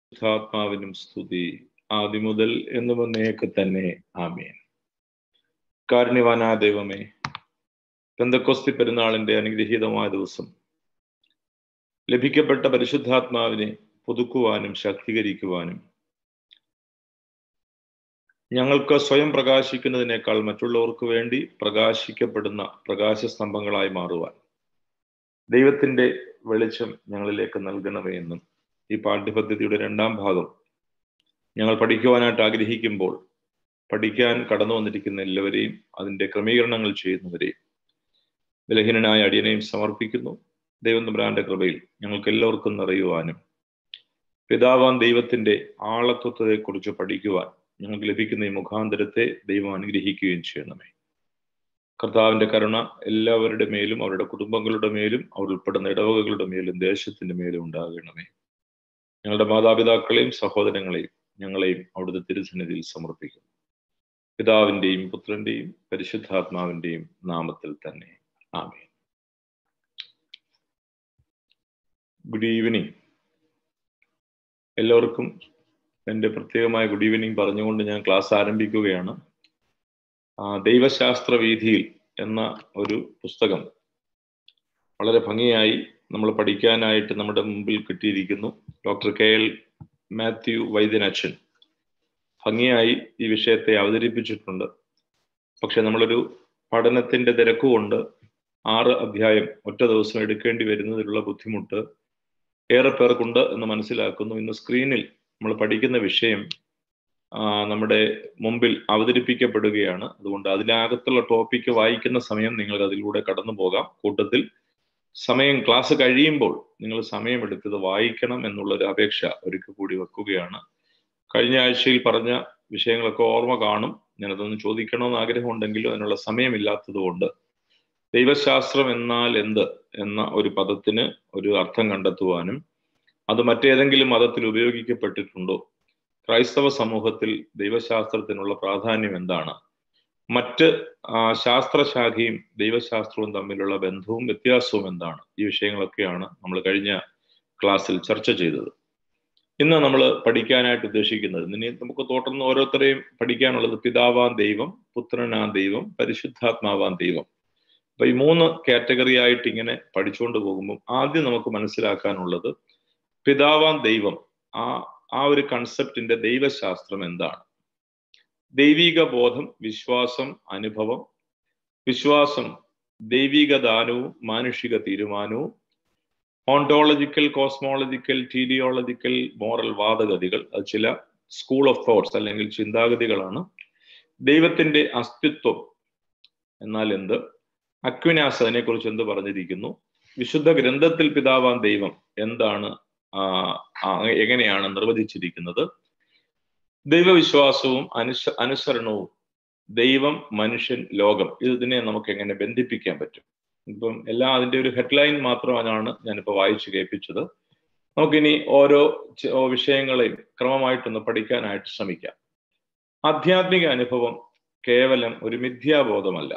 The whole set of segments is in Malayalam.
പരിശുദ്ധാത്മാവിനും സ്തുതി, ആദിമുതൽ എന്നും എന്നേക്ക് തന്നെ. ആമേൻ. കാരുണ്യവാനായ ദൈവമേ, പെന്തക്കോസ്തി പെരുന്നാളിന്റെ അനുഗ്രഹീതമായ ദിവസം ലഭിക്കപ്പെട്ട പരിശുദ്ധാത്മാവിനെ പുതുക്കുവാനും ശാക്തീകരിക്കുവാനും ഞങ്ങൾക്ക് സ്വയം പ്രകാശിക്കുന്നതിനേക്കാൾ മറ്റുള്ളവർക്ക് വേണ്ടി പ്രകാശിക്കപ്പെടുന്ന പ്രകാശസ്തംഭങ്ങളായി മാറുവാൻ ദൈവത്തിന്റെ വെളിച്ചം ഞങ്ങളിലേക്ക് നൽകണമേ എന്നും ഈ പാഠ്യപദ്ധതിയുടെ 2ാം ഭാഗം ഞങ്ങൾ പഠിക്കുവാനായിട്ട് ആഗ്രഹിക്കുമ്പോൾ പഠിക്കാൻ കടന്നു വന്നിരിക്കുന്ന എല്ലാവരെയും അതിൻ്റെ ക്രമീകരണങ്ങൾ ചെയ്യുന്നവരെയും ബലഹീനനായ അടിയനെയും സമർപ്പിക്കുന്നു. ദൈവം തമ്പുരാന്റെ കൃപയിൽ ഞങ്ങൾക്ക് എല്ലാവർക്കും നിറയുവാനും പിതാവാൻ ദൈവത്തിന്റെ ആളത്വത്തെക്കുറിച്ച് പഠിക്കുവാൻ ഞങ്ങൾക്ക് ലഭിക്കുന്ന ഈ മുഖാന്തരത്തെ ദൈവം അനുഗ്രഹിക്കുകയും ചെയ്യണമേ. കർത്താവിന്റെ കരുണ എല്ലാവരുടെ മേലും അവരുടെ കുടുംബങ്ങളുടെ മേലും അവർ ഉൾപ്പെടുന്ന ഇടവകകളുടെ മേലും ദേശത്തിന്റെ മേലും ഉണ്ടാകണമേ. ഞങ്ങളുടെ മാതാപിതാക്കളെയും സഹോദരങ്ങളെയും ഞങ്ങളെയും അവിടുത്തെ തിരുസന്നിധിയിൽ സമർപ്പിക്കുന്നു. പിതാവിന്റെയും പുത്രന്റെയും പരിശുദ്ധാത്മാവിന്റെയും നാമത്തിൽ തന്നെ. ആമേൻ. Good evening. എല്ലാവർക്കും എൻ്റെ പ്രത്യേകമായ ഗുഡ് ഈവനിങ് പറഞ്ഞുകൊണ്ട് ഞാൻ ക്ലാസ് ആരംഭിക്കുകയാണ്. ദൈവശാസ്ത്ര വീഥിയിൽ എന്ന ഒരു പുസ്തകം വളരെ ഭംഗിയായി നമ്മൾ പഠിക്കാനായിട്ട് നമ്മുടെ മുമ്പിൽ കിട്ടിയിരിക്കുന്നു. ഡോക്ടർ KL മാത്യു വൈദ്യനച്ഛൻ ഭംഗിയായി ഈ വിഷയത്തെ അവതരിപ്പിച്ചിട്ടുണ്ട്. പക്ഷെ നമ്മളൊരു പഠനത്തിന്റെ തിരക്കുകൊണ്ട് 6 അധ്യായം ഒറ്റ ദിവസം എടുക്കേണ്ടി വരുന്നതിലുള്ള ബുദ്ധിമുട്ട് ഏറെ പേർക്കുണ്ട് എന്ന് മനസ്സിലാക്കുന്നു. ഇന്ന് സ്ക്രീനിൽ നമ്മൾ പഠിക്കുന്ന വിഷയം നമ്മുടെ മുമ്പിൽ അവതരിപ്പിക്കപ്പെടുകയാണ്. അതുകൊണ്ട് അതിനകത്തുള്ള ടോപ്പിക്ക് വായിക്കുന്ന സമയം നിങ്ങൾക്ക് അതിലൂടെ കടന്നു പോകാം. കൂട്ടത്തിൽ സമയം ക്ലാസ് കഴിയുമ്പോൾ നിങ്ങൾ സമയമെടുത്തത് വായിക്കണം എന്നുള്ളൊരു അപേക്ഷ ഒരിക്കൽ കൂടി വെക്കുകയാണ്. കഴിഞ്ഞ ആഴ്ചയിൽ പറഞ്ഞ വിഷയങ്ങളൊക്കെ ഓർമ്മ കാണും. ഞാനതൊന്ന് ചോദിക്കണമെന്ന് ആഗ്രഹമുണ്ടെങ്കിലും അതിനുള്ള സമയമില്ലാത്തത് കൊണ്ട് ദൈവശാസ്ത്രം എന്നാൽ എന്ത് എന്ന ഒരു പദത്തിന് ഒരു അർത്ഥം കണ്ടെത്തുവാനും അത് മറ്റേതെങ്കിലും മതത്തിൽ ഉപയോഗിക്കപ്പെട്ടിട്ടുണ്ടോ, ക്രൈസ്തവ സമൂഹത്തിൽ ദൈവശാസ്ത്രത്തിനുള്ള പ്രാധാന്യം എന്താണ്, മറ്റ് ശാസ്ത്രശാഖയും ദൈവശാസ്ത്രവും തമ്മിലുള്ള ബന്ധവും വ്യത്യാസവും എന്താണ്, ഈ വിഷയങ്ങളൊക്കെയാണ് നമ്മൾ കഴിഞ്ഞ ക്ലാസ്സിൽ ചർച്ച ചെയ്തത്. ഇന്ന് നമ്മൾ പഠിക്കാനായിട്ട് ഉദ്ദേശിക്കുന്നത്, ഇനി നമുക്ക് തുടർന്ന് ഓരോരുത്തരെയും പഠിക്കാനുള്ളത് പിതാവാൻ ദൈവം, പുത്രനാൻ ദൈവം, പരിശുദ്ധാത്മാവാൻ ദൈവം. അപ്പൊ ഈ 3 കാറ്റഗറി ആയിട്ട് ഇങ്ങനെ പഠിച്ചുകൊണ്ട് പോകുമ്പോൾ ആദ്യം നമുക്ക് മനസ്സിലാക്കാനുള്ളത് പിതാവാൻ ദൈവം, ആ ഒരു കൺസെപ്റ്റിന്റെ ദൈവശാസ്ത്രം എന്താണ്. ദൈവിക ബോധം, വിശ്വാസം, അനുഭവം. വിശ്വാസം ദൈവിക ദാനവും മാനുഷിക തീരുമാനവും. ഓണ്ടോളജിക്കൽ, കോസ്മോളജിക്കൽ, ടീലിയോളജിക്കൽ, മോറൽ വാദഗതികൾ. അത് ചില സ്കൂൾ ഓഫ് തോട്ട്സ് അല്ലെങ്കിൽ ചിന്താഗതികളാണ്. ദൈവത്തിന്റെ അസ്തിത്വം എന്നാൽ എന്ത്, അക്വിനാസ് അതിനെക്കുറിച്ച് എന്ത് പറഞ്ഞിരിക്കുന്നു, വിശുദ്ധ ഗ്രന്ഥത്തിൽ പിതാവാൻ ദൈവം എന്താണ്, എങ്ങനെയാണ് നിർവചിച്ചിരിക്കുന്നത്, ദൈവവിശ്വാസവും അനുസരണവും, ദൈവം, മനുഷ്യൻ, ലോകം, ഇതിനെ നമുക്ക് എങ്ങനെ ബന്ധിപ്പിക്കാൻ പറ്റും. ഇപ്പം എല്ലാം അതിൻ്റെ ഒരു ഹെഡ്ലൈൻ മാത്രമാണ് ഞാനിപ്പോൾ വായിച്ചു കേൾപ്പിച്ചത്. നമുക്കിനി ഓരോ വിഷയങ്ങളെയും ക്രമമായിട്ടൊന്ന് പഠിക്കാനായിട്ട് ശ്രമിക്കാം. ആധ്യാത്മിക അനുഭവം കേവലം ഒരു മിഥ്യാബോധമല്ല.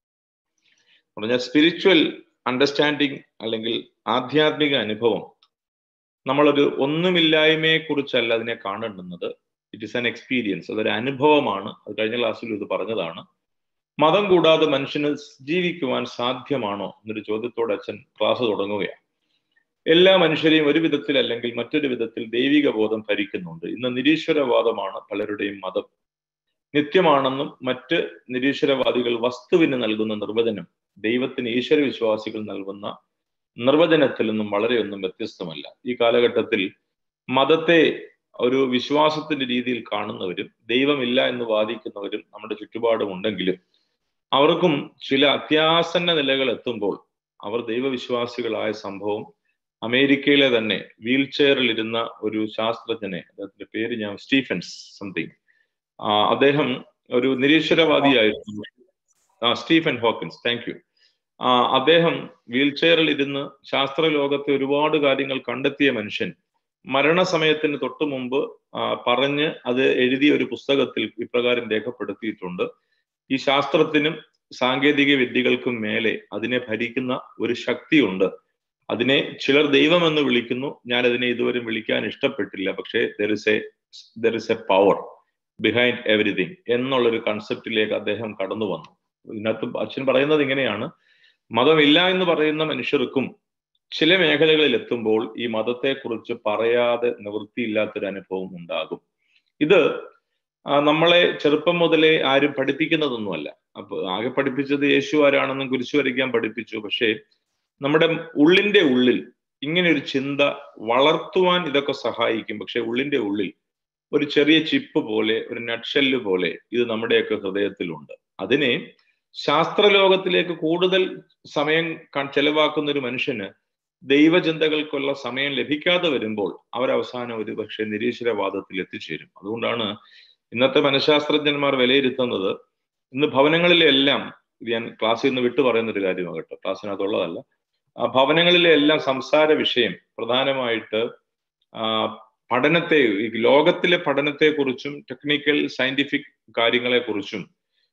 പറഞ്ഞാൽ സ്പിരിച്വൽ അണ്ടർസ്റ്റാൻഡിങ് അല്ലെങ്കിൽ ആധ്യാത്മിക അനുഭവം നമ്മളൊരു ഒന്നുമില്ലായ്മയെ കുറിച്ചല്ല അതിനെ കാണേണ്ടുന്നത്. It is an experience. അതൊരു അനുഭവമാണ്. അത് കഴിഞ്ഞ ക്ലാസ്സിൽ ഇത് പറഞ്ഞതാണ്. മതം കൂടാതെ മനുഷ്യന് ജീവിക്കുവാൻ സാധ്യമാണോ എന്നൊരു ചോദ്യത്തോടെ അച്ഛൻ ക്ലാസ് തുടങ്ങുകയാണ്. എല്ലാ മനുഷ്യരെയും ഒരു വിധത്തിൽ അല്ലെങ്കിൽ മറ്റൊരു വിധത്തിൽ ദൈവിക ബോധം ഭരിക്കുന്നുണ്ട്. ഇന്ന് നിരീശ്വരവാദമാണ് പലരുടെയും മതം. നിത്യമാണെന്നും മറ്റ് നിരീശ്വരവാദികൾ വസ്തുവിന് നൽകുന്ന നിർവചനം ദൈവത്തിന് ഈശ്വര വിശ്വാസികൾ നൽകുന്ന നിർവചനത്തിൽ നിന്നും വളരെയൊന്നും വ്യത്യസ്തമല്ല. ഈ കാലഘട്ടത്തിൽ മതത്തെ ഒരു വിശ്വാസത്തിന്റെ രീതിയിൽ കാണുന്നവരും ദൈവമില്ല എന്ന് വാദിക്കുന്നവരും നമ്മുടെ ചുറ്റുപാടും ഉണ്ടെങ്കിലും അവർക്കും ചില അത്യാസന്ന നിലകൾ എത്തുമ്പോൾ അവർ ദൈവവിശ്വാസികളായ സംഭവം അമേരിക്കയിലെ തന്നെ വീൽ ചെയറിൽ ഇരുന്ന ഒരു ശാസ്ത്രജ്ഞനെ, അദ്ദേഹത്തിന്റെ പേര് ഞാൻ സ്റ്റീഫൻസ് സംതിങ്, അദ്ദേഹം ഒരു നിരീശ്വരവാദിയായിരുന്നു. Stephen Hawkins, thank you. അദ്ദേഹം വീൽ ചെയറിൽ ഇരുന്ന് ശാസ്ത്രലോകത്തെ ഒരുപാട് കാര്യങ്ങൾ കണ്ടെത്തിയ മനുഷ്യൻ മരണസമയത്തിന് തൊട്ടു മുമ്പ് പറഞ്ഞ് അത് എഴുതിയ ഒരു പുസ്തകത്തിൽ ഇപ്രകാരം രേഖപ്പെടുത്തിയിട്ടുണ്ട്: ഈ ശാസ്ത്രത്തിനും സാങ്കേതിക വിദ്യകൾക്കും മേലെ അതിനെ ഭരിക്കുന്ന ഒരു ശക്തിയുണ്ട്. അതിനെ ചിലർ ദൈവമെന്ന് വിളിക്കുന്നു. ഞാനതിനെ ഇതുവരെ വിളിക്കാൻ ഇഷ്ടപ്പെട്ടില്ല. പക്ഷേ there is a power behind everything എന്നുള്ളൊരു കൺസെപ്റ്റിലേക്ക് അദ്ദേഹം കടന്നു വന്നു. ഇതിനകത്ത് അച്ഛൻ പറയുന്നത് ഇങ്ങനെയാണ്: മതമില്ല എന്ന് പറയുന്ന മനുഷ്യർക്കും ചില മേഖലകളിൽ എത്തുമ്പോൾ ഈ മതത്തെക്കുറിച്ച് പറയാതെ നിവൃത്തിയില്ലാത്തൊരു അനുഭവം ഉണ്ടാകും. ഇത് നമ്മളെ ചെറുപ്പം മുതലേ ആരും പഠിപ്പിക്കുന്നതൊന്നുമല്ല. അപ്പൊ ആകെ പഠിപ്പിച്ചത് യേശു ആരാണെന്നും കുരിശു വരയ്ക്കാൻ പഠിപ്പിച്ചു. പക്ഷേ നമ്മുടെ ഉള്ളിന്റെ ഉള്ളിൽ ഇങ്ങനെ ഒരു ചിന്ത വളർത്തുവാൻ ഇതൊക്കെ സഹായിക്കും. പക്ഷെ ഉള്ളിന്റെ ഉള്ളിൽ ഒരു ചെറിയ ചിപ്പ് പോലെ, ഒരു നട്ട്ഷെല്ല് പോലെ ഇത് നമ്മുടെയൊക്കെ ഹൃദയത്തിലുണ്ട്. അതിനെ ശാസ്ത്രലോകത്തിലേക്ക് കൂടുതൽ സമയം ചെലവാക്കുന്ന ഒരു മനുഷ്യന് ദൈവചിന്തകൾക്കുള്ള സമയം ലഭിക്കാതെ വരുമ്പോൾ അവരവസാനം ഒരു പക്ഷെ നിരീശ്വരവാദത്തിൽ എത്തിച്ചേരും. അതുകൊണ്ടാണ് ഇന്നത്തെ മനഃശാസ്ത്രജ്ഞന്മാർ വിലയിരുത്തുന്നത്, ഇന്ന് ഭവനങ്ങളിലെല്ലാം, ഞാൻ ക്ലാസ്സിൽ നിന്ന് വിട്ടു പറയുന്ന ഒരു കാര്യമാണ് കേട്ടോ, ക്ലാസ്സിനകത്തുള്ളതല്ല, ഭവനങ്ങളിലെ എല്ലാം സംസാര വിഷയം പ്രധാനമായിട്ട് പഠനത്തെ, ലോകത്തിലെ പഠനത്തെക്കുറിച്ചും ടെക്നിക്കൽ സയന്റിഫിക് കാര്യങ്ങളെക്കുറിച്ചും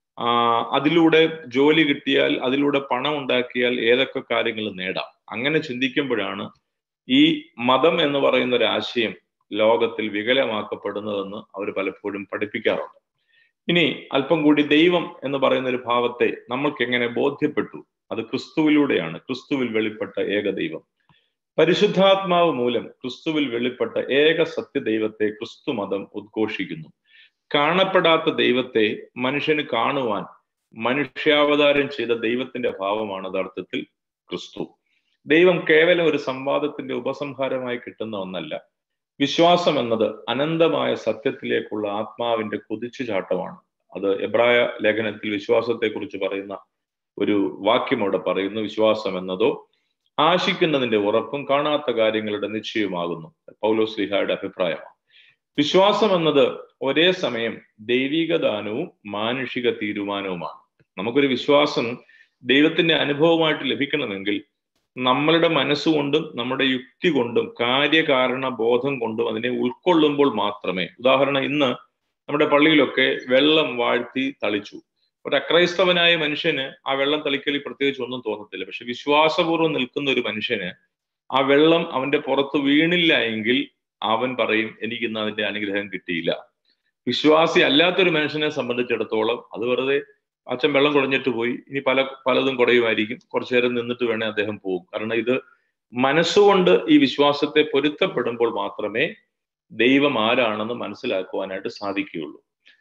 അതിലൂടെ ജോലി കിട്ടിയാൽ, അതിലൂടെ പണം ഉണ്ടാക്കിയാൽ ഏതൊക്കെ കാര്യങ്ങൾ നേടാം, അങ്ങനെ ചിന്തിക്കുമ്പോഴാണ് ഈ മതം എന്ന് പറയുന്ന ഒരു ആശയം ലോകത്തിൽ വികലമാക്കപ്പെടുന്നതെന്ന് അവർ പലപ്പോഴും പഠിപ്പിക്കാറുണ്ട്. ഇനി അല്പം കൂടി ദൈവം എന്ന് പറയുന്ന ഒരു ഭാവത്തെ നമ്മൾക്ക് എങ്ങനെ ബോധ്യപ്പെട്ടു? അത് ക്രിസ്തുവിലൂടെയാണ്. ക്രിസ്തുവിൽ വെളിപ്പെട്ട ഏക ദൈവം, പരിശുദ്ധാത്മാവ് മൂലം ക്രിസ്തുവിൽ വെളിപ്പെട്ട ഏക സത്യദൈവത്തെ ക്രിസ്തു മതം ഉദ്ഘോഷിക്കുന്നു. കാണപ്പെടാത്ത ദൈവത്തെ മനുഷ്യന് കാണുവാൻ മനുഷ്യാവതാരം ചെയ്ത ദൈവത്തിന്റെ ഭാവമാണ് യഥാർത്ഥത്തിൽ ക്രിസ്തു. ദൈവം കേവലം ഒരു സംവാദത്തിന്റെ ഉപസംഹാരമായി കിട്ടുന്ന ഒന്നല്ല. വിശ്വാസം എന്നത് അനന്തമായ സത്യത്തിലേക്കുള്ള ആത്മാവിന്റെ കുതിച്ചുചാട്ടമാണ്. അത് എബ്രായ ലേഖനത്തിൽ വിശ്വാസത്തെക്കുറിച്ച് പറയുന്ന ഒരു വാക്യം അവിടെ പറയുന്നു: വിശ്വാസം എന്നതോ ആശിക്കുന്നതിന്റെ ഉറപ്പും കാണാത്ത കാര്യങ്ങളുടെ നിശ്ചയമാകുന്നു. പൗലോസ് ശ്ലീഹായുടെ അഭിപ്രായമാണ്. വിശ്വാസം എന്നത് ഒരേ സമയം ദൈവിക ദാനവും മാനുഷിക തീരുമാനവുമാണ്. നമുക്കൊരു വിശ്വാസം ദൈവത്തിന്റെ അനുഭവമായിട്ട് ലഭിക്കണമെങ്കിൽ നമ്മളുടെ മനസ്സുകൊണ്ടും നമ്മുടെ യുക്തി കൊണ്ടും കാര്യകാരണ ബോധം കൊണ്ടും അതിനെ ഉൾക്കൊള്ളുമ്പോൾ മാത്രമേ. ഉദാഹരണം, ഇന്ന് നമ്മുടെ പള്ളിയിലൊക്കെ വെള്ളം വാഴ്ത്തി തളിച്ചു. ഒരു അക്രൈസ്തവനായ മനുഷ്യന് ആ വെള്ളം തളിക്കലിൽ പ്രത്യേകിച്ച് ഒന്നും തോന്നത്തില്ല. പക്ഷെ വിശ്വാസപൂർവ്വം നിൽക്കുന്ന ഒരു മനുഷ്യന് ആ വെള്ളം അവന്റെ പുറത്ത് വീണില്ല എങ്കിൽ അവൻ പറയും, എനിക്കിന്ന് അതിന്റെ അനുഗ്രഹം കിട്ടിയില്ല. വിശ്വാസി അല്ലാത്തൊരു മനുഷ്യനെ സംബന്ധിച്ചിടത്തോളം അത് വെറുതെ അച്ഛൻ വെള്ളം കുടഞ്ഞിട്ട് പോയി, ഇനി പലതും കുടയുമായിരിക്കും, കുറച്ചു നേരം നിന്നിട്ട് വേണേ അദ്ദേഹം പോകും. കാരണം ഇത് മനസ്സുകൊണ്ട് ഈ വിശ്വാസത്തെ പൊരുത്തപ്പെടുമ്പോൾ മാത്രമേ ദൈവം ആരാണെന്ന് മനസ്സിലാക്കുവാനായിട്ട് സാധിക്കുകയുള്ളൂ.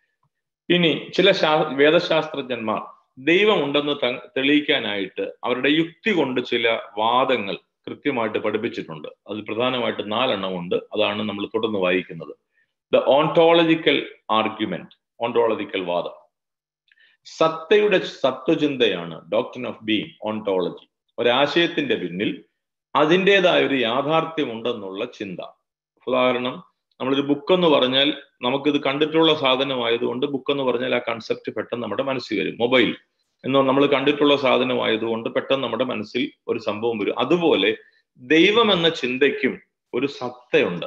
ഇനി ചില വേദശാസ്ത്രജ്ഞന്മാർ ദൈവം ഉണ്ടെന്ന് തെളിയിക്കാനായിട്ട് അവരുടെ യുക്തി കൊണ്ട് ചില വാദങ്ങൾ കൃത്യമായിട്ട് പഠിപ്പിച്ചിട്ടുണ്ട്. അത് പ്രധാനമായിട്ട് 4 എണ്ണം ഉണ്ട്. അതാണ് നമ്മൾ തുടർന്ന് വായിക്കുന്നത്. ദ ഓണ്ടോളജിക്കൽ ആർഗ്യുമെന്റ്, ഓണ്ടോളജിക്കൽ വാദം. സത്തയുടെ തത്വചിന്തയാണ് ഡോക്ട്രിൻ ഓഫ് ബീയിങ്, ഓണ്ടോളജി. ഒരാശയത്തിന്റെ പിന്നിൽ അതിൻ്റെതായ ഒരു യാഥാർത്ഥ്യം ഉണ്ടെന്നുള്ള ചിന്ത. ഉദാഹരണം, നമ്മളൊരു ബുക്ക് എന്ന് പറഞ്ഞാൽ നമുക്കിത് കണ്ടിട്ടുള്ള സാധനമായതുകൊണ്ട് ബുക്ക് എന്ന് പറഞ്ഞാൽ ആ കൺസെപ്റ്റ് പെട്ടെന്ന് നമ്മുടെ മനസ്സിൽ വരും. മൊബൈൽ എന്ന് നമ്മൾ കണ്ടിട്ടുള്ള സാധനമായതുകൊണ്ട് പെട്ടെന്ന് നമ്മുടെ മനസ്സിൽ ഒരു സംഭവം വരും. അതുപോലെ ദൈവം എന്ന ചിന്തയ്ക്കും ഒരു സത്തയുണ്ട്.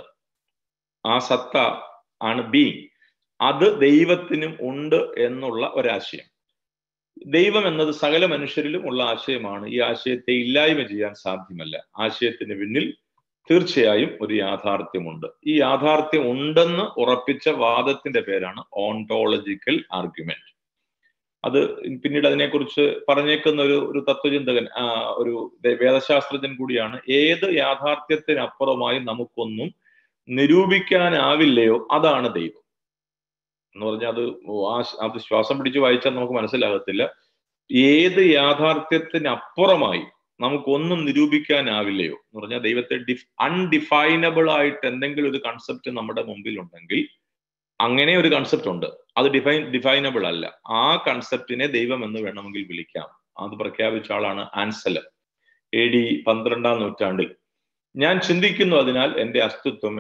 ആ സത്ത ആണ് ബീയിങ്. അത് ദൈവത്തിനും ഉണ്ട് എന്നുള്ള ഒരാശയം. ദൈവം എന്നത് സകല മനുഷ്യരിലും ഉള്ള ആശയമാണ്. ഈ ആശയത്തെ ഇല്ലായ്മ ചെയ്യാൻ സാധ്യമല്ല. ആശയത്തിന് പിന്നിൽ തീർച്ചയായും ഒരു യാഥാർത്ഥ്യമുണ്ട്. ഈ യാഥാർത്ഥ്യം ഉണ്ടെന്ന് ഉറപ്പിച്ച വാദത്തിന്റെ പേരാണ് ഓണ്ടോളജിക്കൽ ആർഗ്യുമെന്റ്. അത് പിന്നീട് അതിനെക്കുറിച്ച് പറഞ്ഞേക്കുന്ന ഒരു തത്വചിന്തകൻ, ഒരു വേദശാസ്ത്രജ്ഞൻ കൂടിയാണ്. ഏത് യാഥാർത്ഥ്യത്തിനപ്പുറമായി നമുക്കൊന്നും നിരൂപിക്കാനാവില്ലയോ അതാണ് ദൈവം എന്ന് പറഞ്ഞാൽ അത് ശ്വാസം പിടിച്ച് വായിച്ചാൽ നമുക്ക് മനസ്സിലാകത്തില്ല. ഏത് യാഥാർത്ഥ്യത്തിനപ്പുറമായി നമുക്കൊന്നും നിരൂപിക്കാനാവില്ലയോ എന്ന് പറഞ്ഞാൽ ദൈവത്തെ അൺഡിഫൈനബിൾ ആയിട്ട് എന്തെങ്കിലും ഒരു കൺസെപ്റ്റ് നമ്മുടെ മുമ്പിൽ ഉണ്ടെങ്കിൽ, അങ്ങനെ ഒരു കൺസെപ്റ്റ് ഉണ്ട്, അത് ഡിഫൈനബിൾ അല്ല, ആ കൺസെപ്റ്റിനെ ദൈവം എന്ന് വേണമെങ്കിൽ വിളിക്കാം. അത് പ്രഖ്യാപിച്ച ആളാണ് ആൻസലം, AD 12-ാം നൂറ്റാണ്ടിൽ. ഞാൻ ചിന്തിക്കുന്നു, അതിനാൽ എന്റെ അസ്തിത്വം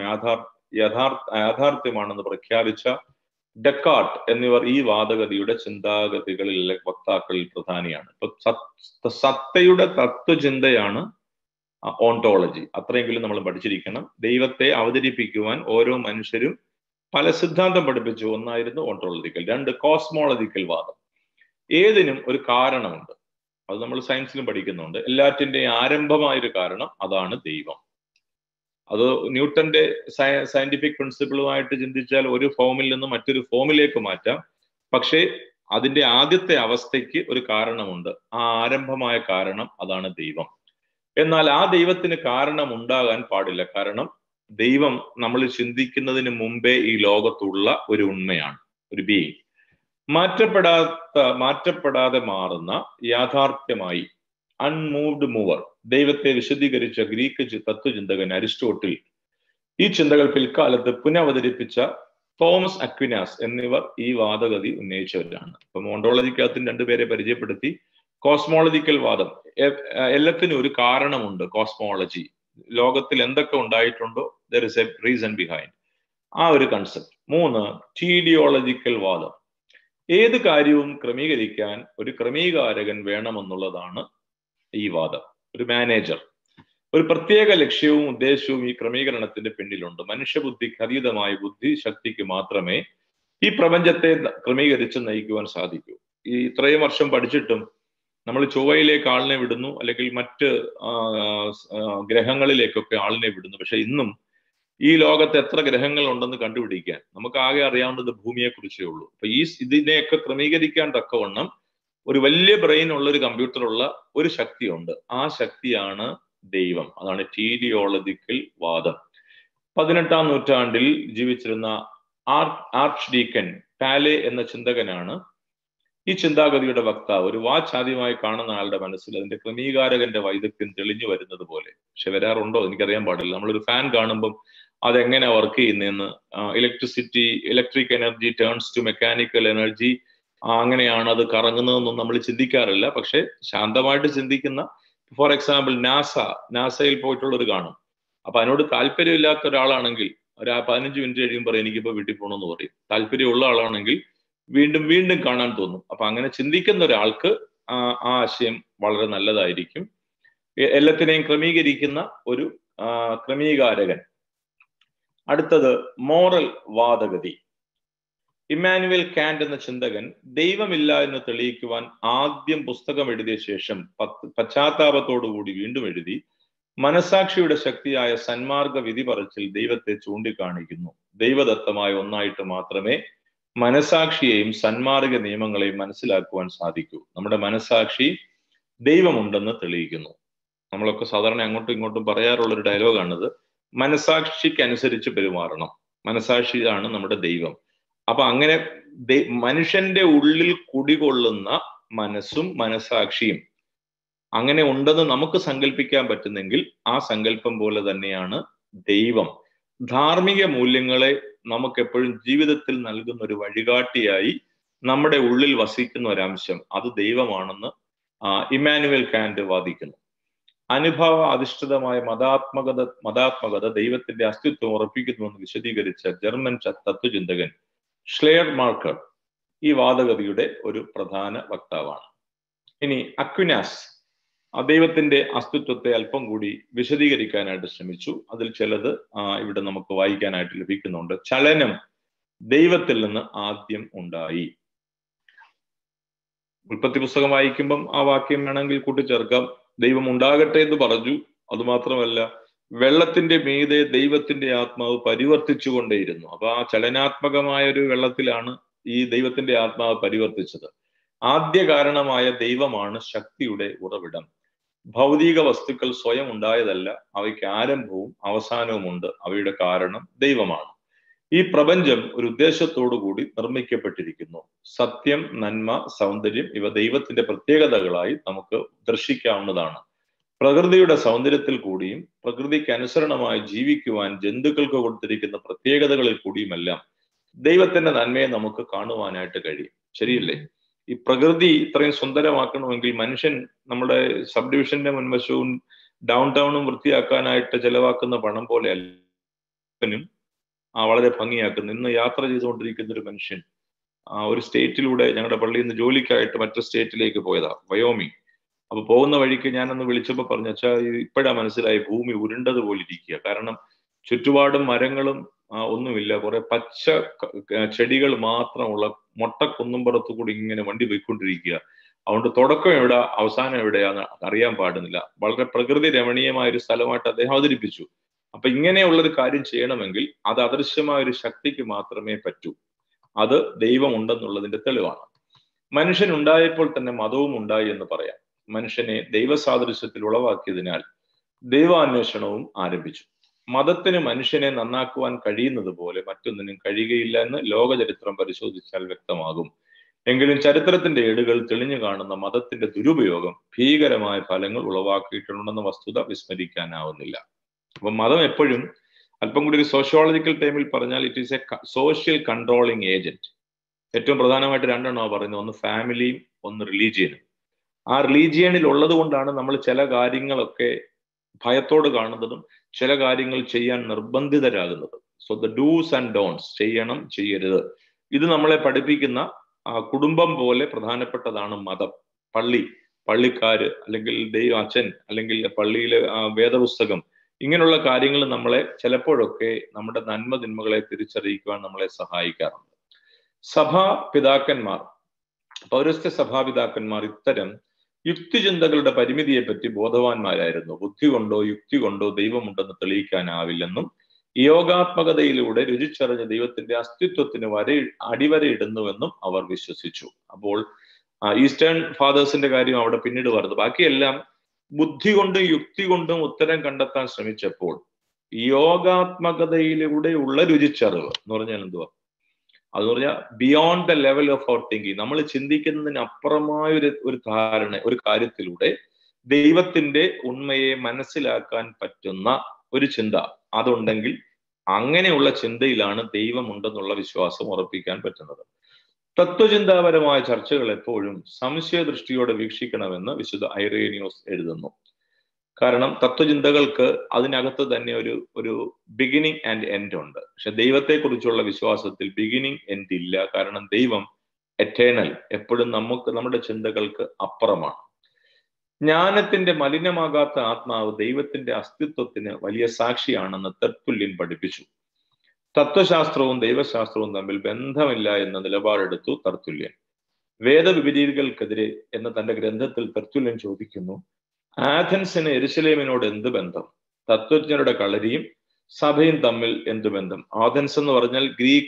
യാഥാർത്ഥ്യമാണെന്ന് പ്രഖ്യാപിച്ച ഡെക്കാർട്ട് എന്നിവർ ഈ വാദഗതിയുടെ ചിന്താഗതികളിലെ വക്താക്കളിൽ പ്രധാനിയാണ്. ഇപ്പൊ സത്തയുടെ തത്വചിന്തയാണ് ഓണ്ടോളജി. അത്രയെങ്കിലും നമ്മൾ പഠിച്ചിരിക്കണം. ദൈവത്തെ അവതരിപ്പിക്കുവാൻ ഓരോ മനുഷ്യരും പല സിദ്ധാന്തം പഠിപ്പിച്ചു. ഒന്നായിരുന്നു ഓണ്ടോളജിക്കൽ. 2 കോസ്മോളജിക്കൽ വാദം. ഏതിനും ഒരു കാരണമുണ്ട്. അത് നമ്മൾ സയൻസിലും പഠിക്കുന്നുണ്ട്. എല്ലാറ്റിന്റെയും ആരംഭമായൊരു കാരണം അതാണ് ദൈവം. അത് ന്യൂട്ടന്റെ സയന്റിഫിക് പ്രിൻസിപ്പിളുമായിട്ട് ചിന്തിച്ചാൽ ഒരു ഫോമിൽ നിന്ന് മറ്റൊരു ഫോമിലേക്ക് മാറ്റാം. പക്ഷേ അതിന്റെ ആദ്യത്തെ അവസ്ഥയ്ക്ക് ഒരു കാരണമുണ്ട്. ആ ആരംഭമായ കാരണം അതാണ് ദൈവം. എന്നാൽ ആ ദൈവത്തിന് കാരണം ഉണ്ടാകാൻ പാടില്ല. കാരണം ദൈവം നമ്മൾ ചിന്തിക്കുന്നതിന് മുമ്പേ ഈ ലോകത്തുള്ള ഒരു ഉണ്മയാണ്, ഒരു ബീയിങ്. മാറ്റപ്പെടാതെ മാറുന്ന യാഥാർത്ഥ്യമായി അൺമൂവ്ഡ് മൂവർ ദൈവത്തെ വിശദീകരിച്ച ഗ്രീക്ക് തത്വചിന്തകൻ അരിസ്റ്റോട്ടിൽ ഈ ചിന്തകൾ പിൽക്കാലത്ത് പുനഃവതരിപ്പിച്ച തോമസ് അക്വിനാസ് എന്നിവർ ഈ വാദഗതി ഉന്നയിച്ചവരാണ്. ഇപ്പൊ മോണ്ടോളജിക്കകത്തും രണ്ടുപേരെ പരിചയപ്പെടുത്തി. കോസ്മോളജിക്കൽ വാദം, എല്ലാത്തിനും ഒരു കാരണമുണ്ട്. കോസ്മോളജി, ലോകത്തിൽ എന്തൊക്കെ ഉണ്ടായിട്ടുണ്ടോ there is a reason behind, ആ ഒരു കൺസെപ്റ്റ്. 3, ടീഡിയോളജിക്കൽ വാദം, ഏത് കാര്യവും ക്രമീകരിക്കാൻ ഒരു ക്രമീകാരകൻ വേണമെന്നുള്ളതാണ് ഈ വാദം. ഒരു മാനേജർ, ഒരു പ്രത്യേക ലക്ഷ്യവും ഉദ്ദേശവും ഈ ക്രമീകരണത്തിന്റെ പിന്നിലുണ്ട്. മനുഷ്യബുദ്ധിക്ക് അതീതമായ ബുദ്ധിശക്തിക്ക് മാത്രമേ ഈ പ്രപഞ്ചത്തെ ക്രമീകരിച്ച് നയിക്കുവാൻ സാധിക്കൂ. ഈ ഇത്രയും വർഷം പഠിച്ചിട്ടും നമ്മൾ ചൊവ്വയിലേക്ക് ആളിനെ വിടുന്നു, അല്ലെങ്കിൽ മറ്റ് ഗ്രഹങ്ങളിലേക്കൊക്കെ ആളിനെ വിടുന്നു. പക്ഷെ ഇന്നും ഈ ലോകത്ത് എത്ര ഗ്രഹങ്ങൾ ഉണ്ടെന്ന് കണ്ടുപിടിക്കാൻ നമുക്ക് ആകെ അറിയാവുന്നത് ഭൂമിയെ കുറിച്ചേ ഉള്ളൂ. അപ്പൊ ഇതിനെയൊക്കെ ക്രമീകരിക്കാൻ തക്കവണ്ണം ഒരു വലിയ ബ്രെയിൻ ഉള്ള ഒരു കമ്പ്യൂട്ടർ ഉള്ള ഒരു ശക്തിയുണ്ട്. ആ ശക്തിയാണ് ദൈവം. അതാണ് ടീഡിയോളജിക്കൽ വാദം. 18-ാം നൂറ്റാണ്ടിൽ ജീവിച്ചിരുന്ന ആർച്ച് ഡീക്കൻ പാലെ എന്ന ചിന്തകനാണ് ഈ ചിന്താഗതിയുടെ വക്താവ്. ഒരു വാച്ച് ആദ്യമായി കാണുന്ന ആളുടെ മനസ്സിൽ അതിന്റെ ക്രമീകാരകന്റെ വൈദഗ്ധ്യം തെളിഞ്ഞു വരുന്നത് പോലെ. പക്ഷെ വരാറുണ്ടോ എനിക്കറിയാൻ പാടില്ല. നമ്മളൊരു ഫാൻ കാണുമ്പം അതെങ്ങനെ വർക്ക് ചെയ്യുന്നതെന്ന്, electric energy turns to mechanical energy, അങ്ങനെയാണ് അത് കറങ്ങുന്നതെന്നും നമ്മൾ ചിന്തിക്കാറില്ല. പക്ഷെ ശാന്തമായിട്ട് ചിന്തിക്കുന്ന, ഫോർ എക്സാമ്പിൾ നാസയിൽ പോയിട്ടുള്ളവർ കാണും. അപ്പൊ അതിനോട് താല്പര്യമില്ലാത്ത ഒരാളാണെങ്കിൽ ഒരു 15 മിനിറ്റ് കഴിയുമ്പോൾ എനിക്കിപ്പോ വീട്ടിൽ പോകണമെന്ന് പറയും. താല്പര്യമുള്ള ആളാണെങ്കിൽ വീണ്ടും വീണ്ടും കാണാൻ തോന്നും. അപ്പൊ അങ്ങനെ ചിന്തിക്കുന്ന ഒരാൾക്ക് ആ ആശയം വളരെ നല്ലതായിരിക്കും. എല്ലാത്തിനെയും ക്രമീകരിക്കുന്ന ഒരു ക്രമീകാരകൻ. അടുത്തത് മോറൽ വാദഗതി. ഇമ്മാനുവൽ കാന്റ് എന്ന ചിന്തകൻ ദൈവമില്ല എന്ന് തെളിയിക്കുവാൻ ആദ്യം പുസ്തകം എഴുതിയ ശേഷം പശ്ചാത്താപത്തോടുകൂടി വീണ്ടും എഴുതി മനസാക്ഷിയുടെ ശക്തിയായ സന്മാർഗ വിധി പറച്ചിൽ ദൈവത്തെ ചൂണ്ടിക്കാണിക്കുന്നു. ദൈവദത്തമായ ഒന്നായിട്ട് മാത്രമേ മനസാക്ഷിയെയും സന്മാർഗ നിയമങ്ങളെയും മനസ്സിലാക്കുവാൻ സാധിക്കൂ. നമ്മുടെ മനസാക്ഷി ദൈവമുണ്ടെന്ന് തെളിയിക്കുന്നു. നമ്മളൊക്കെ സാധാരണ അങ്ങോട്ടും ഇങ്ങോട്ടും പറയാറുള്ള ഒരു ഡയലോഗാണിത്. മനസാക്ഷിക്ക് അനുസരിച്ച് പെരുമാറണം. മനസാക്ഷിയാണ് നമ്മുടെ ദൈവം. അപ്പൊ അങ്ങനെ മനുഷ്യന്റെ ഉള്ളിൽ കുടികൊള്ളുന്ന മനസ്സും മനസാക്ഷിയും അങ്ങനെ ഉണ്ടെന്ന് നമുക്ക് സങ്കല്പിക്കാൻ പറ്റുന്നെങ്കിൽ ആ സങ്കല്പം പോലെ തന്നെയാണ് ദൈവം. ധാർമ്മിക മൂല്യങ്ങളെ നമുക്ക് എപ്പോഴും ജീവിതത്തിൽ നൽകുന്ന ഒരു വഴികാട്ടിയായി നമ്മുടെ ഉള്ളിൽ വസിക്കുന്ന ഒരംശം അത് ദൈവമാണെന്ന് ഇമ്മാനുവൽ കാന്റ് വാദിക്കുന്നു. അനുഭവ അധിഷ്ഠിതമായ മതാത്മകത ദൈവത്തിന്റെ അസ്തിത്വം ഉറപ്പിക്കുന്നുവെന്ന് വിശദീകരിച്ച ജർമ്മൻ തത്വചിന്തകൻ ഷ്ലെയർ മാർക്കർ ഈ വാദഗതിയുടെ ഒരു പ്രധാന വക്താവാണ്. ഇനി അക്വിനാസ് ദൈവത്തിന്റെ അസ്തിത്വത്തെ അല്പം കൂടി വിശദീകരിക്കാനായിട്ട് ശ്രമിച്ചു. അതിൽ ചിലത് ഇവിടെ നമുക്ക് വായിക്കാനായിട്ട് ലഭിക്കുന്നുണ്ട്. ചലനം ദൈവത്തിൽ നിന്ന് ആദ്യം ഉണ്ടായി. ഉൽപ്പത്തി പുസ്തകം വായിക്കുമ്പം ആ വാക്യം വേണമെങ്കിൽ കൂട്ടിച്ചേർക്കാം. ദൈവം ഉണ്ടാകട്ടെ എന്ന് പറഞ്ഞു. അതുമാത്രമല്ല, വെള്ളത്തിന്റെ മീതെ ദൈവത്തിന്റെ ആത്മാവ് പരിവർത്തിച്ചുകൊണ്ടേയിരുന്നു. അപ്പൊ ആ ചലനാത്മകമായ ഒരു വെള്ളത്തിലാണ് ഈ ദൈവത്തിന്റെ ആത്മാവ് പരിവർത്തിച്ചത്. ആദ്യ കാരണമായ ദൈവമാണ് ശക്തിയുടെ ഉറവിടം. ഭൗതിക വസ്തുക്കൾ സ്വയം ഉണ്ടായതല്ല, അവയ്ക്ക് ആരംഭവും അവസാനവും ഉണ്ട്. അവയുടെ കാരണം ദൈവമാണ്. ഈ പ്രപഞ്ചം ഒരു ഉദ്ദേശത്തോടു കൂടി നിർമ്മിക്കപ്പെട്ടിരിക്കുന്നു. സത്യം, നന്മ, സൗന്ദര്യം ഇവ ദൈവത്തിന്റെ പ്രത്യേകതകളായി നമുക്ക് ദർശിക്കാവുന്നതാണ്. പ്രകൃതിയുടെ സൗന്ദര്യത്തിൽ കൂടിയും പ്രകൃതിക്ക് അനുസരണമായി ജീവിക്കുവാൻ ജന്തുക്കൾക്ക് കൊടുത്തിരിക്കുന്ന പ്രത്യേകതകളിൽ കൂടിയുമെല്ലാം ദൈവത്തിന്റെ നന്മയെ നമുക്ക് കാണുവാനായിട്ട് കഴിയും. ശരിയല്ലേ? ഈ പ്രകൃതി ഇത്രയും സുന്ദരമാക്കണമെങ്കിൽ മനുഷ്യൻ നമ്മുടെ സബ് ഡിവിഷന്റെ മുൻവശവും ഡൗൺ ടൗണും വൃത്തിയാക്കാനായിട്ട് ചെലവാക്കുന്ന പണം പോലെ അല്ലും വളരെ ഭംഗിയാക്കുന്നു. ഇന്ന് യാത്ര ചെയ്തുകൊണ്ടിരിക്കുന്ന ഒരു മനുഷ്യൻ ഒരു സ്റ്റേറ്റിലൂടെ ഞങ്ങളുടെ പള്ളിയിൽ നിന്ന് ജോലിക്കായിട്ട് മറ്റു സ്റ്റേറ്റിലേക്ക് പോയതാ, വയോമിങ്. അപ്പൊ പോകുന്ന വഴിക്ക് ഞാനൊന്ന് വിളിച്ചപ്പോൾ പറഞ്ഞു, വെച്ചാൽ ഇപ്പോഴാ മനസ്സിലായി ഭൂമി ഉരുണ്ടതുപോലെ ഇരിക്കുക. കാരണം ചുറ്റുപാടും മരങ്ങളും ഒന്നുമില്ല, കുറെ പച്ച ചെടികൾ മാത്രമുള്ള മൊട്ടക്കുന്നുംപുറത്തു കൂടി ഇങ്ങനെ വണ്ടി പോയിക്കൊണ്ടിരിക്കുക. അതുകൊണ്ട് തുടക്കം എവിടെ അവസാനം എവിടെയാന്ന് അറിയാൻ പാടുന്നില്ല. വളരെ പ്രകൃതി രമണീയമായ ഒരു സ്ഥലമായിട്ട് അദ്ദേഹം അവതരിപ്പിച്ചു. അപ്പൊ ഇങ്ങനെയുള്ളൊരു കാര്യം ചെയ്യണമെങ്കിൽ അത് അദൃശ്യമായ ഒരു ശക്തിക്ക് മാത്രമേ പറ്റൂ. അത് ദൈവം ഉണ്ടെന്നുള്ളതിന്റെ തെളിവാണ്. മനുഷ്യൻ ഉണ്ടായപ്പോൾ തന്നെ മതവും ഉണ്ടായി എന്ന് പറയാം. മനുഷ്യനെ ദൈവസാദൃശ്യത്തിൽ ഉളവാക്കിയതിനാൽ ദൈവാന്വേഷണവും ആരംഭിച്ചു. മതത്തിന് മനുഷ്യനെ നന്നാക്കുവാൻ കഴിയുന്നത് പോലെ മറ്റൊന്നിനും കഴിയുകയില്ല എന്ന് ലോകചരിത്രം പരിശോധിച്ചാൽ വ്യക്തമാകും. എങ്കിലും ചരിത്രത്തിന്റെ ഏടുകൾ തെളിഞ്ഞു കാണുന്ന മതത്തിന്റെ ദുരുപയോഗം ഭീകരമായ ഫലങ്ങൾ ഉളവാക്കിയിട്ടുണ്ടെന്ന വസ്തുത വിസ്മരിക്കാനാവുന്നില്ല. അപ്പൊ മതം എപ്പോഴും, അല്പം കൂടി ഒരു സോഷ്യോളജിക്കൽ ടൈമിൽ പറഞ്ഞാൽ, it is a social controlling agent. ഏറ്റവും പ്രധാനമായിട്ട് രണ്ടെണ്ണമാണ് പറയുന്നത്. ഒന്ന് ഫാമിലിയും ഒന്ന് റിലീജിയനും. ആ റിലീജിയനിൽ ഉള്ളത് കൊണ്ടാണ് നമ്മൾ ചില കാര്യങ്ങളൊക്കെ ഭയത്തോട് കാണുന്നതും ചില കാര്യങ്ങൾ ചെയ്യാൻ നിർബന്ധിതരാകുന്നത്. So the dos and don'ts, ചെയ്യണം ചെയ്യരുത്, ഇത് നമ്മളെ പഠിപ്പിക്കുന്ന കുടുംബം പോലെ പ്രധാനപ്പെട്ടതാണ് മതം. പള്ളിക്കാര്, അല്ലെങ്കിൽ ദൈവം അച്ഛൻ, അല്ലെങ്കിൽ പള്ളിയിലെ വേദപുസ്തകം, ഇങ്ങനെയുള്ള കാര്യങ്ങൾ നമ്മളെ ചിലപ്പോഴൊക്കെ നമ്മുടെ നന്മ തിന്മകളെ തിരിച്ചറിയിക്കുവാൻ നമ്മളെ സഹായിക്കാറുണ്ട്. സഭാപിതാക്കന്മാർ, പൗരസ്ത്യ സഭാപിതാക്കന്മാർ ഇത്തരം യുക്തിചിന്തകളുടെ പരിമിതിയെപ്പറ്റി ബോധവാന്മാരായിരുന്നു. ബുദ്ധി കൊണ്ടോ യുക്തി കൊണ്ടോ ദൈവമുണ്ടെന്ന് തെളിയിക്കാനാവില്ലെന്നും യോഗാത്മകതയിലൂടെ രുചിച്ചറിഞ്ഞ ദൈവത്തിന്റെ അസ്തിത്വത്തിന് അടിവരയിടുന്നുവെന്നും അവർ വിശ്വസിച്ചു. അപ്പോൾ ഈസ്റ്റേൺ ഫാദേഴ്സിന്റെ കാര്യം അവിടെ പിന്നീട് വരുന്നത്. ബാക്കിയെല്ലാം ബുദ്ധി കൊണ്ടും യുക്തി കൊണ്ടും ഉത്തരം കണ്ടെത്താൻ ശ്രമിച്ചപ്പോൾ യോഗാത്മകതയിലൂടെയുള്ള രുചിച്ചറിവ് എന്ന് പറഞ്ഞാൽ എന്തുവാ? അതെന്ന് പറഞ്ഞാൽ beyond the level of our thinking, നമ്മൾ ചിന്തിക്കുന്നതിന് അപ്പുറമായ ഒരു ധാരണ, ഒരു കാര്യത്തിലൂടെ ദൈവത്തിന്റെ ഉണ്മയെ മനസ്സിലാക്കാൻ പറ്റുന്ന ഒരു ചിന്ത അതുണ്ടെങ്കിൽ അങ്ങനെയുള്ള ചിന്തയിലാണ് ദൈവമുണ്ടെന്നുള്ള വിശ്വാസം ഉറപ്പിക്കാൻ പറ്റുന്നത്. തത്വചിന്താപരമായ ചർച്ചകൾ എപ്പോഴും സംശയദൃഷ്ടിയോടെ വീക്ഷിക്കണമെന്ന് വിശുദ്ധ ഐറേനിയോസ് എഴുതുന്നു. കാരണം തത്വചിന്തകൾക്ക് അതിനകത്ത് തന്നെ ഒരു ബിഗിനിങ് ആൻഡ് എൻഡ് ഉണ്ട്. പക്ഷെ ദൈവത്തെക്കുറിച്ചുള്ള വിശ്വാസത്തിൽ ബിഗിനിങ് എൻഡ് ഇല്ല. കാരണം ദൈവം എറ്റേണൽ, എപ്പോഴും നമ്മുടെ ചിന്തകൾക്ക് അപ്പുറമാണ്. ജ്ഞാനത്തിന്റെ മലിനമാകാത്ത ആത്മാവ് ദൈവത്തിന്റെ അസ്തിത്വത്തിന് വലിയ സാക്ഷിയാണെന്ന് തെർത്തുല്യൻ പഠിപ്പിച്ചു. തത്വശാസ്ത്രവും ദൈവശാസ്ത്രവും തമ്മിൽ ബന്ധമില്ല എന്ന നിലപാടെടുത്തു തെർത്തുല്യൻ. വേദവിപരീതങ്ങൾക്കെതിരെ എന്ന തന്റെ ഗ്രന്ഥത്തിൽ തെർത്തുല്യൻ ചോദിക്കുന്നു, ആഥൻസിന് യെരുശലേമിനോട് എന്ത് ബന്ധം? തത്വജ്ഞരുടെ കളരിയും സഭയും തമ്മിൽ എന്ത് ബന്ധം? ആഥൻസ് എന്ന് പറഞ്ഞാൽ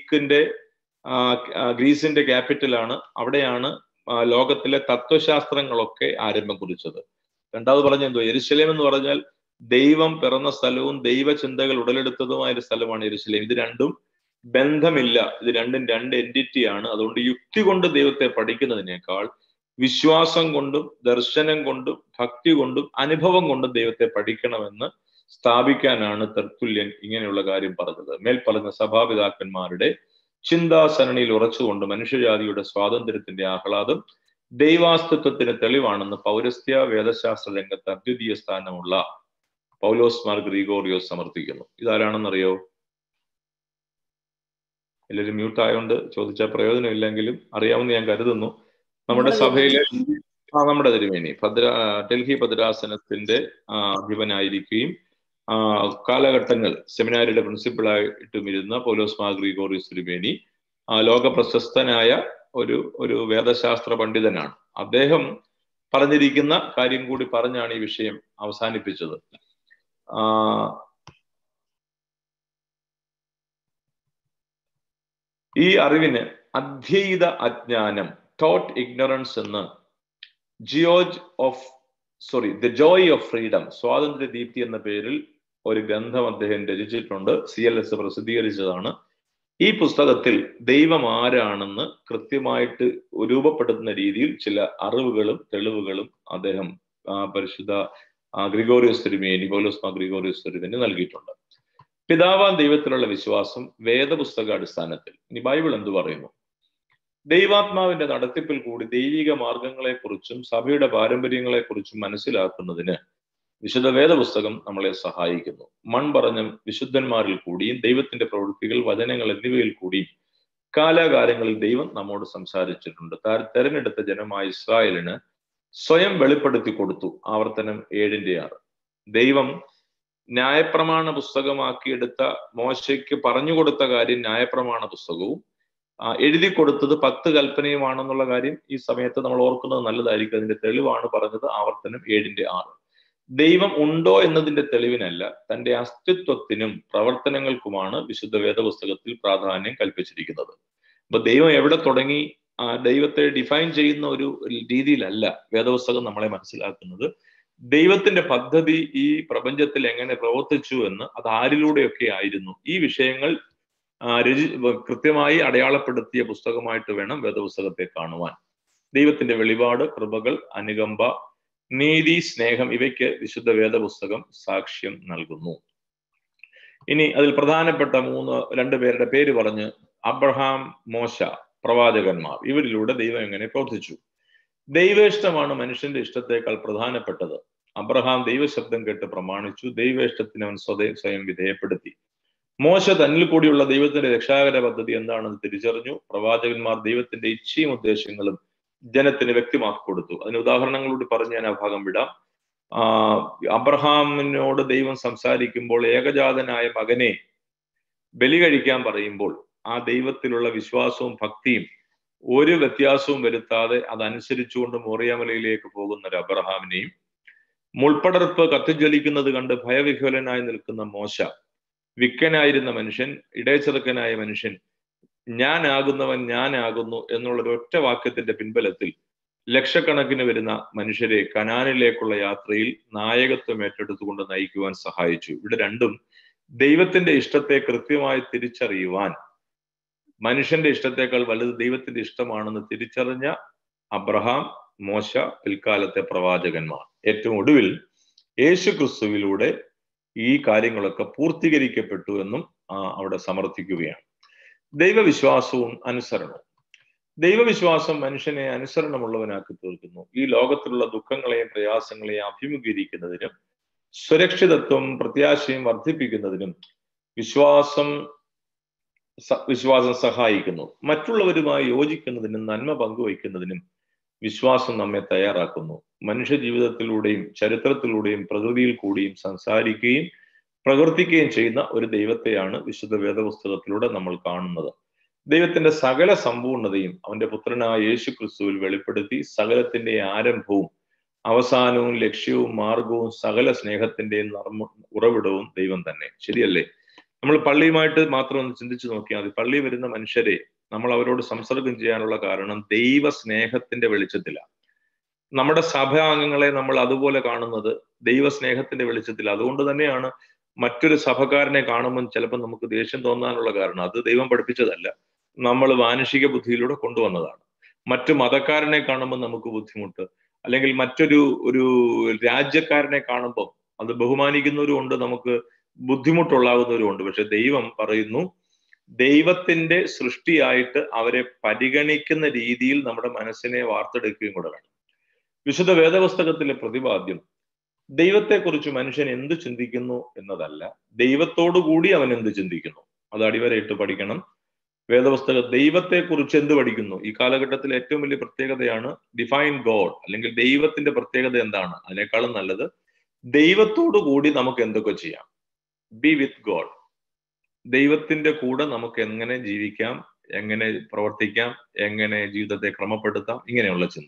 ഗ്രീസിന്റെ ക്യാപിറ്റലാണ്. അവിടെയാണ് ലോകത്തിലെ തത്വശാസ്ത്രങ്ങളൊക്കെ ആരംഭം കുറിച്ചത്. രണ്ടാമത് പറഞ്ഞ എന്തോ, യെരുശലേം എന്ന് പറഞ്ഞാൽ ദൈവം പിറന്ന സ്ഥലവും ദൈവചിന്തകൾ ഉടലെടുത്തതുമായ ഒരു സ്ഥലമാണ് യെരുശലേം. ഇത് രണ്ടും ബന്ധമില്ല, ഇത് രണ്ടും രണ്ട് എൻറ്റിറ്റിയാണ്. അതുകൊണ്ട് യുക്തി കൊണ്ട് ദൈവത്തെ പഠിക്കുന്നതിനേക്കാൾ വിശ്വാസം കൊണ്ടും ദർശനം കൊണ്ടും ഭക്തി കൊണ്ടും അനുഭവം കൊണ്ടും ദൈവത്തെ പഠിക്കണമെന്ന് സ്ഥാപിക്കാനാണ് തെർത്തുല്യൻ ഇങ്ങനെയുള്ള കാര്യം പറഞ്ഞത്. മേൽ പറഞ്ഞ സഭാപിതാക്കന്മാരുടെ ചിന്താസരണിയിൽ ഉറച്ചുകൊണ്ട് മനുഷ്യജാതിയുടെ സ്വാതന്ത്ര്യത്തിന്റെ ആഹ്ലാദം ദൈവാസ്തിത്വത്തിന് തെളിവാണെന്ന് പൗരസ്ത്യ വേദശാസ്ത്ര രംഗത്ത് അദ്വിതീയ സ്ഥാനമുള്ള പൗലോസ് മാർ ഗ്രിഗോറിയോസ് സമർത്ഥിക്കുന്നു. ഇതാരാണെന്നറിയോ? എല്ലാവരും മ്യൂട്ട് ആയതുകൊണ്ട് ചോദിച്ചാൽ പ്രയോജനമില്ലെങ്കിലും അറിയാമെന്ന് ഞാൻ കരുതുന്നു. നമ്മുടെ സഭയിലെ നമ്മുടെ തിരുമേനി ഡൽഹി ഭദ്രാസനത്തിന്റെ അധിപനായിരിക്കുകയും കാലഘട്ടങ്ങൾ സെമിനാരിയുടെ പ്രിൻസിപ്പളായിട്ടും ഇരുന്ന പൗലോസ് മാർ ഗ്രിഗോറിയോസ് തിരുമേനി ലോക പ്രശസ്തനായ ഒരു വേദശാസ്ത്ര പണ്ഡിതനാണ്. അദ്ദേഹം പറഞ്ഞിരിക്കുന്ന കാര്യം കൂടി പറഞ്ഞാണ് ഈ വിഷയം അവസാനിപ്പിച്ചത്. ഈ അറിവിന് അദ്വൈത അജ്ഞാനം, ടോട്ട് ഇഗ്നറൻസ് എന്ന് ദ ജോയ് ഓഫ് ഫ്രീഡം, സ്വാതന്ത്ര്യ ദീപ്തി എന്ന പേരിൽ ഒരു ഗ്രന്ഥം അദ്ദേഹം രചിച്ചിട്ടുണ്ട്. CLS പ്രസിദ്ധീകരിച്ചതാണ്. ഈ പുസ്തകത്തിൽ ദൈവം ആരാണെന്ന് കൃത്യമായിട്ട് രൂപപ്പെടുത്തുന്ന രീതിയിൽ ചില അറിവുകളും തെളിവുകളും അദ്ദേഹം പരിശുദ്ധ ഗ്രിഗോറിയോസ് തിരുമേനി, പൗലോസ് മാർ ഗ്രിഗോറിയോസ് തിരുമേനി നൽകിയിട്ടുണ്ട്. പിതാവാൻ ദൈവത്തിലുള്ള വിശ്വാസം വേദപുസ്തക അടിസ്ഥാനത്തിൽ. ഇനി ബൈബിൾ എന്തു പറയുന്നു? ദൈവാത്മാവിന്റെ നടത്തിപ്പിൽ കൂടി ദൈവിക മാർഗങ്ങളെക്കുറിച്ചും സഭയുടെ പാരമ്പര്യങ്ങളെക്കുറിച്ചും മനസ്സിലാക്കുന്നതിന് വിശുദ്ധ വേദപുസ്തകം നമ്മളെ സഹായിക്കുന്നു. മൺപറഞ്ഞ വിശുദ്ധന്മാരിൽ കൂടിയും ദൈവത്തിന്റെ പ്രവൃത്തികൾ, വചനങ്ങൾ എന്നിവയിൽ കൂടിയും കാലാകാലങ്ങളിൽ ദൈവം നമ്മോട് സംസാരിച്ചിട്ടുണ്ട്. തെരഞ്ഞെടുത്ത ജനമായ ഇസ്രായേലിന് സ്വയം വെളിപ്പെടുത്തി കൊടുത്തു. ആവർത്തനം 7:6. ദൈവം ന്യായപ്രമാണ പുസ്തകമാക്കിയെടുത്ത മോശയ്ക്ക് പറഞ്ഞുകൊടുത്ത കാര്യം ന്യായപ്രമാണ പുസ്തകവും എഴുതി കൊടുത്തത് 10 കൽപ്പനയുമാണെന്നുള്ള കാര്യം ഈ സമയത്ത് നമ്മൾ ഓർക്കുന്നത് നല്ലതായിരിക്കും. അതിന്റെ തെളിവാണ് പറഞ്ഞത് ആവർത്തനം 7:6. ദൈവം ഉണ്ടോ എന്നതിന്റെ തെളിവിനല്ല, തന്റെ അസ്തിത്വത്തിനും പ്രവർത്തനങ്ങൾക്കുമാണ് വിശുദ്ധ വേദപുസ്തകത്തിൽ പ്രാധാന്യം കൽപ്പിച്ചിരിക്കുന്നത്. അപ്പൊ ദൈവം എവിടെ തുടങ്ങി, ദൈവത്തെ ഡിഫൈൻ ചെയ്യുന്ന ഒരു രീതിയിലല്ല വേദപുസ്തകം നമ്മളെ മനസ്സിലാക്കുന്നത്. ദൈവത്തിന്റെ പദ്ധതി ഈ പ്രപഞ്ചത്തിൽ എങ്ങനെ പ്രവർത്തിച്ചു എന്ന്, അത് ആരിലൂടെയൊക്കെ ആയിരുന്നു, ഈ വിഷയങ്ങൾ കൃത്യമായി അടയാളപ്പെടുത്തിയ പുസ്തകമായിട്ട് വേണം വേദപുസ്തകത്തെ കാണുവാൻ. ദൈവത്തിന്റെ വെളിപാട്, കൃപകൾ, അനുകമ്പ, നീതി, സ്നേഹം, ഇവയ്ക്ക് വിശുദ്ധ വേദപുസ്തകം സാക്ഷ്യം നൽകുന്നു. ഇനി അതിൽ പ്രധാനപ്പെട്ട 2 പേരുടെ പേര് പറഞ്ഞ്, അബ്രഹാം, മോശ, പ്രവാചകന്മാർ, ഇവരിലൂടെ ദൈവം എങ്ങനെ പ്രവർത്തിച്ചു. ദൈവേഷ്ടമാണ് മനുഷ്യന്റെ ഇഷ്ടത്തെക്കാൾ പ്രധാനപ്പെട്ടത്. അബ്രഹാം ദൈവശബ്ദം കേട്ട് പ്രമാണിച്ചു, ദൈവേഷ്ടത്തിന് അവൻ സ്വയം വിധേയപ്പെടുത്തി. മോശ തന്നിൽ കൂടിയുള്ള ദൈവത്തിന്റെ രക്ഷാകര പദ്ധതി എന്താണെന്ന് തിരിച്ചറിഞ്ഞു. പ്രവാചകന്മാർ ദൈവത്തിന്റെ ഇച്ഛയും ഉദ്ദേശങ്ങളും ജനത്തിന് വ്യക്തമാക്കി കൊടുത്തു. അതിന് ഉദാഹരണങ്ങളോട് പറഞ്ഞ് ഞാൻ ആ ഭാഗം വിടാം. അബ്രഹാമിനോട് ദൈവം സംസാരിക്കുമ്പോൾ ഏകജാതനായ മകനെ ബലി കഴിക്കാൻ പറയുമ്പോൾ ആ ദൈവത്തിലുള്ള വിശ്വാസവും ഭക്തിയും ഒരു വ്യത്യാസവും വരുത്താതെ അതനുസരിച്ചുകൊണ്ട് മോറിയാമലയിലേക്ക് പോകുന്ന ഒരു അബ്രഹാമിനെയും, മുൾപ്പടർപ്പ് കത്തിജ്വലിക്കുന്നത് കണ്ട് ഭയവിഹ്വലനായി നിൽക്കുന്ന മോശ, വിക്കനായിരുന്ന മനുഷ്യൻ, ഇടയച്ചെറുക്കനായ മനുഷ്യൻ, ഞാനാകുന്നവൻ ഞാനാകുന്നു എന്നുള്ളൊരു ഒറ്റ വാക്യത്തിന്റെ പിൻബലത്തിൽ ലക്ഷക്കണക്കിന് വരുന്ന മനുഷ്യരെ കനാനിലേക്കുള്ള യാത്രയിൽ നായകത്വം ഏറ്റെടുത്തുകൊണ്ട് നയിക്കുവാൻ സഹായിച്ചു. ഇവിടെ രണ്ടും ദൈവത്തിന്റെ ഇഷ്ടത്തെ കൃത്യമായി തിരിച്ചറിയുവാൻ, മനുഷ്യന്റെ ഇഷ്ടത്തെക്കാൾ വലുത് ദൈവത്തിന്റെ ഇഷ്ടമാണെന്ന് തിരിച്ചറിഞ്ഞ അബ്രഹാം, മോശ, പിൽക്കാലത്തെ പ്രവാചകന്മാർ. ഏറ്റവും ഒടുവിൽ യേശു ക്രിസ്തുവിലൂടെ ഈ കാര്യങ്ങളൊക്കെ പൂർത്തീകരിക്കപ്പെട്ടു എന്നും അവിടെ സമർത്ഥിക്കുകയാണ്. ദൈവവിശ്വാസവും അനുസരണവും. ദൈവവിശ്വാസം മനുഷ്യനെ അനുസരണമുള്ളവനാക്കി തീർക്കുന്നു. ഈ ലോകത്തിലുള്ള ദുഃഖങ്ങളെയും പ്രയാസങ്ങളെയും അഭിമുഖീകരിക്കുന്നതിനും സുരക്ഷിതത്വം, പ്രത്യാശയും വർദ്ധിപ്പിക്കുന്നതിനും വിശ്വാസം സഹായിക്കുന്നു. മറ്റുള്ളവരുമായി യോജിക്കുന്നതിനും നന്മ പങ്കുവയ്ക്കുന്നതിനും വിശ്വാസം നമ്മെ തയ്യാറാക്കുന്നു. മനുഷ്യ ജീവിതത്തിലൂടെയും ചരിത്രത്തിലൂടെയും പ്രകൃതിയിൽ കൂടിയും സംസാരിക്കുകയും പ്രവർത്തിക്കുകയും ചെയ്യുന്ന ഒരു ദൈവത്തെയാണ് വിശുദ്ധ വേദപുസ്തകത്തിലൂടെ നമ്മൾ കാണുന്നത്. ദൈവത്തിന്റെ സകല സമ്പൂർണതയും അവന്റെ പുത്രനായ യേശു ക്രിസ്തുവിൽ വെളിപ്പെടുത്തി സകലത്തിന്റെ ആരംഭവും അവസാനവും ലക്ഷ്യവും മാർഗവും സകല സ്നേഹത്തിന്റെയും ഉറവിടവും ദൈവം തന്നെ. ശരിയല്ലേ? നമ്മൾ പള്ളിയുമായിട്ട് മാത്രം ഒന്ന് ചിന്തിച്ചു നോക്കിയാൽ മതി. പള്ളി വരുന്ന മനുഷ്യരെ നമ്മൾ അവരോട് സംസർഗം ചെയ്യാനുള്ള കാരണം ദൈവ സ്നേഹത്തിന്റെ വെളിച്ചത്തിലാണ്. നമ്മുടെ സഭാംഗങ്ങളെ നമ്മൾ അതുപോലെ കാണുന്നത് ദൈവ സ്നേഹത്തിന്റെ വെളിച്ചത്തിൽ. അതുകൊണ്ട് തന്നെയാണ് മറ്റൊരു സഭക്കാരനെ കാണുമ്പോൾ ചിലപ്പോൾ നമുക്ക് ദേഷ്യം തോന്നാനുള്ള കാരണം അത് ദൈവം പഠിപ്പിച്ചതല്ല, നമ്മൾ മാനുഷിക ബുദ്ധിയിലൂടെ കൊണ്ടുവന്നതാണ്. മറ്റു മതക്കാരനെ കാണുമ്പോൾ നമുക്ക് ബുദ്ധിമുട്ട്, അല്ലെങ്കിൽ മറ്റൊരു രാജ്യക്കാരനെ കാണുമ്പോൾ അത് ബഹുമാനിക്കുന്നവരും ഉണ്ട്, നമുക്ക് ബുദ്ധിമുട്ടുള്ളാവുന്നവരും ഉണ്ട്. പക്ഷെ ദൈവം പറയുന്നു, ദൈവത്തിന്റെ സൃഷ്ടിയായിട്ട് അവരെ പരിഗണിക്കുന്ന രീതിയിൽ നമ്മുടെ മനസ്സിനെ വാർത്തെടുക്കുകയും കൂടെ വേണം. വിശുദ്ധ വേദപുസ്തകത്തിലെ പ്രതിപാദ്യം ദൈവത്തെക്കുറിച്ച് മനുഷ്യൻ എന്ത് ചിന്തിക്കുന്നു എന്നതല്ല, ദൈവത്തോടു കൂടി അവൻ എന്ത് ചിന്തിക്കുന്നു. അത് അടിവരയിട്ട് പഠിക്കണം. വേദപുസ്തകം ദൈവത്തെക്കുറിച്ച് എന്ത് പഠിക്കുന്നു? ഈ കാലഘട്ടത്തിൽ ഏറ്റവും വലിയ പ്രത്യേകതയാണ് ഡിഫൈൻ ഗോഡ്, അല്ലെങ്കിൽ ദൈവത്തിന്റെ പ്രത്യേകത എന്താണ്? അതിനേക്കാളും നല്ലത് ദൈവത്തോടു കൂടി നമുക്ക് എന്തൊക്കെ ചെയ്യാം. Be with God. ദൈവത്തിന്റെ കൂടെ നമുക്ക് എങ്ങനെ ജീവിക്കാം, എങ്ങനെ പ്രവർത്തിക്കാം, എങ്ങനെ ജീവിതത്തെ ക്രമപ്പെടുത്താം, ഇങ്ങനെയുള്ള ചിന്ത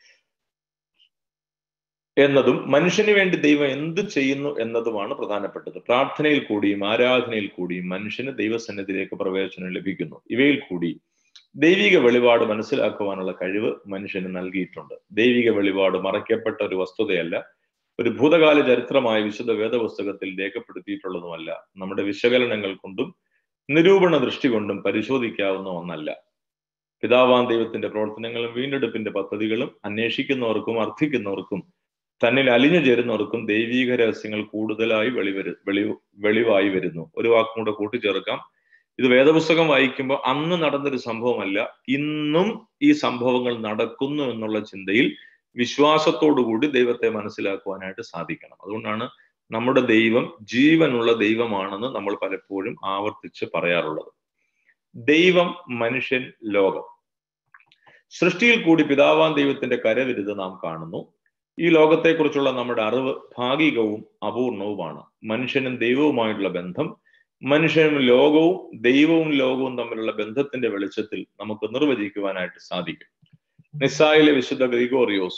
എന്നതും മനുഷ്യന് വേണ്ടി ദൈവം എന്ത് ചെയ്യുന്നു എന്നതുമാണ് പ്രധാനപ്പെട്ടത്. പ്രാർത്ഥനയിൽ കൂടിയും ആരാധനയിൽ കൂടിയും മനുഷ്യന് ദൈവസന്നിധിയിലേക്ക് പ്രവേശനം ലഭിക്കുന്നു. ഇവയിൽ കൂടി ദൈവിക വെളിപാട് മനസ്സിലാക്കുവാനുള്ള കഴിവ് മനുഷ്യന് നൽകിയിട്ടുണ്ട്. ദൈവിക വെളിപാട് മറയ്ക്കപ്പെട്ട ഒരു വസ്തുതയല്ല, ഒരു ഭൂതകാല ചരിത്രമായ വിശുദ്ധ വേദപുസ്തകത്തിൽ രേഖപ്പെടുത്തിയിട്ടുള്ളതുമല്ല, നമ്മുടെ വിശകലനങ്ങൾ കൊണ്ടും നിരൂപണ ദൃഷ്ടി കൊണ്ടും പരിശോധിക്കാവുന്ന ഒന്നല്ല. പിതാവാം ദൈവത്തിന്റെ പ്രവർത്തനങ്ങളും വീണ്ടെടുപ്പിന്റെ പദ്ധതികളും അന്വേഷിക്കുന്നവർക്കും അർത്ഥിക്കുന്നവർക്കും തന്നിൽ അലിഞ്ഞു ചേരുന്നവർക്കും ദൈവീക രഹസ്യങ്ങൾ കൂടുതലായി വെളിവായി വരുന്നു. ഒരു വാക്കും കൂടെ കൂട്ടിച്ചേർക്കാം. ഇത് വേദപുസ്തകം വായിക്കുമ്പോൾ അന്ന് നടന്നൊരു സംഭവമല്ല, ഇന്നും ഈ സംഭവങ്ങൾ നടക്കുന്നു എന്നുള്ള ചിന്തയിൽ വിശ്വാസത്തോടുകൂടി ദൈവത്തെ മനസ്സിലാക്കുവാനായിട്ട് സാധിക്കണം. അതുകൊണ്ടാണ് നമ്മുടെ ദൈവം ജീവനുള്ള ദൈവമാണെന്ന് നമ്മൾ പലപ്പോഴും ആവർത്തിച്ച് പറയാറുള്ളത്. ദൈവം, മനുഷ്യൻ, ലോകം. സൃഷ്ടിയിൽ കൂടി പിതാവാൻ ദൈവത്തിന്റെ കരവിരുത് നാം കാണുന്നു. ഈ ലോകത്തെക്കുറിച്ചുള്ള നമ്മുടെ അറിവ് ഭാഗികവും അപൂർണവുമാണ്. മനുഷ്യനും ദൈവവുമായിട്ടുള്ള ബന്ധം മനുഷ്യനും ലോകവും ദൈവവും ലോകവും തമ്മിലുള്ള ബന്ധത്തിന്റെ വെളിച്ചത്തിൽ നമുക്ക് നിർവചിക്കുവാനായിട്ട് സാധിക്കും. നിസ്സായിലെ വിശുദ്ധ ഗ്രിഗോറിയോസ്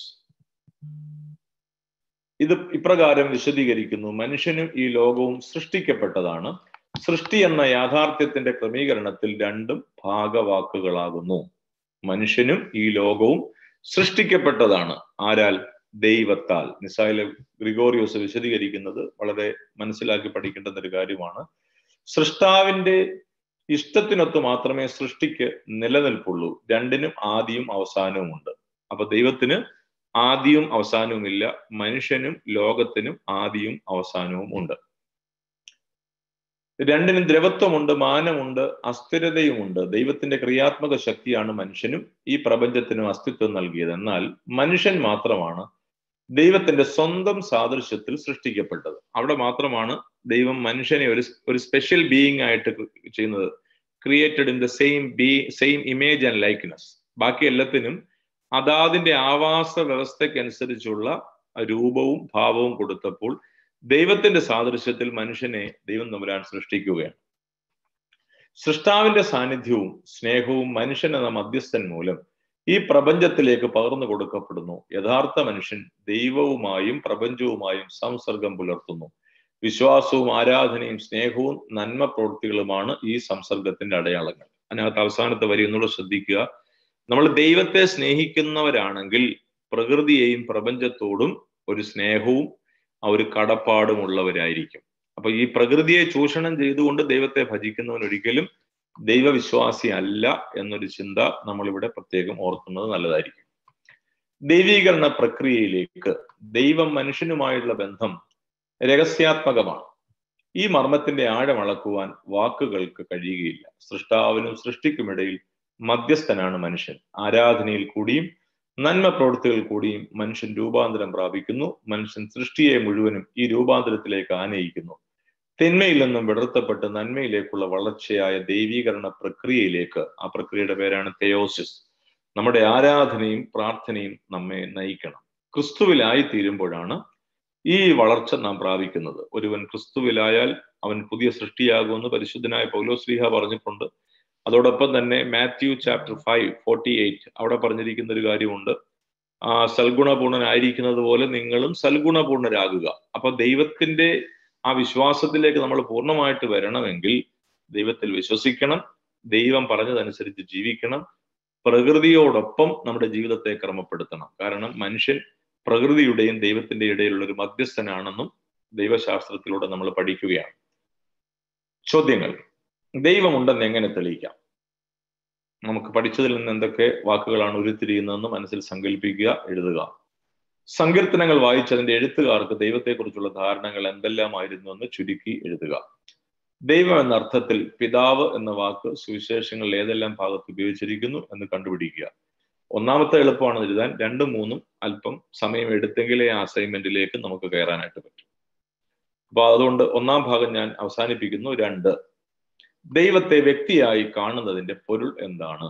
ഇത് ഇപ്രകാരം വിശദീകരിക്കുന്നു: മനുഷ്യനും ഈ ലോകവും സൃഷ്ടിക്കപ്പെട്ടതാണ്. സൃഷ്ടി എന്ന യാഥാർത്ഥ്യത്തിന്റെ ക്രമീകരണത്തിൽ രണ്ടും ഭാഗവാക്കുകളാകുന്നു. മനുഷ്യനും ഈ ലോകവും സൃഷ്ടിക്കപ്പെട്ടതാണ്. ആരാൽ? ദൈവത്താൽ. നിസ്സായിലെ ഗ്രിഗോറിയോസ് വിശദീകരിക്കുന്നത് വളരെ മനസ്സിലാക്കി പഠിക്കേണ്ടുന്ന ഒരു കാര്യമാണ്. സൃഷ്ടാവിന്റെ ഇഷ്ടത്തിനൊത്ത് മാത്രമേ സൃഷ്ടിക്ക് നിലനിൽപ്പുള്ളൂ. രണ്ടിനും ആദിയും അവസാനവും ഉണ്ട്. അപ്പൊ ദൈവത്തിന് ആദിയും അവസാനവുമില്ല, മനുഷ്യനും ലോകത്തിനും ആദിയും അവസാനവും ഉണ്ട്. രണ്ടിനും ദ്രവത്വമുണ്ട്, മാനമുണ്ട്, അസ്ഥിരതയുമുണ്ട്. ദൈവത്തിന്റെ ക്രിയാത്മക ശക്തിയാണ് മനുഷ്യനും ഈ പ്രപഞ്ചത്തിനും അസ്തിത്വം നൽകിയത്. എന്നാൽ മനുഷ്യൻ മാത്രമാണ് ദൈവത്തിന്റെ സ്വന്തം സാദൃശ്യത്തിൽ സൃഷ്ടിക്കപ്പെട്ടത്. അവിടെ മാത്രമാണ് ദൈവം മനുഷ്യനെ ഒരു സ്പെഷ്യൽ ബീയിങ് ആയിട്ട് ചെയ്യുന്നത്. Created in the same image and likeness. ബാക്കി എല്ലാത്തിനും അതാതിന്റെ ആവാസ വ്യവസ്ഥയ്ക്കനുസരിച്ചുള്ള രൂപവും ഭാവവും കൊടുത്തപ്പോൾ ദൈവത്തിന്റെ സാദൃശ്യത്തിൽ മനുഷ്യനെ ദൈവം തമ്പുരാൻ സൃഷ്ടിക്കുകയാണ്. സൃഷ്ടാവിന്റെ സാന്നിധ്യവും സ്നേഹവും മനുഷ്യൻ എന്ന മധ്യസ്ഥൻ മൂലം ഈ പ്രപഞ്ചത്തിലേക്ക് പകർന്നു കൊടുക്കപ്പെടുന്നു. യഥാർത്ഥ മനുഷ്യൻ ദൈവവുമായും പ്രപഞ്ചവുമായും സംസർഗം പുലർത്തുന്നു. വിശ്വാസവും ആരാധനയും സ്നേഹവും നന്മ പ്രവൃത്തികളുമാണ് ഈ സംസർഗത്തിന്റെ അടയാളങ്ങൾ. അതിനകത്ത് അവസാനത്തെ വരി ഒന്നുകൂടെ ശ്രദ്ധിക്കുക. നമ്മൾ ദൈവത്തെ സ്നേഹിക്കുന്നവരാണെങ്കിൽ പ്രകൃതിയെയും പ്രപഞ്ചത്തോടും ഒരു സ്നേഹവും ഒരു കടപ്പാടുമുള്ളവരായിരിക്കും. അപ്പൊ ഈ പ്രകൃതിയെ ചൂഷണം ചെയ്തുകൊണ്ട് ദൈവത്തെ ഭജിക്കുന്നവൻ ഒരിക്കലും ദൈവവിശ്വാസി അല്ല എന്നൊരു ചിന്ത നമ്മളിവിടെ പ്രത്യേകം ഓർക്കുന്നത് നല്ലതായിരിക്കും. ദൈവീകരണ പ്രക്രിയയിലേക്ക് ദൈവം മനുഷ്യനുമായുള്ള ബന്ധം രഹസ്യാത്മകമാണ്. ഈ മർമ്മത്തിന്റെ ആഴമളക്കുവാൻ വാക്കുകൾക്ക് കഴിയുകയില്ല. സൃഷ്ടാവിനും സൃഷ്ടിക്കുമിടയിൽ മധ്യസ്ഥനാണ് മനുഷ്യൻ. ആരാധനയിൽ കൂടിയും നന്മ പ്രവൃത്തികൾ കൂടിയും മനുഷ്യൻ രൂപാന്തരം പ്രാപിക്കുന്നു. മനുഷ്യൻ സൃഷ്ടിയെ മുഴുവനും ഈ രൂപാന്തരത്തിലേക്ക് ആനയിക്കുന്നു. തിന്മയിൽ നിന്നും വിടർത്തപ്പെട്ട് നന്മയിലേക്കുള്ള വളർച്ചയായ ദൈവീകരണ പ്രക്രിയയിലേക്ക്, ആ പ്രക്രിയയുടെ പേരാണ് തെയോസിസ്, നമ്മുടെ ആരാധനയും പ്രാർത്ഥനയും നമ്മെ നയിക്കണം. ക്രിസ്തുവിലായി തീരുമ്പോഴാണ് ഈ വളർച്ച നാം പ്രാപിക്കുന്നത്. ഒരുവൻ ക്രിസ്തുവിലായാൽ അവൻ പുതിയ സൃഷ്ടിയാകുമെന്ന് പരിശുദ്ധനായ പൗലോസ്ലീഹ പറഞ്ഞിട്ടുണ്ട്. അതോടൊപ്പം തന്നെ മാത്യു ചാപ്റ്റർ 5:48 അവിടെ പറഞ്ഞിരിക്കുന്ന ഒരു കാര്യമുണ്ട്: സൽഗുണപൂർണനായിരിക്കുന്നത് പോലെ നിങ്ങളും സൽഗുണപൂർണരാകുക. അപ്പൊ ദൈവത്തിന്റെ ആ വിശ്വാസത്തിലേക്ക് നമ്മൾ പൂർണ്ണമായിട്ട് വരണമെങ്കിൽ ദൈവത്തിൽ വിശ്വസിക്കണം, ദൈവം പറഞ്ഞതനുസരിച്ച് ജീവിക്കണം, പ്രകൃതിയോടൊപ്പം നമ്മുടെ ജീവിതത്തെ ക്രമപ്പെടുത്തണം. കാരണം മനുഷ്യൻ പ്രകൃതിയുടെയും ദൈവത്തിന്റെ ഇടയിലുള്ള ഒരു മധ്യസ്ഥനാണെന്നും ദൈവശാസ്ത്രത്തിലൂടെ നമ്മൾ പഠിക്കുകയാണ്. ചോദ്യങ്ങൾ: ദൈവമുണ്ടെന്ന് എങ്ങനെ തെളിയിക്കാം? നമുക്ക് പഠിച്ചതിൽ നിന്ന് എന്തൊക്കെ വാക്കുകളാണ് ഉരുത്തിരിയുന്നതെന്ന് മനസ്സിൽ സങ്കല്പിക്കുക, എഴുതുക. സങ്കീർത്തനങ്ങൾ വായിച്ചതിന്റെ എഴുത്തുകാർക്ക് ദൈവത്തെക്കുറിച്ചുള്ള ധാരണകൾ എന്തെല്ലാമായിരുന്നു എന്ന് ചുരുക്കി എഴുതുക. ദൈവം എന്ന അർത്ഥത്തിൽ പിതാവ് എന്ന വാക്ക് സുവിശേഷങ്ങളിൽ ഏതെല്ലാം ഭാഗത്ത് ഉപയോഗിച്ചിരിക്കുന്നു എന്ന് കണ്ടുപിടിക്കുക. ഒന്നാമത്തെ എളുപ്പമാണ് എഴുതാൻ. 2, 3 അല്പം സമയം എടുത്തെങ്കിലേ ആ അസൈൻമെന്റിലേക്ക് നമുക്ക് കയറാനായിട്ട് പറ്റും. അപ്പൊ അതുകൊണ്ട് ഒന്നാം ഭാഗം ഞാൻ അവസാനിപ്പിക്കുന്നു. 2, ദൈവത്തെ വ്യക്തിയായി കാണുന്നതിന്റെ പൊരുൾ എന്താണ്?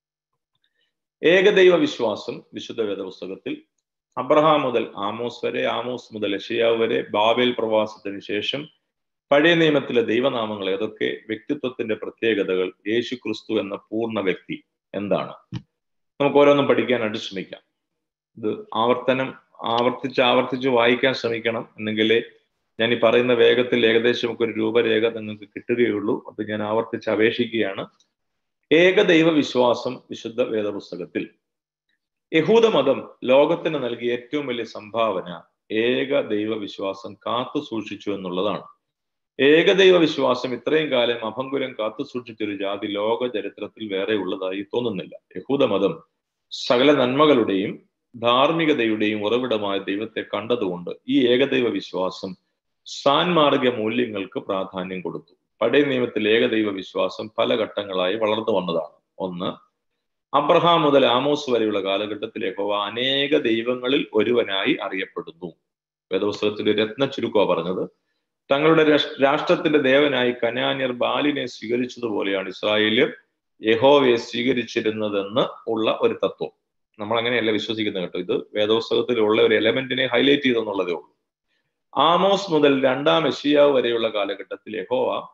ഏകദൈവ വിശ്വാസം വിശുദ്ധ വേദപുസ്തകത്തിൽ അബ്രഹാം മുതൽ ആമോസ് വരെ, ആമോസ് മുതൽ യെശയ്യാവ് വരെ, ബാബേൽ പ്രവാസത്തിന് ശേഷം പഴയ നിയമത്തിലെ ദൈവനാമങ്ങൾ ഏതൊക്കെ? വ്യക്തിത്വത്തിന്റെ പ്രത്യേകതകൾ, യേശു ക്രിസ്തു എന്ന പൂർണ്ണ വ്യക്തി എന്താണ്? നമുക്ക് ഓരോന്നും പഠിക്കാനായിട്ട് ശ്രമിക്കാം. ഇത് ആവർത്തിച്ച് വായിക്കാൻ ശ്രമിക്കണം. എന്നെങ്കിലേ ഞാൻ ഈ പറയുന്ന വേഗത്തിൽ ഏകദേശം നമുക്ക് ഒരു രൂപരേഖ നിങ്ങൾക്ക് കിട്ടുകയുള്ളൂ. അത് ഞാൻ ആവർത്തിച്ച് അപേക്ഷിക്കുകയാണ്. ഏകദൈവ വിശ്വാസം വിശുദ്ധ വേദപുസ്തകത്തിൽ യഹൂദമതം ലോകത്തിന് നൽകിയ ഏറ്റവും വലിയ സംഭാവന ഏകദൈവ വിശ്വാസം കാത്തു സൂക്ഷിച്ചു എന്നുള്ളതാണ്. ഏകദൈവ വിശ്വാസം ഇത്രയും കാലം അഭംഗുരം കാത്തു സൂക്ഷിച്ചൊരു ജാതി ലോക ചരിത്രത്തിൽ വേറെ ഉള്ളതായി തോന്നുന്നില്ല. യഹൂദമതം സകല നന്മകളുടെയും ധാർമ്മികതയുടെയും ഉറവിടമായ ദൈവത്തെ കണ്ടതുകൊണ്ട് ഈ ഏകദൈവ വിശ്വാസം സാൻമാർഗിക മൂല്യങ്ങൾക്ക് പ്രാധാന്യം കൊടുത്തു. പഴയ നിയമത്തിൽ ഏകദൈവ വിശ്വാസം പല ഘട്ടങ്ങളായി വളർന്നു വന്നതാണ്. 1, അബ്രഹാം മുതൽ ആമോസ് വരെയുള്ള കാലഘട്ടത്തിൽ യഹോവ അനേക ദൈവങ്ങളിൽ ഒരുവനായി അറിയപ്പെടുന്നു. വേദപുസ്തകത്തിൽ രത്ന ചുരുക്കമാണ് പറഞ്ഞത്. തങ്ങളുടെ രാഷ്ട്രത്തിന്റെ ദേവനായി കനാന്യർ ബാലിനെ സ്വീകരിച്ചതുപോലെയാണ് ഇസ്രായേലിയർ യഹോവയെ സ്വീകരിച്ചിരുന്നതെന്ന് ഉള്ള ഒരു തത്വം. നമ്മൾ അങ്ങനെയല്ല വിശ്വസിക്കുന്നത് കേട്ടോ. ഇത് വേദപുസ്തകത്തിലുള്ള ഒരു എലമെന്റിനെ ഹൈലൈറ്റ് ചെയ്തെന്നുള്ളതേ ഉള്ളൂ. ആമോസ് മുതൽ 2-ാം യെശയ്യാവ് വരെയുള്ള കാലഘട്ടത്തിൽ യഹോവ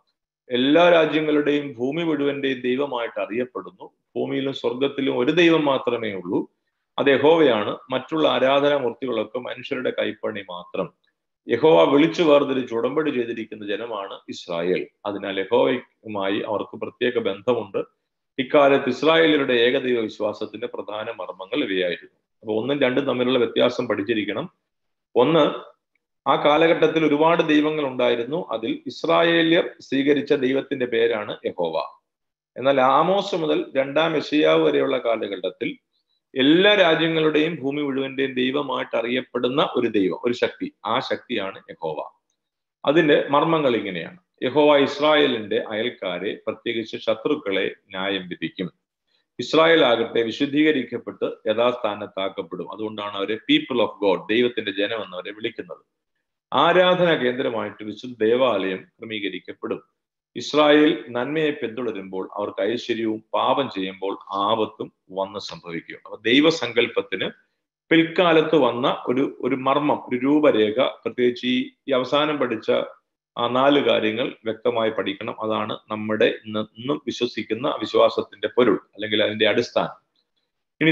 എല്ലാ രാജ്യങ്ങളുടെയും ഭൂമി മുഴുവന്റെയും ദൈവമായിട്ട് അറിയപ്പെടുന്നു. ഭൂമിയിലും സ്വർഗത്തിലും ഒരു ദൈവം മാത്രമേ ഉള്ളൂ, അത് യഹോവയാണ്. മറ്റുള്ള ആരാധനാമൂർത്തികളൊക്കെ മനുഷ്യരുടെ കൈപ്പണി മാത്രം. യഹോവ വിളിച്ചു വേർതിരിച്ച് ഉടമ്പടി ചെയ്തിരിക്കുന്ന ജനമാണ് ഇസ്രായേൽ. അതിനാൽ യഹോവയുമായി അവർക്ക് പ്രത്യേക ബന്ധമുണ്ട്. ഇക്കാലത്ത് ഇസ്രായേലിയരുടെ ഏകദൈവ വിശ്വാസത്തിന്റെ പ്രധാന മർമ്മങ്ങൾ ഇവയായിരുന്നു. അപ്പൊ ഒന്നും രണ്ടും തമ്മിലുള്ള വ്യത്യാസം പഠിച്ചിരിക്കണം. ഒന്ന്, ആ കാലഘട്ടത്തിൽ ഒരുപാട് ദൈവങ്ങൾ ഉണ്ടായിരുന്നു. അതിൽ ഇസ്രായേല്യർ സ്വീകരിച്ച ദൈവത്തിന്റെ പേരാണ് യഹോവ. എന്നാൽ ആമോസ് മുതൽ 2-ാം യെശയ്യാവ് വരെയുള്ള കാലഘട്ടത്തിൽ എല്ലാ രാജ്യങ്ങളുടെയും ഭൂമി മുഴുവന്റെയും ദൈവമായിട്ട് അറിയപ്പെടുന്ന ഒരു ദൈവം, ഒരു ശക്തി, ആ ശക്തിയാണ് യഹോവ. അതിന്റെ മർമ്മങ്ങൾ ഇങ്ങനെയാണ്. യഹോവ ഇസ്രായേലിന്റെ അയൽക്കാരെ, പ്രത്യേകിച്ച് ശത്രുക്കളെ ന്യായം വിധിക്കും. ഇസ്രായേൽ ആകട്ടെ വിശുദ്ധീകരിക്കപ്പെട്ട് യഥാസ്ഥാനത്താക്കപ്പെടും. അതുകൊണ്ടാണ് അവരെ പീപ്പിൾ ഓഫ് ഗോഡ്, ദൈവത്തിന്റെ ജനം എന്നവരെ വിളിക്കുന്നത്. ആരാധനാ കേന്ദ്രമായിട്ട് വിശുദ്ധ ദേവാലയം ക്രമീകരിക്കപ്പെടും. ഇസ്രായേൽ നന്മയെ പിന്തുടരുമ്പോൾ അവർക്ക് ഐശ്വര്യവും, പാപം ചെയ്യുമ്പോൾ ആപത്തും വന്ന് സംഭവിക്കും. അപ്പൊ ദൈവസങ്കല്പത്തിന് പിൽക്കാലത്ത് വന്ന ഒരു മർമ്മം, ഒരു രൂപരേഖ, പ്രത്യേകിച്ച് ഈ അവസാനം പഠിച്ച ആ 4 കാര്യങ്ങൾ വ്യക്തമായി പഠിക്കണം. അതാണ് നമ്മുടെ ഇന്നും വിശ്വസിക്കുന്ന വിശ്വാസത്തിന്റെ പൊരുൾ, അല്ലെങ്കിൽ അതിന്റെ അടിസ്ഥാനം. ഇനി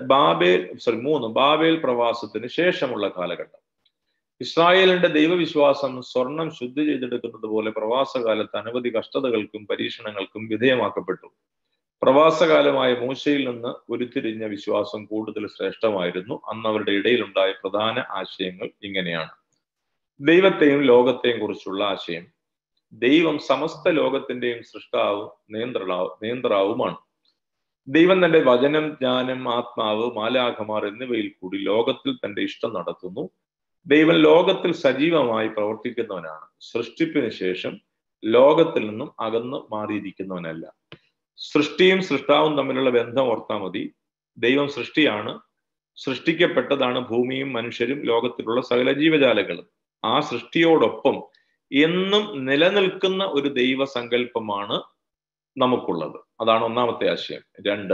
3 ബാബേൽ പ്രവാസത്തിന് ശേഷമുള്ള കാലഘട്ടം. ഇസ്രായേലിന്റെ ദൈവവിശ്വാസം സ്വർണം ശുദ്ധി ചെയ്തെടുക്കുന്നത് പോലെ പ്രവാസകാലത്ത് അനവധി കഷ്ടതകൾക്കും പരീക്ഷണങ്ങൾക്കും വിധേയമാക്കപ്പെട്ടു. പ്രവാസകാലമായ മൂശയിൽ നിന്ന് ഉരുത്തിരിഞ്ഞ വിശ്വാസം കൂടുതൽ ശ്രേഷ്ഠമായിരുന്നു. അന്ന് അവരുടെ ഇടയിലുണ്ടായ പ്രധാന ആശയങ്ങൾ ഇങ്ങനെയാണ്. ദൈവത്തെയും ലോകത്തെയും കുറിച്ചുള്ള ആശയം. ദൈവം സമസ്ത ലോകത്തിന്റെയും സൃഷ്ടാവും നിയന്ത്രാവുമാണ്. ദൈവം തന്റെ വചനം, ജ്ഞാനം, ആത്മാവ്, മാലാഖമാർ എന്നിവയിൽ കൂടി ലോകത്തിൽ തന്റെ ഇഷ്ടം നടത്തുന്നു. ദൈവം ലോകത്തിൽ സജീവമായി പ്രവർത്തിക്കുന്നവനാണ്. സൃഷ്ടിപ്പിന് ശേഷം ലോകത്തിൽ നിന്നും അകന്ന് മാറിയിരിക്കുന്നവനല്ല. സൃഷ്ടിയും സൃഷ്ടാവും തമ്മിലുള്ള ബന്ധം ഓർത്താൽ മതി. ദൈവം സൃഷ്ടിയാണ്, സൃഷ്ടിക്കപ്പെട്ടതാണ് ഭൂമിയും മനുഷ്യരും ലോകത്തിലുള്ള സകല ജീവജാലങ്ങളും. ആ സൃഷ്ടിയോടൊപ്പം എന്നും നിലനിൽക്കുന്ന ഒരു ദൈവസങ്കല്പമാണ് നമുക്കുള്ളത്. അതാണ് ഒന്നാമത്തെ ആശയം. 2,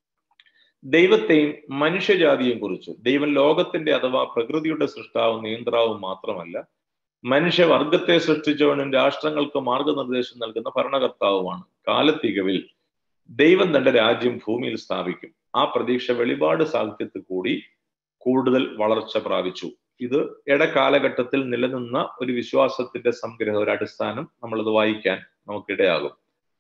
ദൈവത്തെയും മനുഷ്യജാതിയെയും കുറിച്ച്. ദൈവം ലോകത്തിന്റെ അഥവാ പ്രകൃതിയുടെ സൃഷ്ടാവും നിയന്ത്രാവും മാത്രമല്ല, മനുഷ്യവർഗത്തെ സൃഷ്ടിച്ചവനും രാഷ്ട്രങ്ങൾക്ക് മാർഗനിർദ്ദേശം നൽകുന്ന ഭരണകർത്താവുമാണ്. കാലത്തികവിൽ ദൈവം തന്റെ രാജ്യം ഭൂമിയിൽ സ്ഥാപിക്കും. ആ പ്രതീക്ഷ വെളിപാട് സാഹിത്യത്തിൽ കൂടി കൂടുതൽ വളർച്ച പ്രാപിച്ചു. ഇത് ഇടകാലഘട്ടത്തിൽ നിലനിന്ന ഒരു വിശ്വാസത്തിന്റെ സംഗ്രഹം, ഒരു അടിസ്ഥാനം. നമ്മളത് വായിക്കാൻ നമുക്കിടയാകും.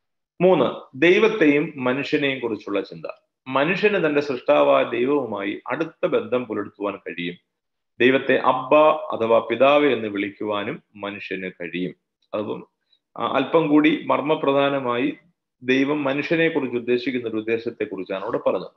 3, ദൈവത്തെയും മനുഷ്യനെയും കുറിച്ചുള്ള ചിന്ത. മനുഷ്യന് തന്റെ സൃഷ്ടാവായ ദൈവവുമായി അടുത്ത ബന്ധം പുലർത്തുവാൻ കഴിയും. ദൈവത്തെ അബ്ബ അഥവാ പിതാവ് എന്ന് വിളിക്കുവാനും മനുഷ്യന് കഴിയും. അതും അല്പം കൂടി മർമ്മപ്രധാനമായി ദൈവം മനുഷ്യനെ കുറിച്ച് ഉദ്ദേശിക്കുന്ന ഒരു ഉദ്ദേശത്തെ കുറിച്ചാണ് അവിടെ പറഞ്ഞത്.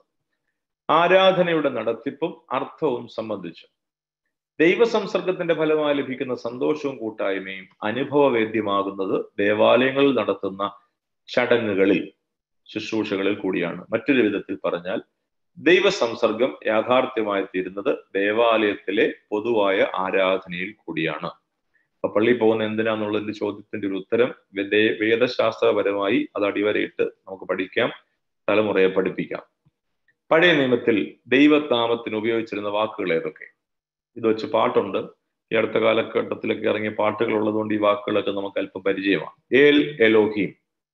ആരാധനയുടെ നടത്തിപ്പും അർത്ഥവും സംബന്ധിച്ച്. ദൈവസംസർഗത്തിന്റെ ഫലമായി ലഭിക്കുന്ന സന്തോഷവും കൂട്ടായ്മയും അനുഭവവേദ്യമാകുന്നത് ദേവാലയങ്ങളിൽ നടത്തുന്ന ചടങ്ങുകളിൽ, ശുശ്രൂഷകളിൽ കൂടിയാണ്. മറ്റൊരു വിധത്തിൽ പറഞ്ഞാൽ ദൈവസംസർഗം യാഥാർത്ഥ്യമായി തീരുന്നത് ദേവാലയത്തിലെ പൊതുവായ ആരാധനയിൽ കൂടിയാണ്. അപ്പൊ പള്ളിയിൽ പോകുന്ന എന്തിനാന്നുള്ളതിന്റെ ചോദ്യത്തിന്റെ ഒരു ഉത്തരം വേദശാസ്ത്രപരമായി അത് അടിവരയിട്ട് നമുക്ക് പഠിക്കാം, തലമുറയെ പഠിപ്പിക്കാം. പഴയ നിയമത്തിൽ ദൈവനാമത്തിന് ഉപയോഗിച്ചിരുന്ന വാക്കുകൾ ഏതൊക്കെ? ഇത് വെച്ച് പാട്ടുണ്ട്. ഈ അടുത്ത കാലഘട്ടത്തിലൊക്കെ ഇറങ്ങിയ പാട്ടുകൾ ഉള്ളതുകൊണ്ട് ഈ വാക്കുകളൊക്കെ നമുക്ക് അല്പം പരിചയമാണ്. എലോഹീം.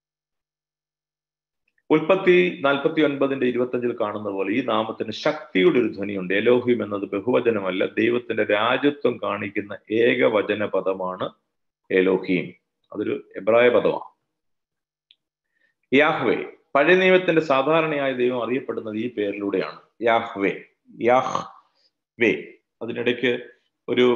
ഉൽപ്പത്തി 49:25 കാണുന്ന പോലെ ഈ നാമത്തിന് ശക്തിയുടെ ഒരു ധ്വനിയുണ്ട്. എലോഹീം എന്നത് ബഹുവചനമല്ല, ദൈവത്തിന്റെ രാജ്യത്വം കാണിക്കുന്ന ഏകവചന പദമാണ് എലോഹീം. അതൊരു എബ്രായ പദമാണ്. യാഹ്വേ. പഴയ നിയമത്തിന്റെ സാധാരണയായ ദൈവം അറിയപ്പെടുന്നത് ഈ പേരിലൂടെയാണ്, യാഹ്വേ, യാഹ്വേ. അതിനിടയ്ക്ക് ഒരു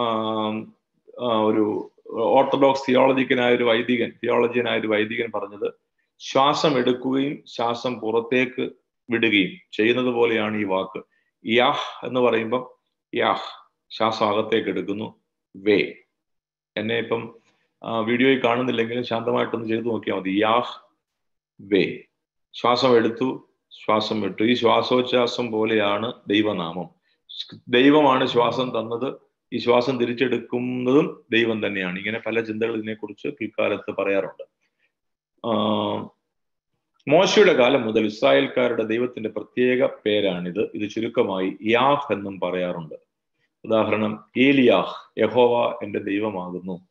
ഓർത്തഡോക്സ് തിയോളജിയനായ ഒരു വൈദികൻ പറഞ്ഞത്, ശ്വാസം എടുക്കുകയും ശ്വാസം പുറത്തേക്ക് വിടുകയും ചെയ്യുന്നത് പോലെയാണ് ഈ വാക്ക്. യാഹ് എന്ന് പറയുമ്പം യാഹ് ശ്വാസം അകത്തേക്ക് എടുക്കുന്നു, വേ. എന്നെ ഇപ്പം വീഡിയോയിൽ കാണുന്നില്ലെങ്കിലും ശാന്തമായിട്ടൊന്ന് ചെയ്തു നോക്കിയാൽ മതി. Yahweh. ശ്വാസം എടുത്തു, ശ്വാസം വിട്ടു. ഈ ശ്വാസോച്ഛ്വാസം പോലെയാണ് ദൈവനാമം. ദൈവമാണ് ശ്വാസം തന്നത്, ഈ ശ്വാസം തിരിച്ചെടുക്കുന്നതും ദൈവം തന്നെയാണ്. ഇങ്ങനെ പല ചിന്തകൾ ഇതിനെക്കുറിച്ച് പിൽക്കാലത്ത് പറയാറുണ്ട്. മോശയുടെ കാലം മുതൽ ഇസ്രായേൽക്കാരുടെ ദൈവത്തിന്റെ പ്രത്യേക പേരാണിത്. ഇത് ചുരുക്കമായി യാഹ് എന്നും പറയാറുണ്ട്. ഉദാഹരണം, ഏലിയാഹ്, യഹോവ എന്റെ ദൈവമാകുന്നു.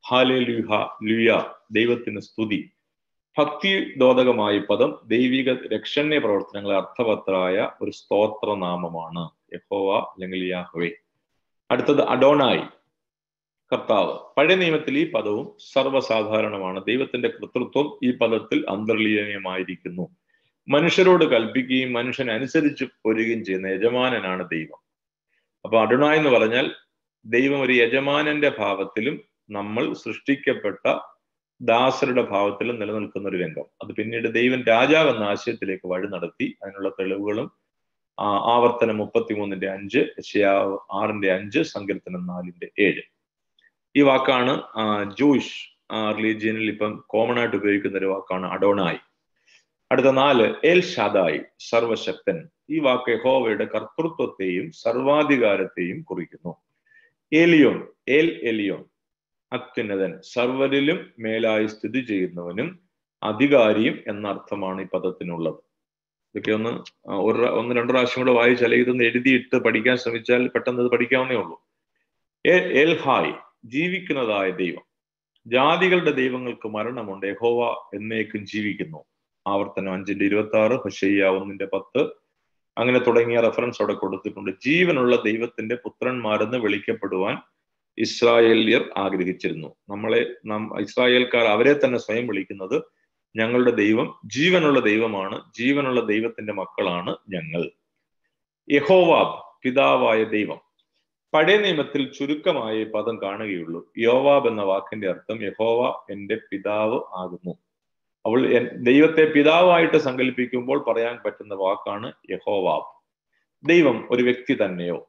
ഹല്ലേലൂയ, ദൈവത്തിന് സ്തുതി. ഭക്തിദോതകമായ പദം ദൈവിക രക്ഷണ്യ പ്രവർത്തനങ്ങളെ അർത്ഥവത്തായ ഒരു സ്തോത്രനാമമാണ് യഹോവ അല്ലെങ്കിൽ യാഹ്വേ. അടുത്തത് അഡോണായി, കർത്താവ്. പഴയ നിയമത്തിൽ ഈ പദവും സർവ്വസാധാരണമാണ്. ദൈവത്തിന്റെ കർത്തൃത്വം ഈ പദത്തിൽ അന്തർലീനമായിരിക്കുന്നു. മനുഷ്യരോട് കൽപ്പിക്കുകയും മനുഷ്യനനുസരിച്ച് പോരുകയും ചെയ്യുന്ന യജമാനനാണ് ദൈവം. അപ്പൊ അഡോണായി എന്ന് പറഞ്ഞാൽ ദൈവം ഒരു യജമാനന്റെ ഭാവത്തിലും നമ്മൾ സൃഷ്ടിക്കപ്പെട്ട ദാസരുടെ ഭാവത്തിലും നിലനിൽക്കുന്ന ഒരു രംഗം. അത് പിന്നീട് ദൈവം രാജാവ് എന്ന ആശയത്തിലേക്ക് വഴി നടത്തി. അതിനുള്ള തെളിവുകളും ആവർത്തനം 33:5, യെശയ്യാവ് 6:5, സങ്കീർത്തനം 4:7. ഈ വാക്കാണ് ജൂയിഷ് റിലീജിയനിൽ ഇപ്പം കോമൺ ആയിട്ട് ഉപയോഗിക്കുന്ന ഒരു വാക്കാണ് അഡോണായി. അടുത്ത 4, എൽ ഷാദായി, സർവശക്തൻ. ഈ വാക്ക് യഹോവയുടെ കർത്തൃത്വത്തെയും സർവാധികാരത്തെയും കുറിക്കുന്നു. ഏലിയോൻ, എൽ എലിയോൻ, അത്യുന്നതൻ, സർവരിലും മേലായി സ്ഥിതി ചെയ്യുന്നവനും അധികാരിയും എന്ന അർത്ഥമാണ് ഈ പദത്തിനുള്ളത്. ഇതൊക്കെ ഒന്ന് രണ്ട് പ്രാവശ്യം കൂടെ വായിച്ചാൽ ഇതൊന്ന് എഴുതിയിട്ട് പഠിക്കാൻ ശ്രമിച്ചാൽ പെട്ടെന്ന് ഇത് പഠിക്കാവുന്നേ ഉള്ളൂ. എൽ ഹായ്, ജീവിക്കുന്നതായ ദൈവം. ജാതികളുടെ ദൈവങ്ങൾക്ക് മരണമുണ്ട്, യഹോവ എന്നേക്കും ജീവിക്കുന്നു. ആവർത്തനം 5:26, ഹോശയ്യ 1:10, അങ്ങനെ തുടങ്ങിയ റെഫറൻസ് അവിടെ കൊടുത്തിട്ടുണ്ട്. ജീവനുള്ള ദൈവത്തിന്റെ പുത്രന്മാരെന്ന് വിളിക്കപ്പെടുവാൻ ഇസ്രായേല്യർ ആഗ്രഹിച്ചിരുന്നു. ഇസ്രായേൽക്കാർ അവരെ തന്നെ സ്വയം വിളിക്കുന്നത് ഞങ്ങളുടെ ദൈവം ജീവനുള്ള ദൈവമാണ്, ജീവനുള്ള ദൈവത്തിന്റെ മക്കളാണ് ഞങ്ങൾ. യഹോവാബ്, പിതാവായ ദൈവം. പഴയ നിയമത്തിൽ ചുരുക്കമായ പദം കാണുകയുള്ളൂ. യോവാബ് എന്ന വാക്കിന്റെ അർത്ഥം യഹോവ എന്റെ പിതാവ് ആകുന്നു. അവൾ ദൈവത്തെ പിതാവായിട്ട് സങ്കല്പിക്കുമ്പോൾ പറയാൻ പറ്റുന്ന വാക്കാണ് യഹോവാബ്. ദൈവം ഒരു വ്യക്തി തന്നെയോ?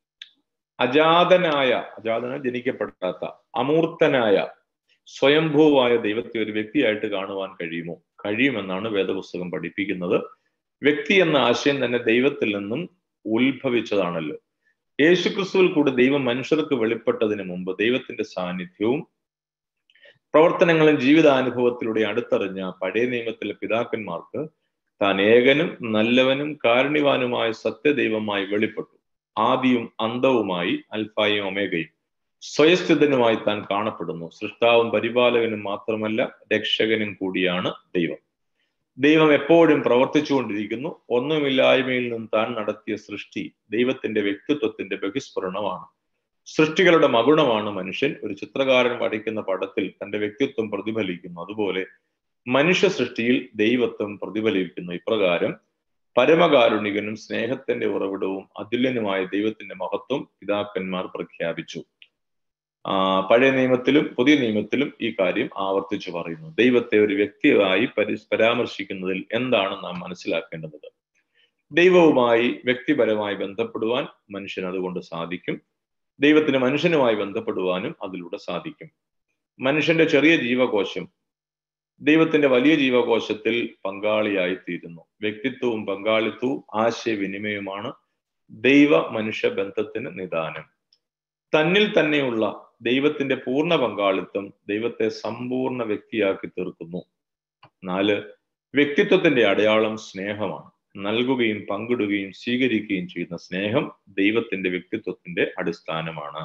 അജാതനായ ജനിക്കപ്പെടാത്ത, അമൂർത്തനായ, സ്വയംഭൂവായ ദൈവത്തെ ഒരു വ്യക്തിയായിട്ട് കാണുവാൻ കഴിയുമോ? കഴിയുമെന്നാണ് വേദപുസ്തകം പഠിപ്പിക്കുന്നത്. വ്യക്തി എന്ന ആശയം തന്നെ ദൈവത്തിൽ നിന്നും ഉത്ഭവിച്ചതാണല്ലോ. യേശുക്രിസ്തുവിൽ കൂടി ദൈവം മനുഷ്യർക്ക് വെളിപ്പെട്ടതിന് മുമ്പ് ദൈവത്തിന്റെ സാന്നിധ്യവും പ്രവർത്തനങ്ങളും ജീവിതാനുഭവത്തിലൂടെ അടുത്തറിഞ്ഞ പഴയ നിയമത്തിലെ പിതാക്കന്മാർക്ക് താൻ ഏകനും നല്ലവനും കാരുണ്യവാനുമായ സത്യദൈവമായി വെളിപ്പെട്ടു. ആദിയും അന്തവുമായി, അൽഫായും ഒമേഗയും, സ്വയസ്ഥിതനുമായി താൻ കാണപ്പെടുന്നു. സൃഷ്ടാവും പരിപാലകനും മാത്രമല്ല, രക്ഷകനും കൂടിയാണ് ദൈവം. ദൈവം എപ്പോഴും പ്രവർത്തിച്ചുകൊണ്ടിരിക്കുന്നു. ഒന്നുമില്ലായ്മയിൽ നിന്നും താൻ നടത്തിയ സൃഷ്ടി ദൈവത്തിന്റെ വ്യക്തിത്വത്തിന്റെ ബഹിസ്ഫുരണമാണ്. സൃഷ്ടികളുടെ മകുടമാണ് മനുഷ്യൻ. ഒരു ചിത്രകാരൻ വരയ്ക്കുന്ന പടത്തിൽ തന്റെ വ്യക്തിത്വം പ്രതിഫലിക്കുന്നു. അതുപോലെ മനുഷ്യ സൃഷ്ടിയിൽ ദൈവത്വം പ്രതിഫലിക്കുന്നു. ഇപ്രകാരം പരമകാരുണികനും സ്നേഹത്തിന്റെ ഉറവിടവും അതുല്യനുമായ ദൈവത്തിന്റെ മഹത്വം പിതാക്കന്മാർ പ്രഖ്യാപിച്ചു. പഴയ നിയമത്തിലും പുതിയ നിയമത്തിലും ഈ കാര്യം ആവർത്തിച്ചു പറയുന്നു. ദൈവത്തെ ഒരു വ്യക്തിയായി പരാമർശിക്കുന്നതിൽ എന്താണ് നാം മനസ്സിലാക്കേണ്ടത്? ദൈവവുമായി വ്യക്തിപരമായി ബന്ധപ്പെടുവാൻ മനുഷ്യന് അതുകൊണ്ട് സാധിക്കും. ദൈവത്തിന് മനുഷ്യനുമായി ബന്ധപ്പെടുവാനും അതിലൂടെ സാധിക്കും. മനുഷ്യന്റെ ചെറിയ ജീവകോശം ദൈവത്തിന്റെ വലിയ ജീവകോശത്തിൽ പങ്കാളിയായി തീരുന്നു. വ്യക്തിത്വവും പങ്കാളിത്തവും ആശയവിനിമയമാണ് ദൈവ മനുഷ്യ ബന്ധത്തിന് നിദാനം. തന്നിൽ തന്നെയുള്ള ദൈവത്തിന്റെ പൂർണ്ണ പങ്കാളിത്തം ദൈവത്തെ സമ്പൂർണ്ണ വ്യക്തിയാക്കി തീർക്കുന്നു. 4, വ്യക്തിത്വത്തിന്റെ അടയാളം സ്നേഹമാണ്. നൽകുകയും പങ്കിടുകയും സ്വീകരിക്കുകയും ചെയ്യുന്ന സ്നേഹം ദൈവത്തിന്റെ വ്യക്തിത്വത്തിന്റെ അടിസ്ഥാനമാണ്.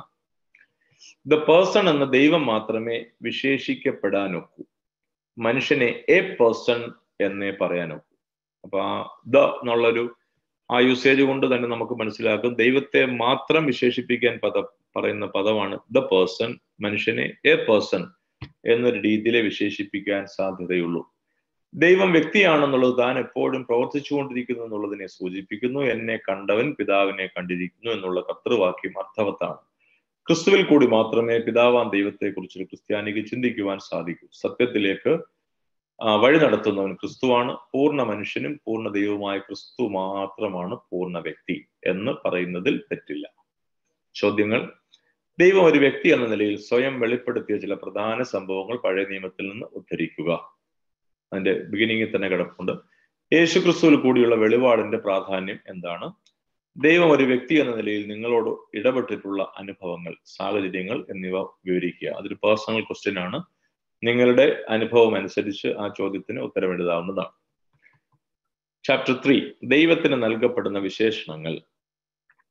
ദ പേഴ്സൺ എന്ന ദൈവം മാത്രമേ വിശേഷിക്കപ്പെടാനൊക്കൂ. മനുഷ്യനെ എ പേഴ്സൺ എന്നേ പറയാനൊക്കൂ. അപ്പൊ ദ എന്നുള്ളൊരു യൂസേജ് കൊണ്ട് തന്നെ നമുക്ക് മനസ്സിലാക്കും ദൈവത്തെ മാത്രം വിശേഷിപ്പിക്കാൻ പറയുന്ന പദമാണ് ദ പേഴ്സൺ. മനുഷ്യനെ എ പേഴ്സൺ എന്നൊരു രീതിയിലെ വിശേഷിപ്പിക്കാൻ സാധ്യതയുള്ളൂ. ദൈവം വ്യക്തിയാണെന്നുള്ളത് താൻ എപ്പോഴും പ്രവർത്തിച്ചുകൊണ്ടിരിക്കുന്നു എന്നുള്ളതിനെ സൂചിപ്പിക്കുന്നു. എന്നെ കണ്ടവൻ പിതാവിനെ കണ്ടിരിക്കുന്നു എന്നുള്ള കർത്തൃവാക്യം അർത്ഥവത്താണ്. ക്രിസ്തുവിൽ കൂടി മാത്രമേ പിതാവാൻ ദൈവത്തെക്കുറിച്ചൊരു ക്രിസ്ത്യാനിക്ക് ചിന്തിക്കുവാൻ സാധിക്കൂ. സത്യത്തിലേക്ക് വഴി നടത്തുന്നവൻ ക്രിസ്തുവാണ്. പൂർണ്ണ മനുഷ്യനും പൂർണ്ണ ദൈവവുമായ ക്രിസ്തു മാത്രമാണ് പൂർണ്ണ വ്യക്തി എന്ന് പറയുന്നതിൽ തെറ്റില്ല. ചോദ്യങ്ങൾ: ദൈവം ഒരു വ്യക്തി എന്ന നിലയിൽ സ്വയം വെളിപ്പെടുത്തിയ ചില പ്രധാന സംഭവങ്ങൾ പഴയ നിയമത്തിൽ നിന്ന് ഉദ്ധരിക്കുക. അതിന്റെ ബിഗിനിങ്ങിൽ തന്നെ കിടപ്പുണ്ട്. യേശു ക്രിസ്തുവിൽ കൂടിയുള്ള വെളിപാടിന്റെ പ്രാധാന്യം എന്താണ്? ദൈവം ഒരു വ്യക്തി എന്ന നിലയിൽ നിങ്ങളോട് ഇടപെട്ടിട്ടുള്ള അനുഭവങ്ങൾ, സാഹചര്യങ്ങൾ എന്നിവ വിവരിക്കുക. അതൊരു പേഴ്സണൽ ക്വസ്റ്റ്യൻ ആണ്. നിങ്ങളുടെ അനുഭവം അനുസരിച്ച് ആ ചോദ്യത്തിന് ഉത്തരമെഴുതാവുന്നതാണ്. ചാപ്റ്റർ 3, ദൈവത്തിന് നൽകപ്പെടുന്ന വിശേഷണങ്ങൾ.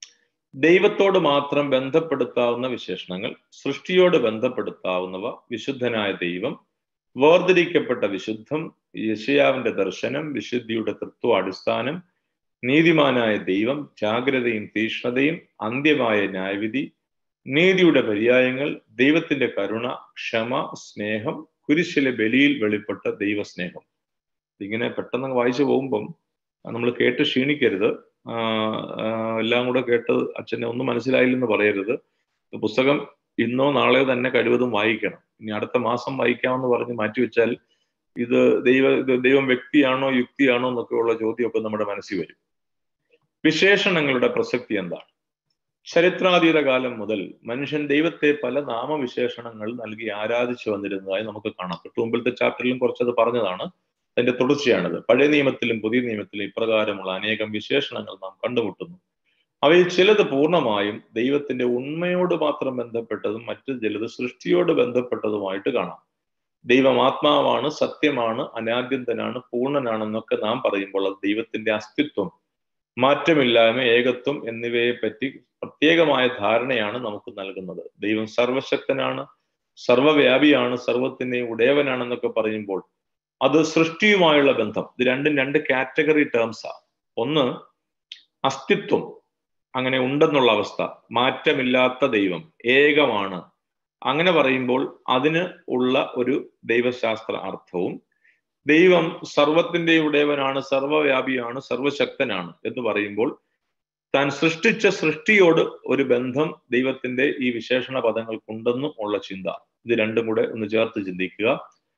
ദൈവത്തോട് മാത്രം ബന്ധപ്പെടുത്താവുന്ന വിശേഷണങ്ങൾ, സൃഷ്ടിയോട് ബന്ധപ്പെടുത്താവുന്നവ, വിശുദ്ധനായ ദൈവം, വേർതിരിക്കപ്പെട്ട വിശുദ്ധം, യെശയ്യാവിന്റെ ദർശനം, വിശുദ്ധിയുടെ തത്വാടിസ്ഥാനം, നീതിമാനായ ദൈവം, ജാഗ്രതയും തീക്ഷ്ണതയും, അന്ത്യമായ ന്യായവിധി, നീതിയുടെ പര്യായങ്ങൾ, ദൈവത്തിന്റെ കരുണ, ക്ഷമ, സ്നേഹം, കുരിശിലെ ബലിയിൽ വെളിപ്പെട്ട ദൈവസ്നേഹം. ഇങ്ങനെ പെട്ടെന്ന് വായിച്ചു പോകുമ്പം നമ്മൾ കേട്ട് ക്ഷീണിക്കരുത്. എല്ലാം കൂടെ കേട്ട് അച്ഛനെ ഒന്നും മനസ്സിലായില്ലെന്ന് പറയരുത്. പുസ്തകം ഇന്നോ നാളെയോ തന്നെ കഴിവതും വായിക്കണം. ഇനി അടുത്ത മാസം വായിക്കാമെന്ന് പറഞ്ഞ് മാറ്റിവെച്ചാൽ ഇത് ദൈവം വ്യക്തിയാണോ യുക്തിയാണോ എന്നൊക്കെയുള്ള ചോദ്യമൊക്കെ നമ്മുടെ മനസ്സിൽ വരും. വിശേഷണങ്ങളുടെ പ്രസക്തി എന്താണ്? ചരിത്രാതീത കാലം മുതൽ മനുഷ്യൻ ദൈവത്തെ പല നാമവിശേഷണങ്ങൾ നൽകി ആരാധിച്ചു വന്നിരുന്നതായി നമുക്ക് കാണാം. തൊട്ട് മുമ്പിലത്തെ ചാപ്റ്ററിലും കുറച്ചത് പറഞ്ഞതാണ്. അതിന്റെ തുടർച്ചയാണിത്. പഴയ നിയമത്തിലും പുതിയ നിയമത്തിലും ഇപ്രകാരമുള്ള അനേകം വിശേഷണങ്ങൾ നാം കണ്ടുമുട്ടുന്നു. അവയിൽ ചിലത് പൂർണ്ണമായും ദൈവത്തിന്റെ ഉണ്മയോട് മാത്രം ബന്ധപ്പെട്ടതും മറ്റു ചിലത് സൃഷ്ടിയോട് ബന്ധപ്പെട്ടതുമായിട്ട് കാണാം. ദൈവം ആത്മാവാണ്, സത്യമാണ്, അനാദ്യന്തനാണ്, പൂർണ്ണനാണെന്നൊക്കെ നാം പറയുമ്പോൾ അത് ദൈവത്തിന്റെ അസ്തിത്വം, മാറ്റമില്ലായ്മ, ഏകത്വം എന്നിവയെ പറ്റി പ്രത്യേകമായ ധാരണയാണ് നമുക്ക് നൽകുന്നത്. ദൈവം സർവശക്തനാണ്, സർവവ്യാപിയാണ്, സർവത്തിന്റെയും ഉടയവനാണെന്നൊക്കെ പറയുമ്പോൾ അത് സൃഷ്ടിയുമായുള്ള ബന്ധം. ഇത് രണ്ടും രണ്ട് കാറ്റഗറി ടേംസാ. ഒന്ന് അസ്തിത്വം, അങ്ങനെ ഉണ്ടെന്നുള്ള അവസ്ഥ, മാറ്റമില്ലാത്ത ദൈവം, ഏകമാണ്, അങ്ങനെ പറയുമ്പോൾ അതിന് ഉള്ള ഒരു ദൈവശാസ്ത്ര അർത്ഥവും, ദൈവം സർവത്തിന്റെ ഉടയവനാണ്, സർവവ്യാപിയാണ്, സർവശക്തനാണ് എന്ന് പറയുമ്പോൾ താൻ സൃഷ്ടിച്ച സൃഷ്ടിയോട് ഒരു ബന്ധം ദൈവത്തിന്റെ ഈ വിശേഷണ പദങ്ങൾക്കുണ്ടെന്നും ഉള്ള ചിന്ത. ഇത് രണ്ടും കൂടെ ഒന്ന് ചേർത്ത് ചിന്തിക്കുക.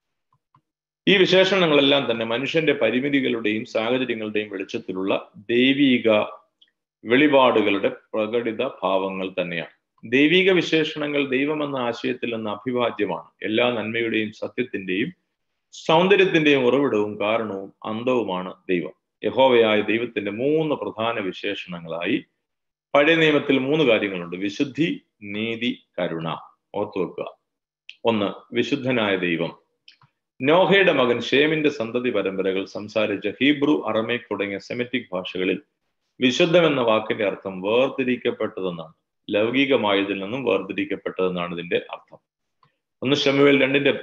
ഈ വിശേഷണങ്ങളെല്ലാം തന്നെ മനുഷ്യന്റെ പരിമിതികളുടെയും സാഹചര്യങ്ങളുടെയും വെളിച്ചത്തിലുള്ള ദൈവീക വെളിപാടുകളുടെ പ്രകടിത ഭാവങ്ങൾ തന്നെയാണ്. ദൈവിക വിശേഷണങ്ങൾ ദൈവമെന്ന ആശയത്തിൽ നിന്ന് അഭിവാജ്യമാണ്. എല്ലാ നന്മയുടെയും സത്യത്തിന്റെയും സൗന്ദര്യത്തിന്റെയും ഉറവിടവും കാരണവും അന്തവുമാണ് ദൈവം. യഹോവയായ ദൈവത്തിന്റെ 3 പ്രധാന വിശേഷണങ്ങളായി പഴയ നിയമത്തിൽ 3 കാര്യങ്ങളുണ്ട്: വിശുദ്ധി, നീതി, കരുണ. ഓർത്തു വെക്കുക. ഒന്ന്, വിശുദ്ധനായ ദൈവം. നോഹയുടെ മകൻ ഷേമിന്റെ സന്തതി പരമ്പരകൾ സംസാരിച്ച ഹീബ്രു, അറമേക് തുടങ്ങിയ സെമിറ്റിക് ഭാഷകളിൽ വിശുദ്ധം എന്ന വാക്കിന്റെ അർത്ഥം വേർതിരിക്കപ്പെട്ടതെന്നാണ്. ലൗകികമായതിൽ നിന്നും വേർതിരിക്കപ്പെട്ടതെന്നാണ് ഇതിന്റെ അർത്ഥം. 1 ശമൂവേൽ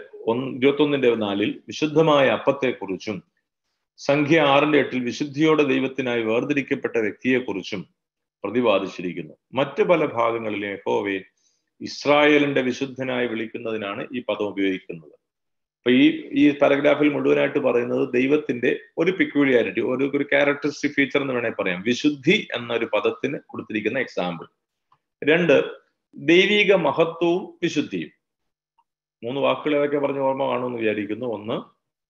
2:21-4 വിശുദ്ധമായ അപ്പത്തെക്കുറിച്ചും സംഖ്യ 6:8 വിശുദ്ധിയോടെ ദൈവത്തിനായി വേർതിരിക്കപ്പെട്ട വ്യക്തിയെക്കുറിച്ചും പ്രതിപാദിച്ചിരിക്കുന്നു. മറ്റു പല ഭാഗങ്ങളിലെ യഹോവയെ ഇസ്രായേലിന്റെ വിശുദ്ധനായി വിളിക്കുന്നതിനാണ് ഈ പദം ഉപയോഗിക്കുന്നത്. അപ്പൊ ഈ പാരഗ്രാഫിൽ മുഴുവനായിട്ട് പറയുന്നത് ദൈവത്തിന്റെ ഒരു പിക്യൂലിയാരിറ്റി, ഒരു ക്യാരക്ടറിസ്റ്റിക് ഫീച്ചർ എന്ന് വേണേൽ പറയാം. വിശുദ്ധി എന്നൊരു പദത്തിന് കൊടുത്തിരിക്കുന്ന എക്സാമ്പിൾ. 2, ദൈവിക മഹത്വവും വിശുദ്ധിയും. 3 വാക്കുകൾ ഏതൊക്കെ പറഞ്ഞ ഓർമ്മ കാണുമെന്ന് വിചാരിക്കുന്നു. 1,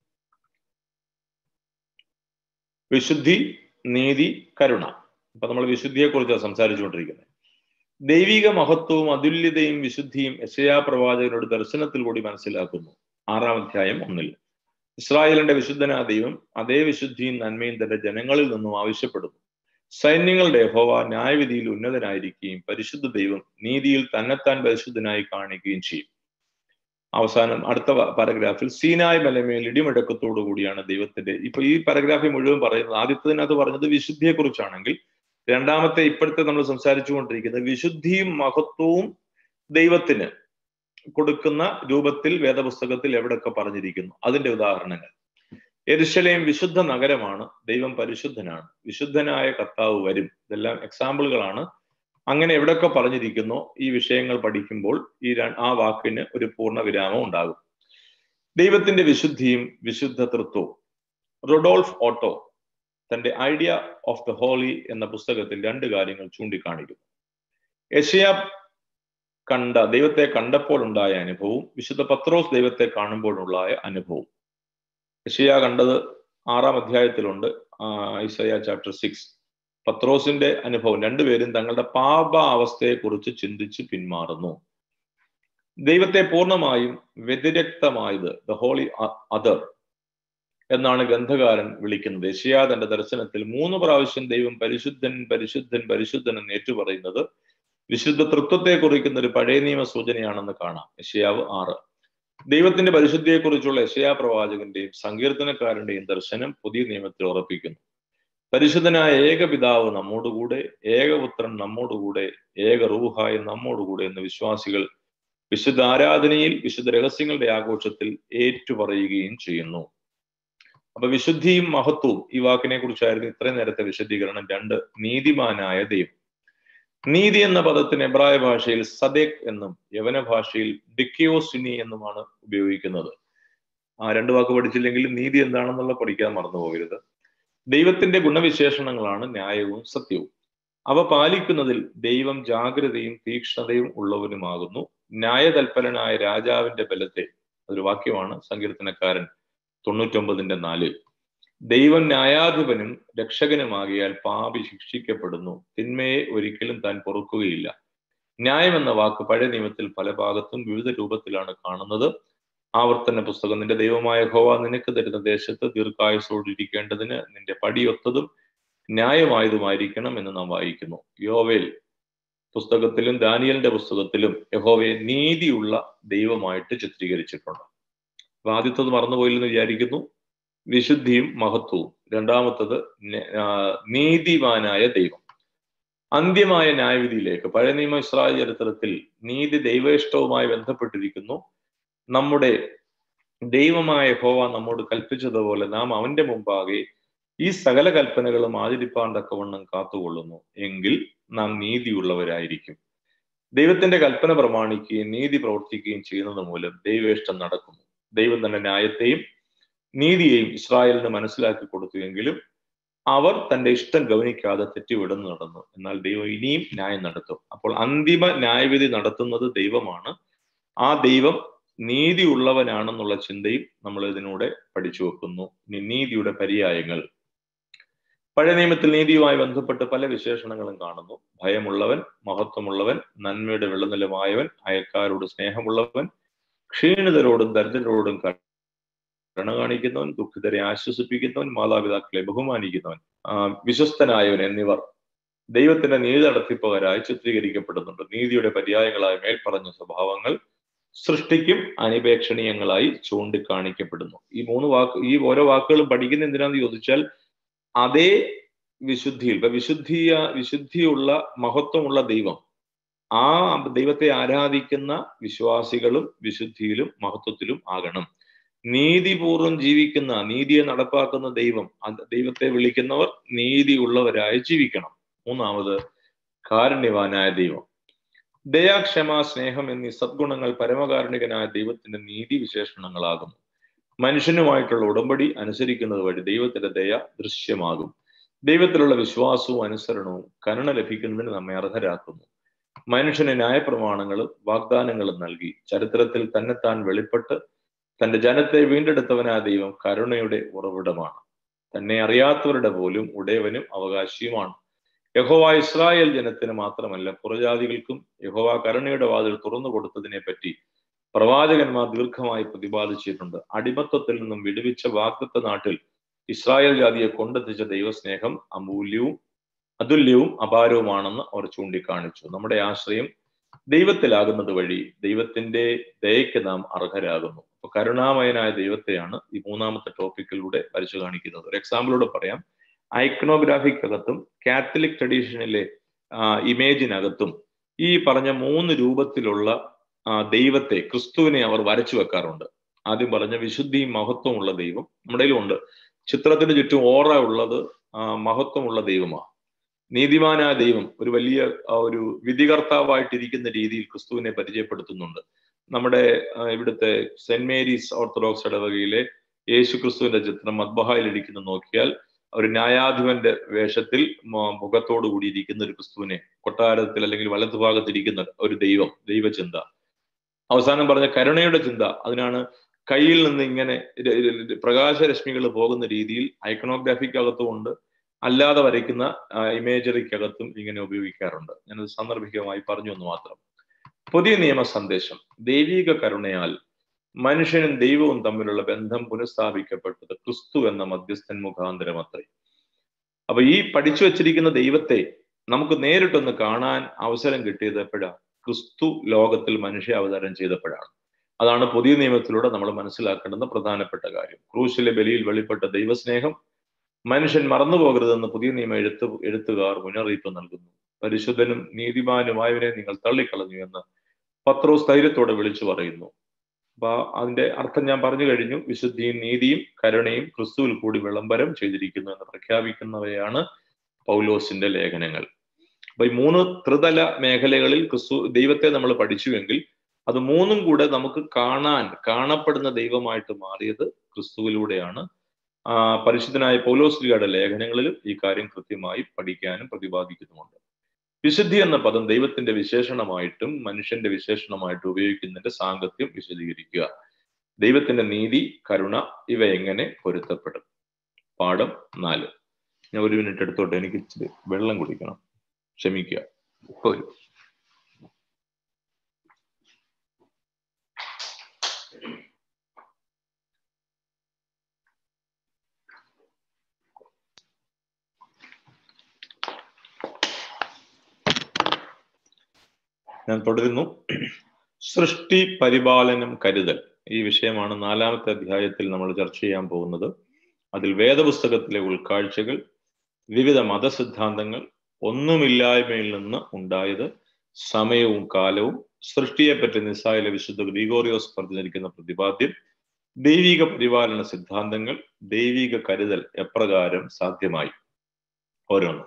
വിശുദ്ധി, നീതി, കരുണ. അപ്പൊ നമ്മൾ വിശുദ്ധിയെ കുറിച്ചാണ് സംസാരിച്ചുകൊണ്ടിരിക്കുന്നത്. ദൈവിക മഹത്വവും അതുല്യതയും വിശുദ്ധിയും യെശയ്യാ പ്രവാചകനോട് ദർശനത്തിൽ കൂടി മനസ്സിലാക്കുന്നു. 6-ാം അധ്യായം 1 ഇസ്രായേലിന്റെ വിശുദ്ധനായ ദൈവം അതേ വിശുദ്ധിയും നന്മയും തന്റെ ജനങ്ങളിൽ നിന്നും ആവശ്യപ്പെടുന്നു. സൈന്യങ്ങളുടെ യഹോവ ന്യായവിധിയിൽ ഉന്നതനായിരിക്കുകയും പരിശുദ്ധ ദൈവം നീതിയിൽ തന്നെത്താൻ പരിശുദ്ധനായി കാണിക്കുകയും ചെയ്യും. അവസാനം അടുത്ത പാരഗ്രാഫിൽ സീനായ് മലമേൽ ഇടിമുഴക്കത്തോടു കൂടിയാണ് ദൈവത്തിന്റെ. ഇപ്പൊ ഈ പാരഗ്രാഫിൽ മുഴുവൻ പറയുന്നത്, ആദ്യത്തതിനകത്ത് പറഞ്ഞത് വിശുദ്ധിയെ കുറിച്ചാണെങ്കിൽ രണ്ടാമത്തെ ഇപ്പോഴത്തെ നമ്മൾ സംസാരിച്ചു കൊണ്ടിരിക്കുന്നത് വിശുദ്ധിയും മഹത്വവും ദൈവത്തിന് കൊടുക്കുന്ന രൂപത്തിൽ വേദപുസ്തകത്തിൽ എവിടെയൊക്കെ പറഞ്ഞിരിക്കുന്നു അതിന്റെ ഉദാഹരണങ്ങൾ. യെരുശലേം വിശുദ്ധ നഗരമാണ്, ദൈവം പരിശുദ്ധനാണ്, വിശുദ്ധനായ കർത്താവ് വരും. ഇതെല്ലാം എക്സാമ്പിളുകളാണ്. അങ്ങനെ എവിടെയൊക്കെ പറഞ്ഞിരിക്കുന്നോ ഈ വിഷയങ്ങൾ പഠിക്കുമ്പോൾ ആ വാക്കിന് ഒരു പൂർണ്ണ വിരാമം ഉണ്ടാകും. ദൈവത്തിന്റെ വിശുദ്ധിയും വിശുദ്ധ തൃത്വവും. റുഡോൾഫ് ഓട്ടോ തന്റെ ഐഡിയ ഓഫ് ദ ഹോളി എന്ന പുസ്തകത്തിൽ 2 കാര്യങ്ങൾ ചൂണ്ടിക്കാണിക്കുന്നു. യെശയ്യാ ദൈവത്തെ കണ്ടപ്പോൾ ഉണ്ടായ അനുഭവവും വിശുദ്ധ പത്രോസ് ദൈവത്തെ കാണുമ്പോഴുണ്ടായ അനുഭവവും. യെശയ്യാ കണ്ടത് 6-ാം അധ്യായത്തിലുണ്ട്, ഐസയ്യാ ചാപ്റ്റർ 6. പത്രോസിന്റെ അനുഭവം, രണ്ടുപേരും തങ്ങളുടെ പാപ അവസ്ഥയെക്കുറിച്ച് ചിന്തിച്ച് പിന്മാറുന്നു. ദൈവത്തെ പൂർണ്ണമായും വ്യതിരക്തമായത് ദ ഹോളി അതർ എന്നാണ് ഗ്രന്ഥകാരൻ വിളിക്കുന്നത്. യെശയ്യാ തന്റെ ദർശനത്തിൽ 3 പ്രാവശ്യം ദൈവം പരിശുദ്ധൻ പരിശുദ്ധൻ പരിശുദ്ധൻ എന്ന് ഏറ്റുപറയുന്നത് വിശുദ്ധ തൃത്വത്തെ കുറിക്കുന്ന ഒരു പഴയ നിയമ സൂചനയാണെന്ന് കാണാം. യെശയ്യാവ് 6. ദൈവത്തിന്റെ പരിശുദ്ധിയെക്കുറിച്ചുള്ള യെശയ്യാ പ്രവാചകന്റെയും സങ്കീർത്തനക്കാരന്റെയും ദർശനം പുതിയ നിയമത്തിൽ ഉറപ്പിക്കുന്നു. പരിശുദ്ധനായ ഏകപിതാവ് നമ്മോടുകൂടെ, ഏകപുത്രൻ നമ്മോടുകൂടെ, ഏക റൂഹായി നമ്മോടുകൂടെ എന്ന് വിശ്വാസികൾ വിശുദ്ധ ആരാധനയിൽ, വിശുദ്ധ രഹസ്യങ്ങളുടെ ആഘോഷത്തിൽ ഏറ്റുപറയുകയും ചെയ്യുന്നു. അപ്പൊ വിശുദ്ധിയും മഹത്വവും, ഈ വാക്കിനെ കുറിച്ചായിരുന്നു ഇത്രയും നേരത്തെ വിശദീകരണം. 2, നീതിമാനായ ദൈവം. നീതി എന്ന പദത്തിന് എബ്രായ ഭാഷയിൽ സദേക് എന്നും യവന ഭാഷയിൽ ഡിക്കിയോസിനി എന്നുമാണ് ഉപയോഗിക്കുന്നത്. ആ 2 വാക്ക് പഠിച്ചില്ലെങ്കിൽ നീതി എന്താണെന്നുള്ള പഠിക്കാൻ മറന്നു പോകരുത്. ദൈവത്തിന്റെ ഗുണവിശേഷണങ്ങളാണ് ന്യായവും സത്യവും. അവ പാലിക്കുന്നതിൽ ദൈവം ജാഗ്രതയും തീക്ഷ്ണതയും ഉള്ളവനുമാകുന്നു. ന്യായതൽപരനായ രാജാവിന്റെ ബലത്തെ, അതൊരു വാക്യമാണ് സങ്കീർത്തനക്കാരൻ 99:4. ദൈവം ന്യായാധിപനും രക്ഷകനുമാകിയാൽ പാപി ശിക്ഷിക്കപ്പെടുന്നു, തിന്മയെ ഒരിക്കലും താൻ പൊറുക്കുകയില്ല. ന്യായം എന്ന വാക്ക് പഴയ നിയമത്തിൽ പല ഭാഗത്തും വിവിധ രൂപത്തിലാണ് കാണുന്നത്. ആവർത്തന പുസ്തകം, നിന്റെ ദൈവമായ യഹോവ നിനക്ക് തരുന്ന ദേശത്ത് ദീർഘായുസ്സോടിരിക്കേണ്ടതിന് നിന്റെ പടിയൊത്തതും ന്യായമായതുമായിരിക്കണം എന്ന് നാം വായിക്കുന്നു. യോവേൽ പുസ്തകത്തിലും ദാനിയലിന്റെ പുസ്തകത്തിലും യഹോവയെ നീതിയുള്ള ദൈവമായിട്ട് ചിത്രീകരിച്ചിട്ടുണ്ട്. അപ്പൊ ആദ്യത്തത് മറന്നുപോയില്ലെന്ന് വിചാരിക്കുന്നു, വിശുദ്ധിയും മഹത്വവും. രണ്ടാമത്തത് നീതിമാനായ ദൈവം. അന്ത്യമായ ന്യായവിധിയിലേക്ക്, പഴയ നിയമ ഇസ്രായേൽ ചരിത്രത്തിൽ നീതി ദൈവേഷ്ടവുമായി ബന്ധപ്പെട്ടിരിക്കുന്നു. നമ്മുടെ ദൈവമായ യഹോവ നമ്മോട് കൽപ്പിച്ചതുപോലെ നാം അവന്റെ മുമ്പാകെ ഈ സകല കൽപ്പനകളും ആചരിപ്പാൻ തക്കവണ്ണം കാത്തുകൊള്ളുന്നു എങ്കിൽ നാം നീതിയുള്ളവരായിരിക്കും. ദൈവത്തിന്റെ കൽപ്പന പ്രമാണിക്കുകയും നീതി പ്രവർത്തിക്കുകയും ചെയ്യുന്നത് മൂലം ദൈവേഷ്ടം നടക്കുന്നു. ദൈവം തന്റെ ന്യായത്തെയും നീതിയെയും ഇസ്രായേലിന് മനസ്സിലാക്കി കൊടുത്തുവെങ്കിലും അവർ തന്റെ ഇഷ്ടം ഗവനിക്കാതെ തെറ്റിവിടുന്നു നടന്നു. എന്നാൽ ദൈവം ഇനിയും ന്യായം നടത്തും. അപ്പോൾ അന്തിമ ന്യായവിധി നടത്തുന്നത് ദൈവമാണ്. ആ ദൈവം നീതിയുള്ളവനാണെന്നുള്ള ചിന്തയും നമ്മൾ ഇതിലൂടെ പഠിച്ചു വെക്കുന്നു. ഇനി നീതിയുടെ പര്യായങ്ങൾ. പഴയ നിയമത്തിൽ നീതിയുമായി ബന്ധപ്പെട്ട് പല വിശേഷണങ്ങളും കാണുന്നു. ഭയമുള്ളവൻ, മഹത്വമുള്ളവൻ, നന്മയുടെ വെള്ളനിലമായവൻ, അയൽക്കാരോട് സ്നേഹമുള്ളവൻ, ക്ഷീണിതരോടും ദരിദ്രരോടും കരുണ കാണിക്കുന്നവൻ, ദുഃഖിതരെ ആശ്വസിപ്പിക്കുന്നവൻ, മാതാപിതാക്കളെ ബഹുമാനിക്കുന്നവൻ, വിശ്വസ്തനായവൻ എന്നിവർ ദൈവത്തിന്റെ നീതി നടത്തിപ്പവരായി ചിത്രീകരിക്കപ്പെടുന്നുണ്ട്. നീതിയുടെ പര്യായങ്ങളായ മേൽപ്പറഞ്ഞ സ്വഭാവങ്ങൾ സൃഷ്ടിക്കും അനിപേക്ഷണീയങ്ങളായി ചൂണ്ടിക്കാണിക്കപ്പെടുന്നു. ഈ ഓരോ വാക്കുകളും പഠിക്കുന്ന എന്തിനാന്ന് ചോദിച്ചാൽ, അതേ വിശുദ്ധിയിൽ, ഇപ്പൊ വിശുദ്ധിയുള്ള മഹത്വമുള്ള ദൈവം, ആ ദൈവത്തെ ആരാധിക്കുന്ന വിശ്വാസികളും വിശുദ്ധിയിലും മഹത്വത്തിലും ആകണം. നീതിപൂർവം ജീവിക്കുന്ന, നീതിയെ നടപ്പാക്കുന്ന ദൈവത്തെ വിളിക്കുന്നവർ നീതിയുള്ളവരായി ജീവിക്കണം. മൂന്നാമത് കാരുണ്യവാനായ ദൈവം. ദയ, ക്ഷമ, സ്നേഹം എന്നീ സദ്ഗുണങ്ങൾ പരമകാരുണികനായ ദൈവത്തിന്റെ നീതി വിശേഷണങ്ങളാകുന്നു. മനുഷ്യനുമായിട്ടുള്ള ഉടമ്പടി അനുസരിക്കുന്നത് വഴി ദൈവത്തിന്റെ ദയ ദൃശ്യമാകും. ദൈവത്തിലുള്ള വിശ്വാസവും അനുസരണവും കരുണ ലഭിക്കുന്നതിന് നമ്മെ അർഹരാക്കുന്നു. മനുഷ്യന് ന്യായപ്രമാണങ്ങളും വാഗ്ദാനങ്ങളും നൽകി ചരിത്രത്തിൽ തന്നെത്താൻ വെളിപ്പെട്ട് തന്റെ ജനത്തെ വീണ്ടെടുത്തവനായ ദൈവം കരുണയുടെ ഉറവിടമാണ്. തന്നെ അറിയാത്തവരുടെ പോലും ഉടയവനും അവകാശിയുമാണ്. യഹോവ ഇസ്രായേൽ ജനത്തിന് മാത്രമല്ല പുറജാതികൾക്കും യഹോവ കരുണയുടെ വാതിൽ തുറന്നു കൊടുത്തതിനെ പറ്റി പ്രവാചകന്മാർ ദീർഘമായി പ്രതിപാദിച്ചിട്ടുണ്ട്. അടിമത്തത്തിൽ നിന്നും വിടുവിച്ച വാഗ്ദത്ത നാട്ടിൽ ഇസ്രായേൽ ജാതിയെ കൊണ്ടെത്തിച്ച ദൈവസ്നേഹം അതുല്യവും അപാരവുമാണെന്ന് അവർ ചൂണ്ടിക്കാണിച്ചു. നമ്മുടെ ആശ്രയം ദൈവത്തിലാകുന്നത് വഴി ദൈവത്തിന്റെ ദയയ്ക്ക് നാം അർഹരാകുന്നു. അപ്പൊ കരുണാമയനായ ദൈവത്തെയാണ് ഈ മൂന്നാമത്തെ ടോപ്പിക്കിലൂടെ വരച്ചു കാണിക്കുന്നത്. ഒരു എക്സാമ്പിളോടെ പറയാം. ഐക്കണോഗ്രാഫിക്കകത്തും കാത്തലിക് ട്രഡീഷനിലെ ഇമേജിനകത്തും ഈ പറഞ്ഞ 3 രൂപത്തിലുള്ള ദൈവത്തെ, ക്രിസ്തുവിനെ അവർ വരച്ചു വെക്കാറുണ്ട്. ആദ്യം പറഞ്ഞ വിശുദ്ധിയും മഹത്വമുള്ള ദൈവം നമ്മുടെ ഉണ്ട്. ചിത്രത്തിന് ചുറ്റും ഓറ ഉള്ളത് മഹത്വമുള്ള ദൈവമാണ്. നീതിമാനായ ദൈവം ഒരു വലിയ ഒരു വിധികർത്താവായിട്ടിരിക്കുന്ന രീതിയിൽ ക്രിസ്തുവിനെ പരിചയപ്പെടുത്തുന്നുണ്ട്. നമ്മുടെ ഇവിടുത്തെ സെന്റ് മേരീസ് ഓർത്തഡോക്സ് ഇടവകയിലെ യേശു ക്രിസ്തുവിന്റെ ചിത്രം മദ്ബഹായിൽ നോക്കിയാൽ ഒരു ന്യായാധിപന്റെ വേഷത്തിൽ മുഖത്തോടു കൂടി ഇരിക്കുന്ന ഒരു ക്രിസ്തുവിനെ, കൊട്ടാരത്തിൽ അല്ലെങ്കിൽ വലതുഭാഗത്തിരിക്കുന്ന ഒരു ദൈവചിന്ത. അവസാനം പറഞ്ഞ കരുണയുടെ ചിന്ത, അതിനാണ് കയ്യിൽ നിന്ന് ഇങ്ങനെ പ്രകാശരശ്മികൾ പോകുന്ന രീതിയിൽ ഐക്കണോഗ്രാഫിക്കകത്തും ഉണ്ട്, അല്ലാതെ വരയ്ക്കുന്ന ഇമേജറിക്കകത്തും ഇങ്ങനെ ഉപയോഗിക്കാറുണ്ട്. ഞാനത് സാന്ദർഭികമായി പറഞ്ഞു എന്ന് മാത്രം. പുതിയ നിയമ സന്ദേശം. ദൈവിക കരുണയാൽ മനുഷ്യനും ദൈവവും തമ്മിലുള്ള ബന്ധം പുനഃസ്ഥാപിക്കപ്പെട്ടത് ക്രിസ്തു എന്ന മധ്യസ്ഥൻ മുഖാന്തരം അത്രേ. അപ്പൊ ഈ പഠിച്ചു വെച്ചിരിക്കുന്ന ദൈവത്തെ നമുക്ക് നേരിട്ടൊന്ന് കാണാൻ അവസരം കിട്ടിയത് എപ്പോഴാണ്? ക്രിസ്തു ലോകത്തിൽ മനുഷ്യാവതാരം ചെയ്തപ്പോഴാണ്. അതാണ് പുതിയ നിയമത്തിലൂടെ നമ്മൾ മനസ്സിലാക്കേണ്ടുന്ന പ്രധാനപ്പെട്ട കാര്യം. ക്രൂശിലെ ബലിയിൽ വെളിപ്പെട്ട ദൈവസ്നേഹം മനുഷ്യൻ മറന്നു പോകരുതെന്ന് പുതിയ നിയമ എഴുത്തുകാർ മുന്നറിയിപ്പ് നൽകുന്നു. പരിശുദ്ധനും നീതിമാനുമായവനെ നിങ്ങൾ തള്ളിക്കളഞ്ഞു എന്ന് പത്രോസ് ധൈര്യത്തോടെ വിളിച്ചു പറയുന്നു. അപ്പൊ അതിന്റെ അർത്ഥം ഞാൻ പറഞ്ഞു കഴിഞ്ഞു. വിശുദ്ധിയും നീതിയും കരുണയും ക്രിസ്തുവിൽ കൂടി വിളംബരം ചെയ്തിരിക്കുന്നു എന്ന് പ്രഖ്യാപിക്കുന്നവയാണ് പൗലോസിന്റെ ലേഖനങ്ങൾ. അപ്പൊ ഈ 3 ത്രിതല മേഖലകളിൽ ദൈവത്തെ നമ്മൾ പഠിച്ചുവെങ്കിൽ അത് 3ഉം കൂടെ നമുക്ക് കാണപ്പെടുന്ന ദൈവമായിട്ട് മാറിയത് ക്രിസ്തുവിലൂടെയാണ്. പരിശുദ്ധനായ പൗലോസ്ലിയുടെ ലേഖനങ്ങളിലും ഈ കാര്യം കൃത്യമായി പഠിക്കാനും പ്രതിപാദിക്കുന്നുമുണ്ട്. വിശുദ്ധി എന്ന പദം ദൈവത്തിന്റെ വിശേഷണമായിട്ടും മനുഷ്യന്റെ വിശേഷണമായിട്ടും ഉപയോഗിക്കുന്നതിന്റെ സാങ്കത്യം വിശദീകരിക്കുക. ദൈവത്തിന്റെ നീതി, കരുണ ഇവ എങ്ങനെ പൊരുത്തപ്പെടും? പാഠം 4. ഞാൻ 1 മിനിറ്റ് എടുത്തോട്ടെ, എനിക്ക് ഇച്ചിരി വെള്ളം കുടിക്കണം, ക്ഷമിക്കുക. ഞാൻ തുടരുന്നു. സൃഷ്ടി, പരിപാലനം, കരുതൽ ഈ വിഷയമാണ് 4ാമത്തെ അധ്യായത്തിൽ നമ്മൾ ചർച്ച ചെയ്യാൻ പോകുന്നത്. അതിൽ വേദപുസ്തകത്തിലെ ഉൾക്കാഴ്ചകൾ, വിവിധ മതസിദ്ധാന്തങ്ങൾ, ഒന്നുമില്ലായ്മയിൽ നിന്ന് ഉണ്ടായത്, സമയവും കാലവും, സൃഷ്ടിയെപ്പറ്റി നിസ്സായിലെ വിശുദ്ധ ഗ്രിഗോറിയോസ് പറഞ്ഞിരിക്കുന്ന പ്രതിപാദ്യം, ദൈവിക പരിപാലന സിദ്ധാന്തങ്ങൾ, ദൈവിക കരുതൽ എപ്രകാരം സാധ്യമായി. ഓരോന്ന്.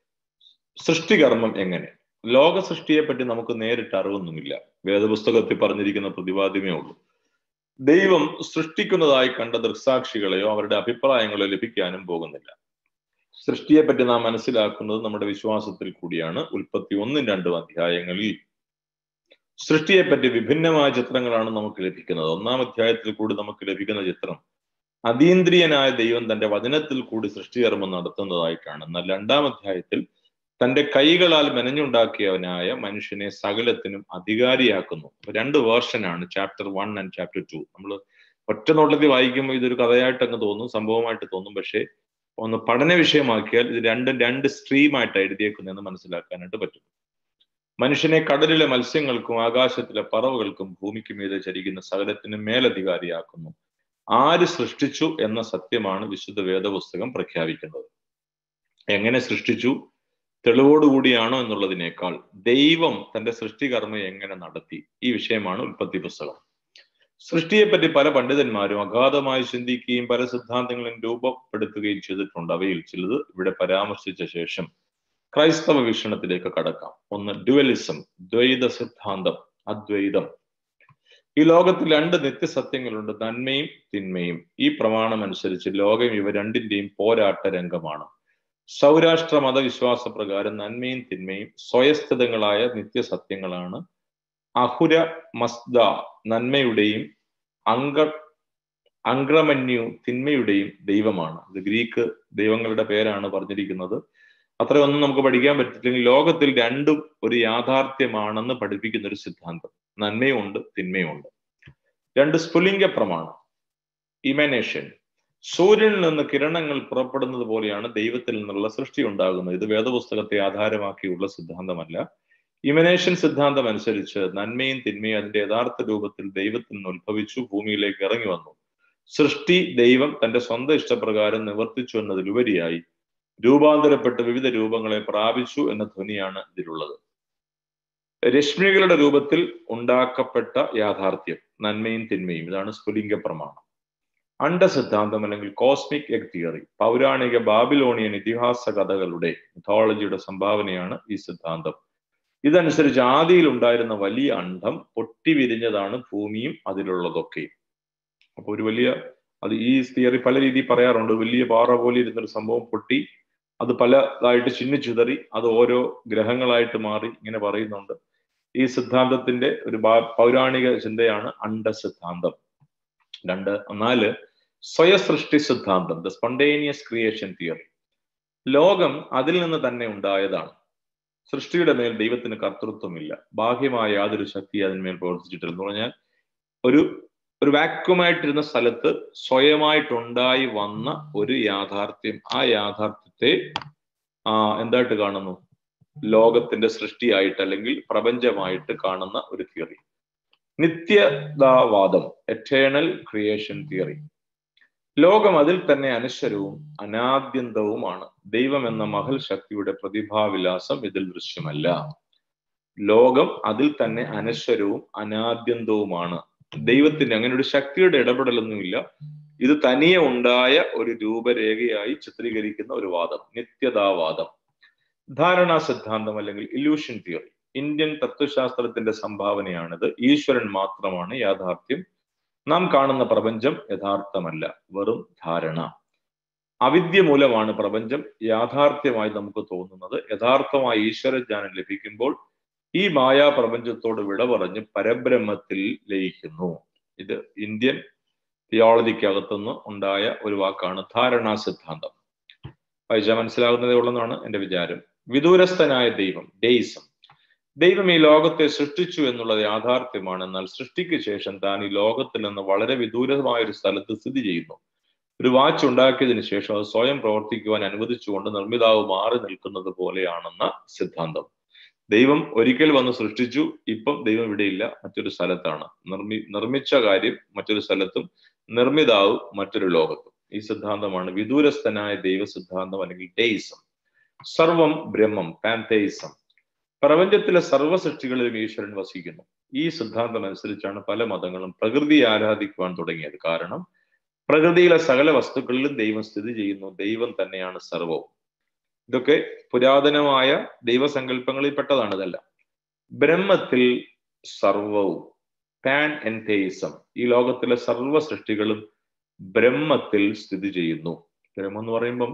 സൃഷ്ടികർമ്മം എങ്ങനെ? ലോക സൃഷ്ടിയെപ്പറ്റി നമുക്ക് നേരിട്ട് അറിവൊന്നുമില്ല. വേദപുസ്തകത്തിൽ പറഞ്ഞിരിക്കുന്ന പ്രതിപാദ്യമേ ഉള്ളൂ. ദൈവം സൃഷ്ടിക്കുന്നതായി കണ്ട ദൃക്സാക്ഷികളെയോ അവരുടെ അഭിപ്രായങ്ങളോ ലഭിക്കാനും പോകുന്നില്ല. സൃഷ്ടിയെപ്പറ്റി നാം മനസ്സിലാക്കുന്നത് നമ്മുടെ വിശ്വാസത്തിൽ കൂടിയാണ്. ഉൽപ്പത്തി 1-2 അധ്യായങ്ങളിൽ സൃഷ്ടിയെപ്പറ്റി വിഭിന്നമായ ചിത്രങ്ങളാണ് നമുക്ക് ലഭിക്കുന്നത്. 1-ാം അധ്യായത്തിൽ കൂടി നമുക്ക് ലഭിക്കുന്ന ചിത്രം അതീന്ദ്രിയനായ ദൈവം തന്റെ വചനത്തിൽ കൂടി സൃഷ്ടികർമ്മം നടത്തുന്നതായിട്ടാണ്. എന്നാൽ 2-ാം അധ്യായത്തിൽ തന്റെ കൈകളാൽ മെനഞ്ഞുണ്ടാക്കിയവനായ മനുഷ്യനെ സകലത്തിനും അധികാരിയാക്കുന്നു. 2 വേർഷനാണ്, ചാപ്റ്റർ 1 ആൻഡ് ചാപ്റ്റർ 2. നമ്മൾ ഒറ്റ നോട്ടത്തിൽ വായിക്കുമ്പോൾ ഇതൊരു കഥയായിട്ട് അങ്ങ് തോന്നും, സംഭവമായിട്ട് തോന്നും. പക്ഷേ ഒന്ന് പഠന വിഷയമാക്കിയാൽ ഇത് രണ്ടും 2 സ്ട്രീമായിട്ട് എഴുതിയേക്കുന്നതെന്ന് മനസ്സിലാക്കാനായിട്ട് പറ്റും. മനുഷ്യനെ കടലിലെ മത്സ്യങ്ങൾക്കും ആകാശത്തിലെ പറവകൾക്കും ഭൂമിക്ക് മീതെ ചരിക്കുന്ന സകലത്തിനും മേലധികാരിയാക്കുന്നു. ആര് സൃഷ്ടിച്ചു എന്ന സത്യമാണ് വിശുദ്ധ വേദപുസ്തകം പ്രഖ്യാപിക്കുന്നത്. എങ്ങനെ സൃഷ്ടിച്ചു, തെളിവോടുകൂടിയാണോ എന്നുള്ളതിനേക്കാൾ ദൈവം തന്റെ സൃഷ്ടികർമ്മം എങ്ങനെ നടത്തി, ഈ വിഷയമാണ് ഉൽപ്പത്തി പുസ്തകം. സൃഷ്ടിയെപ്പറ്റി പല പണ്ഡിതന്മാരും അഗാധമായി ചിന്തിക്കുകയും പല സിദ്ധാന്തങ്ങളും രൂപപ്പെടുത്തുകയും ചെയ്തിട്ടുണ്ട്. അവയിൽ ചിലത് ഇവിടെ പരാമർശിച്ച ശേഷം ക്രൈസ്തവ വീക്ഷണത്തിലേക്ക് കടക്കാം. 1. ഡ്യുവലിസം, ദ്വൈത സിദ്ധാന്തം, അദ്വൈതം. ഈ ലോകത്തിൽ 2 നിത്യസത്യങ്ങളുണ്ട്, നന്മയും തിന്മയും. ഈ പ്രമാണം അനുസരിച്ച് ലോകം ഇവ രണ്ടിന്റെയും പോരാട്ട രംഗമാണ്. സൗരാഷ്ട്ര മതവിശ്വാസ പ്രകാരം നന്മയും തിന്മയും സ്വയസ്ഥിതങ്ങളായ നിത്യസത്യങ്ങളാണ്. അഹുര മസ്ദ നന്മയുടെയും അംഗ്രമന്യു തിന്മയുടെയും ദൈവമാണ്. ഇത് ഗ്രീക്ക് ദൈവങ്ങളുടെ പേരാണ് പറഞ്ഞിരിക്കുന്നത്. അത്രയൊന്നും നമുക്ക് പഠിക്കാൻ പറ്റില്ലെങ്കിൽ ലോകത്തിൽ 2ഉം ഒരു യാഥാർത്ഥ്യമാണെന്ന് പഠിപ്പിക്കുന്ന ഒരു സിദ്ധാന്തം. നന്മയും ഉണ്ട്, തിന്മയും ഉണ്ട്. 2. സ്ഫുലിംഗ പ്രമാണം, ഇമനേഷൻ. സൂര്യനിൽ നിന്ന് കിരണങ്ങൾ പുറപ്പെടുന്നത് പോലെയാണ് ദൈവത്തിൽ നിന്നുള്ള സൃഷ്ടി ഉണ്ടാകുന്നത്. ഇത് വേദപുസ്തകത്തെ ആധാരമാക്കിയുള്ള സിദ്ധാന്തമല്ല. ഇമനേഷൻ സിദ്ധാന്തം അനുസരിച്ച് നന്മയും തിന്മയും അതിന്റെ യഥാർത്ഥ രൂപത്തിൽ ദൈവത്തിൽ നിന്ന് ഉത്ഭവിച്ചു ഭൂമിയിലേക്ക് ഇറങ്ങി വന്നു. സൃഷ്ടി ദൈവം തന്റെ സ്വന്തം ഇഷ്ടപ്രകാരം നിവർത്തിച്ചു എന്നതിലുപരിയായി രൂപാന്തരപ്പെട്ട് വിവിധ രൂപങ്ങളെ പ്രാപിച്ചു എന്ന ധ്വനിയാണ് ഇതിലുള്ളത്. രശ്മികളുടെ രൂപത്തിൽ ഉണ്ടാക്കപ്പെട്ട യാഥാർത്ഥ്യം, നന്മയും തിന്മയും, ഇതാണ് സ്ഫുലിംഗ പ്രമാണം. അണ്ഡസിദ്ധാന്തം അല്ലെങ്കിൽ കോസ്മിക് എഗ് തിയറി, പൗരാണിക ബാബിലോണിയൻ ഇതിഹാസ കഥകളുടെ മിഥോളജിയുടെ സംഭാവനയാണ് ഈ സിദ്ധാന്തം. ഇതനുസരിച്ച് ആദിയിൽ ഉണ്ടായിരുന്ന വലിയ അണ്ഡം പൊട്ടിവിരിഞ്ഞതാണ് ഭൂമിയും അതിലുള്ളതൊക്കെ. അപ്പൊ ഒരു വലിയ ഈ തിയറി പല രീതിയിൽ പറയാറുണ്ട്. വലിയ പാറ പോലെ ഇരുന്നൊരു സംഭവം പൊട്ടി അത് പലതായിട്ട് ചിന്നിച്ചിതറി അത് ഓരോ ഗ്രഹങ്ങളായിട്ട് മാറി, ഇങ്ങനെ പറയുന്നുണ്ട്. ഈ സിദ്ധാന്തത്തിന്റെ ഒരു പൗരാണിക ചിന്തയാണ് അണ്ഡസിദ്ധാന്തം. 4. സ്വയസൃഷ്ടി സിദ്ധാന്തം, ദ സ്പോണ്ടേനിയസ് ക്രിയേഷൻ തിയറി. ലോകം അതിൽ നിന്ന് തന്നെ ഉണ്ടായതാണ്. സൃഷ്ടിയുടെ മേൽ ദൈവത്തിന് കർത്തൃത്വമില്ല. ബാഹ്യമായ യാതൊരു ശക്തി അതിന്മേൽ പ്രവർത്തിച്ചിട്ടില്ല. എന്ന് പറഞ്ഞാൽ ഒരു വാക്വമായിട്ടിരുന്ന സ്ഥലത്ത് സ്വയമായിട്ടുണ്ടായി വന്ന ഒരു യാഥാർത്ഥ്യം, ആ യാഥാർത്ഥ്യത്തെ എന്തായിട്ട് കാണുന്നു? ലോകത്തിന്റെ സൃഷ്ടിയായിട്ട് അല്ലെങ്കിൽ പ്രപഞ്ചമായിട്ട് കാണുന്ന ഒരു തിയറി. നിത്യതാവാദം, എറ്റേണൽ ക്രിയേഷൻ തിയറി. ലോകം അതിൽ തന്നെ അനശ്വരവും അനാദ്യന്തവുമാണ്. ദൈവം എന്ന മഹൽ ശക്തിയുടെ പ്രതിഭാവിലാസം ഇതിൽ ദൃശ്യമല്ല. ലോകം അതിൽ തന്നെ അനശ്വരവും അനാദ്യന്തവുമാണ്. ദൈവത്തിന്റെ അങ്ങനെ ഒരു ശക്തിയുടെ ഇടപെടലൊന്നുമില്ല. ഇത് തനിയെ ഉണ്ടായ ഒരു രൂപരേഖയായി ചിത്രീകരിക്കുന്ന ഒരു വാദം, നിത്യതാവാദം. ധാരണാ സിദ്ധാന്തം അല്ലെങ്കിൽ ഇല്യൂഷൻ തിയറി. ഇന്ത്യൻ തത്വശാസ്ത്രത്തിന്റെ സംഭാവനയാണിത്. ഈശ്വരൻ മാത്രമാണ് യാഥാർത്ഥ്യം. നാം കാണുന്ന പ്രപഞ്ചം യഥാർത്ഥമല്ല, വെറും ധാരണ. അവിദ്യ മൂലമാണ് പ്രപഞ്ചം യാഥാർത്ഥ്യമായി നമുക്ക് തോന്നുന്നത്. യഥാർത്ഥമായ ഈശ്വരജ്ഞാനം ലഭിക്കുമ്പോൾ ഈ മായാ പ്രപഞ്ചത്തോട് വിട പറഞ്ഞ് പരബ്രഹ്മത്തിൽ ലയിക്കുന്നു. ഇത് ഇന്ത്യൻ തിയോളജിക്കകത്തുനിന്ന് ഉണ്ടായ ഒരു വാക്കാണ് ധാരണാ സിദ്ധാന്തം. വായിച്ചാൽ മനസ്സിലാകുന്നതേ ഉള്ളെന്നാണ് എന്റെ വിചാരം. വിദൂരസ്ഥനായ ദൈവം, ഡെയിസം. ദൈവം ഈ ലോകത്തെ സൃഷ്ടിച്ചു എന്നുള്ളത് യാഥാർത്ഥ്യമാണ്. എന്നാൽ സൃഷ്ടിക്ക് ശേഷം താൻ ഈ ലോകത്തിൽ നിന്ന് വളരെ വിദൂരമായ ഒരു സ്ഥലത്ത് സ്ഥിതി ചെയ്യുന്നു. ഒരു വാച്ച് ഉണ്ടാക്കിയതിനു ശേഷം അത് സ്വയം പ്രവർത്തിക്കുവാൻ അനുവദിച്ചുകൊണ്ട് നിർമ്മിതാവ് മാറി നിൽക്കുന്നത് പോലെയാണെന്ന സിദ്ധാന്തം. ദൈവം ഒരിക്കൽ വന്ന് സൃഷ്ടിച്ചു, ഇപ്പം ദൈവം ഇവിടെയില്ല, മറ്റൊരു സ്ഥലത്താണ്. നിർമ്മിച്ച കാര്യം മറ്റൊരു സ്ഥലത്തും നിർമ്മിതാവ് മറ്റൊരു ലോകത്തും. ഈ സിദ്ധാന്തമാണ് വിദൂരസ്ഥനായ ദൈവ സിദ്ധാന്തം അല്ലെങ്കിൽ ഡെയിസം. സർവം ബ്രഹ്മം, പാൻതെയിസം. പ്രപഞ്ചത്തിലെ സർവ്വ സൃഷ്ടികളിലും ഈശ്വരൻ വസിക്കുന്നു. ഈ സിദ്ധാന്തം അനുസരിച്ചാണ് പല മതങ്ങളും പ്രകൃതിയെ ആരാധിക്കുവാൻ തുടങ്ങിയത്. കാരണം പ്രകൃതിയിലെ സകല വസ്തുക്കളിലും ദൈവം സ്ഥിതി ചെയ്യുന്നു. ദൈവം തന്നെയാണ് സർവവും. ഇതൊക്കെ പുരാതനമായ ദൈവസങ്കല്പങ്ങളിൽ പെട്ടതാണ്. ഇതെല്ലാം ബ്രഹ്മത്തിൽ സർവവും, പാൻ എൻതെയിസം. ഈ ലോകത്തിലെ സർവ്വ സൃഷ്ടികളും ബ്രഹ്മത്തിൽ സ്ഥിതി ചെയ്യുന്നു. ബ്രഹ്മം എന്ന് പറയുമ്പം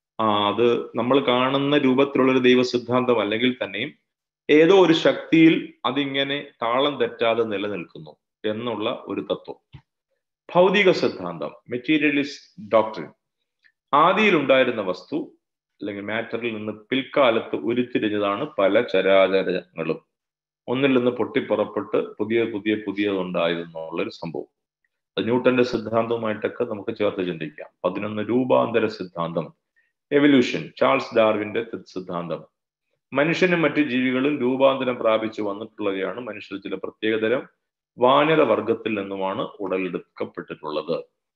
അത് നമ്മൾ കാണുന്ന രൂപത്തിലുള്ളൊരു ദൈവ സിദ്ധാന്തം അല്ലെങ്കിൽ തന്നെയും ഏതോ ഒരു ശക്തിയിൽ അതിങ്ങനെ താളം തെറ്റാതെ നിലനിൽക്കുന്നു എന്നുള്ള ഒരു തത്വം. ഭൗതിക സിദ്ധാന്തം, മെറ്റീരിയലിസ്റ്റ് ഡോക്ട്രിൻ. ആദിയിൽ ഉണ്ടായിരുന്ന വസ്തു അല്ലെങ്കിൽ മാറ്ററിൽ നിന്ന് പിൽക്കാലത്ത് ഉരുത്തിരിഞ്ഞതാണ് പല ചരാചരങ്ങളും. ഒന്നിൽ നിന്ന് പൊട്ടിപ്പുറപ്പെട്ട് പുതിയതുണ്ടായിരുന്നുള്ളൊരു സംഭവം. ന്യൂട്ടന്റെ സിദ്ധാന്തവുമായിട്ടൊക്കെ നമുക്ക് ചേർത്ത് ചിന്തിക്കാം. 11 രൂപാന്തര സിദ്ധാന്തം, എവല്യൂഷൻ, ചാൾസ് ഡാർവിന്റെ സിദ്ധാന്തം. മനുഷ്യനും മറ്റു ജീവികളും രൂപാന്തരം പ്രാപിച്ചു വന്നിട്ടുള്ളവയാണ്. മനുഷ്യർ ചില പ്രത്യേകതരം വാനര വർഗത്തിൽ നിന്നുമാണ് ഉടലെടുക്കപ്പെട്ടിട്ടുള്ളത്.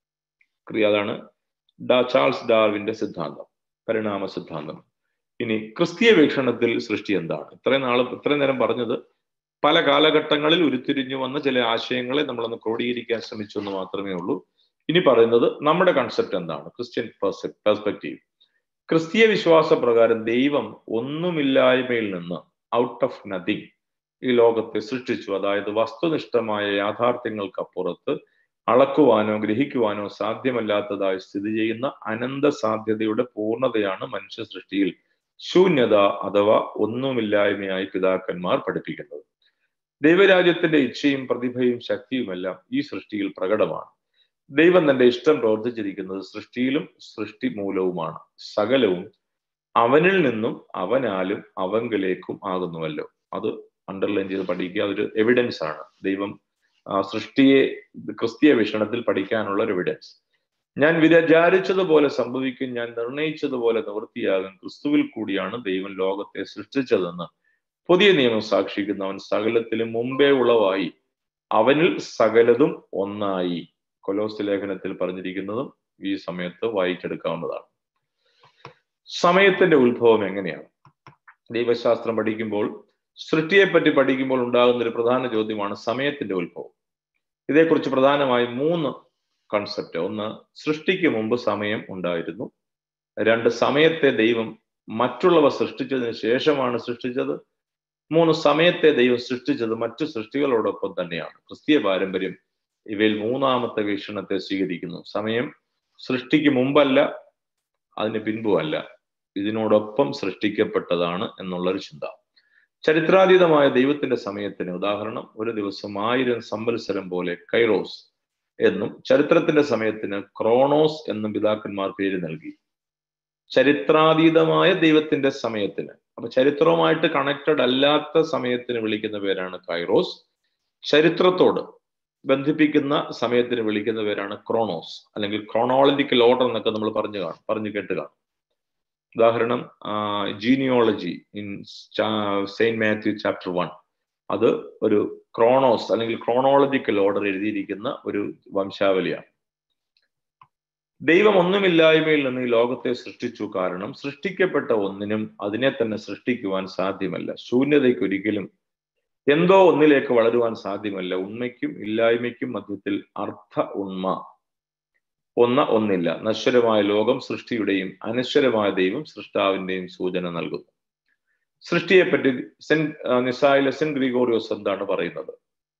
അതാണ് ചാൾസ് ഡാർവിന്റെ സിദ്ധാന്തം, പരിണാമ സിദ്ധാന്തം. ഇനി ക്രിസ്തീയ വീക്ഷണത്തിൽ സൃഷ്ടി എന്താണ്? ഇത്രയും നേരം പറഞ്ഞത് പല കാലഘട്ടങ്ങളിൽ ഉരുത്തിരിഞ്ഞു വന്ന ചില ആശയങ്ങളെ നമ്മളൊന്ന് ക്രോഡീകരിക്കാൻ ശ്രമിച്ചു എന്ന് മാത്രമേ ഉള്ളൂ. ഇനി പറയുന്നത് നമ്മുടെ കൺസെപ്റ്റ് എന്താണ്, ക്രിസ്ത്യൻ പെർസ്പെക്റ്റീവ്. ക്രിസ്തീയ വിശ്വാസ പ്രകാരം ദൈവം ഒന്നുമില്ലായ്മയിൽ നിന്ന്, ഔട്ട് ഓഫ് നത്തിങ്, ഈ ലോകത്തെ സൃഷ്ടിച്ചു. അതായത് വസ്തുനിഷ്ഠമായ യാഥാർത്ഥ്യങ്ങൾക്കപ്പുറത്ത് അളക്കുവാനോ ഗ്രഹിക്കുവാനോ സാധ്യമല്ലാത്തതായി സ്ഥിതി ചെയ്യുന്ന അനന്ത സാധ്യതയുടെ പൂർണ്ണതയാണ് മനുഷ്യ സൃഷ്ടിയിൽ ശൂന്യത അഥവാ ഒന്നുമില്ലായ്മയായി പിതാക്കന്മാർ പഠിപ്പിക്കുന്നത്. ദൈവരാജ്യത്തിന്റെ ഇച്ഛയും പ്രതിഭയും ശക്തിയുമെല്ലാം ഈ സൃഷ്ടിയിൽ പ്രകടമാണ്. ദൈവം തന്റെ ഇഷ്ടം പ്രവർത്തിച്ചിരിക്കുന്നത് സൃഷ്ടിയിലും സൃഷ്ടി മൂലവുമാണ്. സകലവും അവനിൽ നിന്നും അവനാലും അവങ്കിലേക്കും ആകുന്നുവല്ലോ. അത് അണ്ടർലൈൻ ചെയ്ത് പഠിക്കുക. അതൊരു എവിഡൻസ് ആണ്. ദൈവം സൃഷ്ടിയെ ക്രിസ്തീയ വീക്ഷണത്തിൽ പഠിക്കാനുള്ള ഒരു എവിഡൻസ്. ഞാൻ വിചാരിച്ചതുപോലെ സംഭവിക്കും, ഞാൻ നിർണയിച്ചതുപോലെ നിവൃത്തിയാകും. ക്രിസ്തുവിൽ കൂടിയാണ് ദൈവം ലോകത്തെ സൃഷ്ടിച്ചതെന്ന് പുതിയ നിയമം സാക്ഷിക്കുന്നു. അവൻ സകലത്തിലും മുമ്പേ ഉളവായി, അവനിൽ സകലതും ഒന്നായി. കൊലോസ്യ ലേഖനത്തിൽ പറഞ്ഞിരിക്കുന്നതും ഈ സമയത്ത് വായിച്ചെടുക്കാവുന്നതാണ്. സമയത്തിന്റെ ഉത്ഭവം എങ്ങനെയാണ്? ദൈവശാസ്ത്രം പഠിക്കുമ്പോൾ, സൃഷ്ടിയെപ്പറ്റി പഠിക്കുമ്പോൾ ഉണ്ടാകുന്ന ഒരു പ്രധാന ചോദ്യമാണ് സമയത്തിന്റെ ഉത്ഭവം. ഇതേക്കുറിച്ച് പ്രധാനമായി 3 കൺസെപ്റ്റ്. ഒന്ന്, സൃഷ്ടിക്ക് മുമ്പ് സമയം ഉണ്ടായിരുന്നു. 2, സമയത്തെ ദൈവം മറ്റുള്ളവ സൃഷ്ടിച്ചതിന് ശേഷമാണ് സൃഷ്ടിച്ചത്. 3, സമയത്തെ ദൈവം സൃഷ്ടിച്ചത് മറ്റു സൃഷ്ടികളോടൊപ്പം തന്നെയാണ്. ക്രിസ്തീയ പാരമ്പര്യം ഇവയിൽ 3ാമത്തെ വീക്ഷണത്തെ സ്വീകരിക്കുന്നു. സമയം സൃഷ്ടിക്ക് മുമ്പല്ല, അതിന് പിൻപുമല്ല, ഇതിനോടൊപ്പം സൃഷ്ടിക്കപ്പെട്ടതാണ് എന്നുള്ളൊരു ചിന്ത. ചരിത്രാതീതമായ ദൈവത്തിന്റെ സമയത്തിന് ഉദാഹരണം, ഒരു ദിവസം 1000 സംവത്സരം പോലെ കൈറോസ് എന്നും, ചരിത്രത്തിന്റെ സമയത്തിന് ക്രോണോസ് എന്നും പിതാക്കന്മാർ പേര് നൽകി. ചരിത്രാതീതമായ ദൈവത്തിന്റെ സമയത്തിന്, അപ്പൊ ചരിത്രവുമായിട്ട് കണക്റ്റഡ് അല്ലാത്ത സമയത്തിന് വിളിക്കുന്ന പേരാണ് കൈറോസ്. ചരിത്രത്തോട് ബന്ധിപ്പിക്കുന്ന സമയത്തിന് വിളിക്കുന്ന പേരാണ് ക്രോണോസ്, അല്ലെങ്കിൽ ക്രോണോളജിക്കൽ ഓർഡർ എന്നൊക്കെ നമ്മൾ പറഞ്ഞു കേട്ട് കാണും. ഉദാഹരണം, genealogy in Saint Matthew chapter 1, അത് ഒരു ക്രോണോസ് അല്ലെങ്കിൽ ക്രോണോളജിക്കൽ ഓർഡർ എഴുതിയിരിക്കുന്ന ഒരു വംശാവലിയാണ്. ദൈവം ഒന്നുമില്ലായ്മയിൽ നിന്ന് ഈ ലോകത്തെ സൃഷ്ടിച്ചു. കാരണം സൃഷ്ടിക്കപ്പെട്ട ഒന്നിനും അതിനെ തന്നെ സൃഷ്ടിക്കുവാൻ സാധ്യമല്ല. ശൂന്യതയ്ക്കൊരിക്കലും എന്തോ ഒന്നിലേക്ക് വളരുവാൻ സാധ്യമല്ല. ഉണ്മയ്ക്കും ഇല്ലായ്മയ്ക്കും മധ്യത്തിൽ അർത്ഥ ഉണ്മ ഒന്നില്ല. നശ്വരമായ ലോകം സൃഷ്ടിയുടെയും അനശ്വരമായ ദൈവം സൃഷ്ടാവിന്റെയും സൂചന നൽകുന്നു. സൃഷ്ടിയെപ്പറ്റി നിസായിലെ സെന്റ് ഗ്രിഗോറിയോസ് എന്താണ് പറയുന്നത്?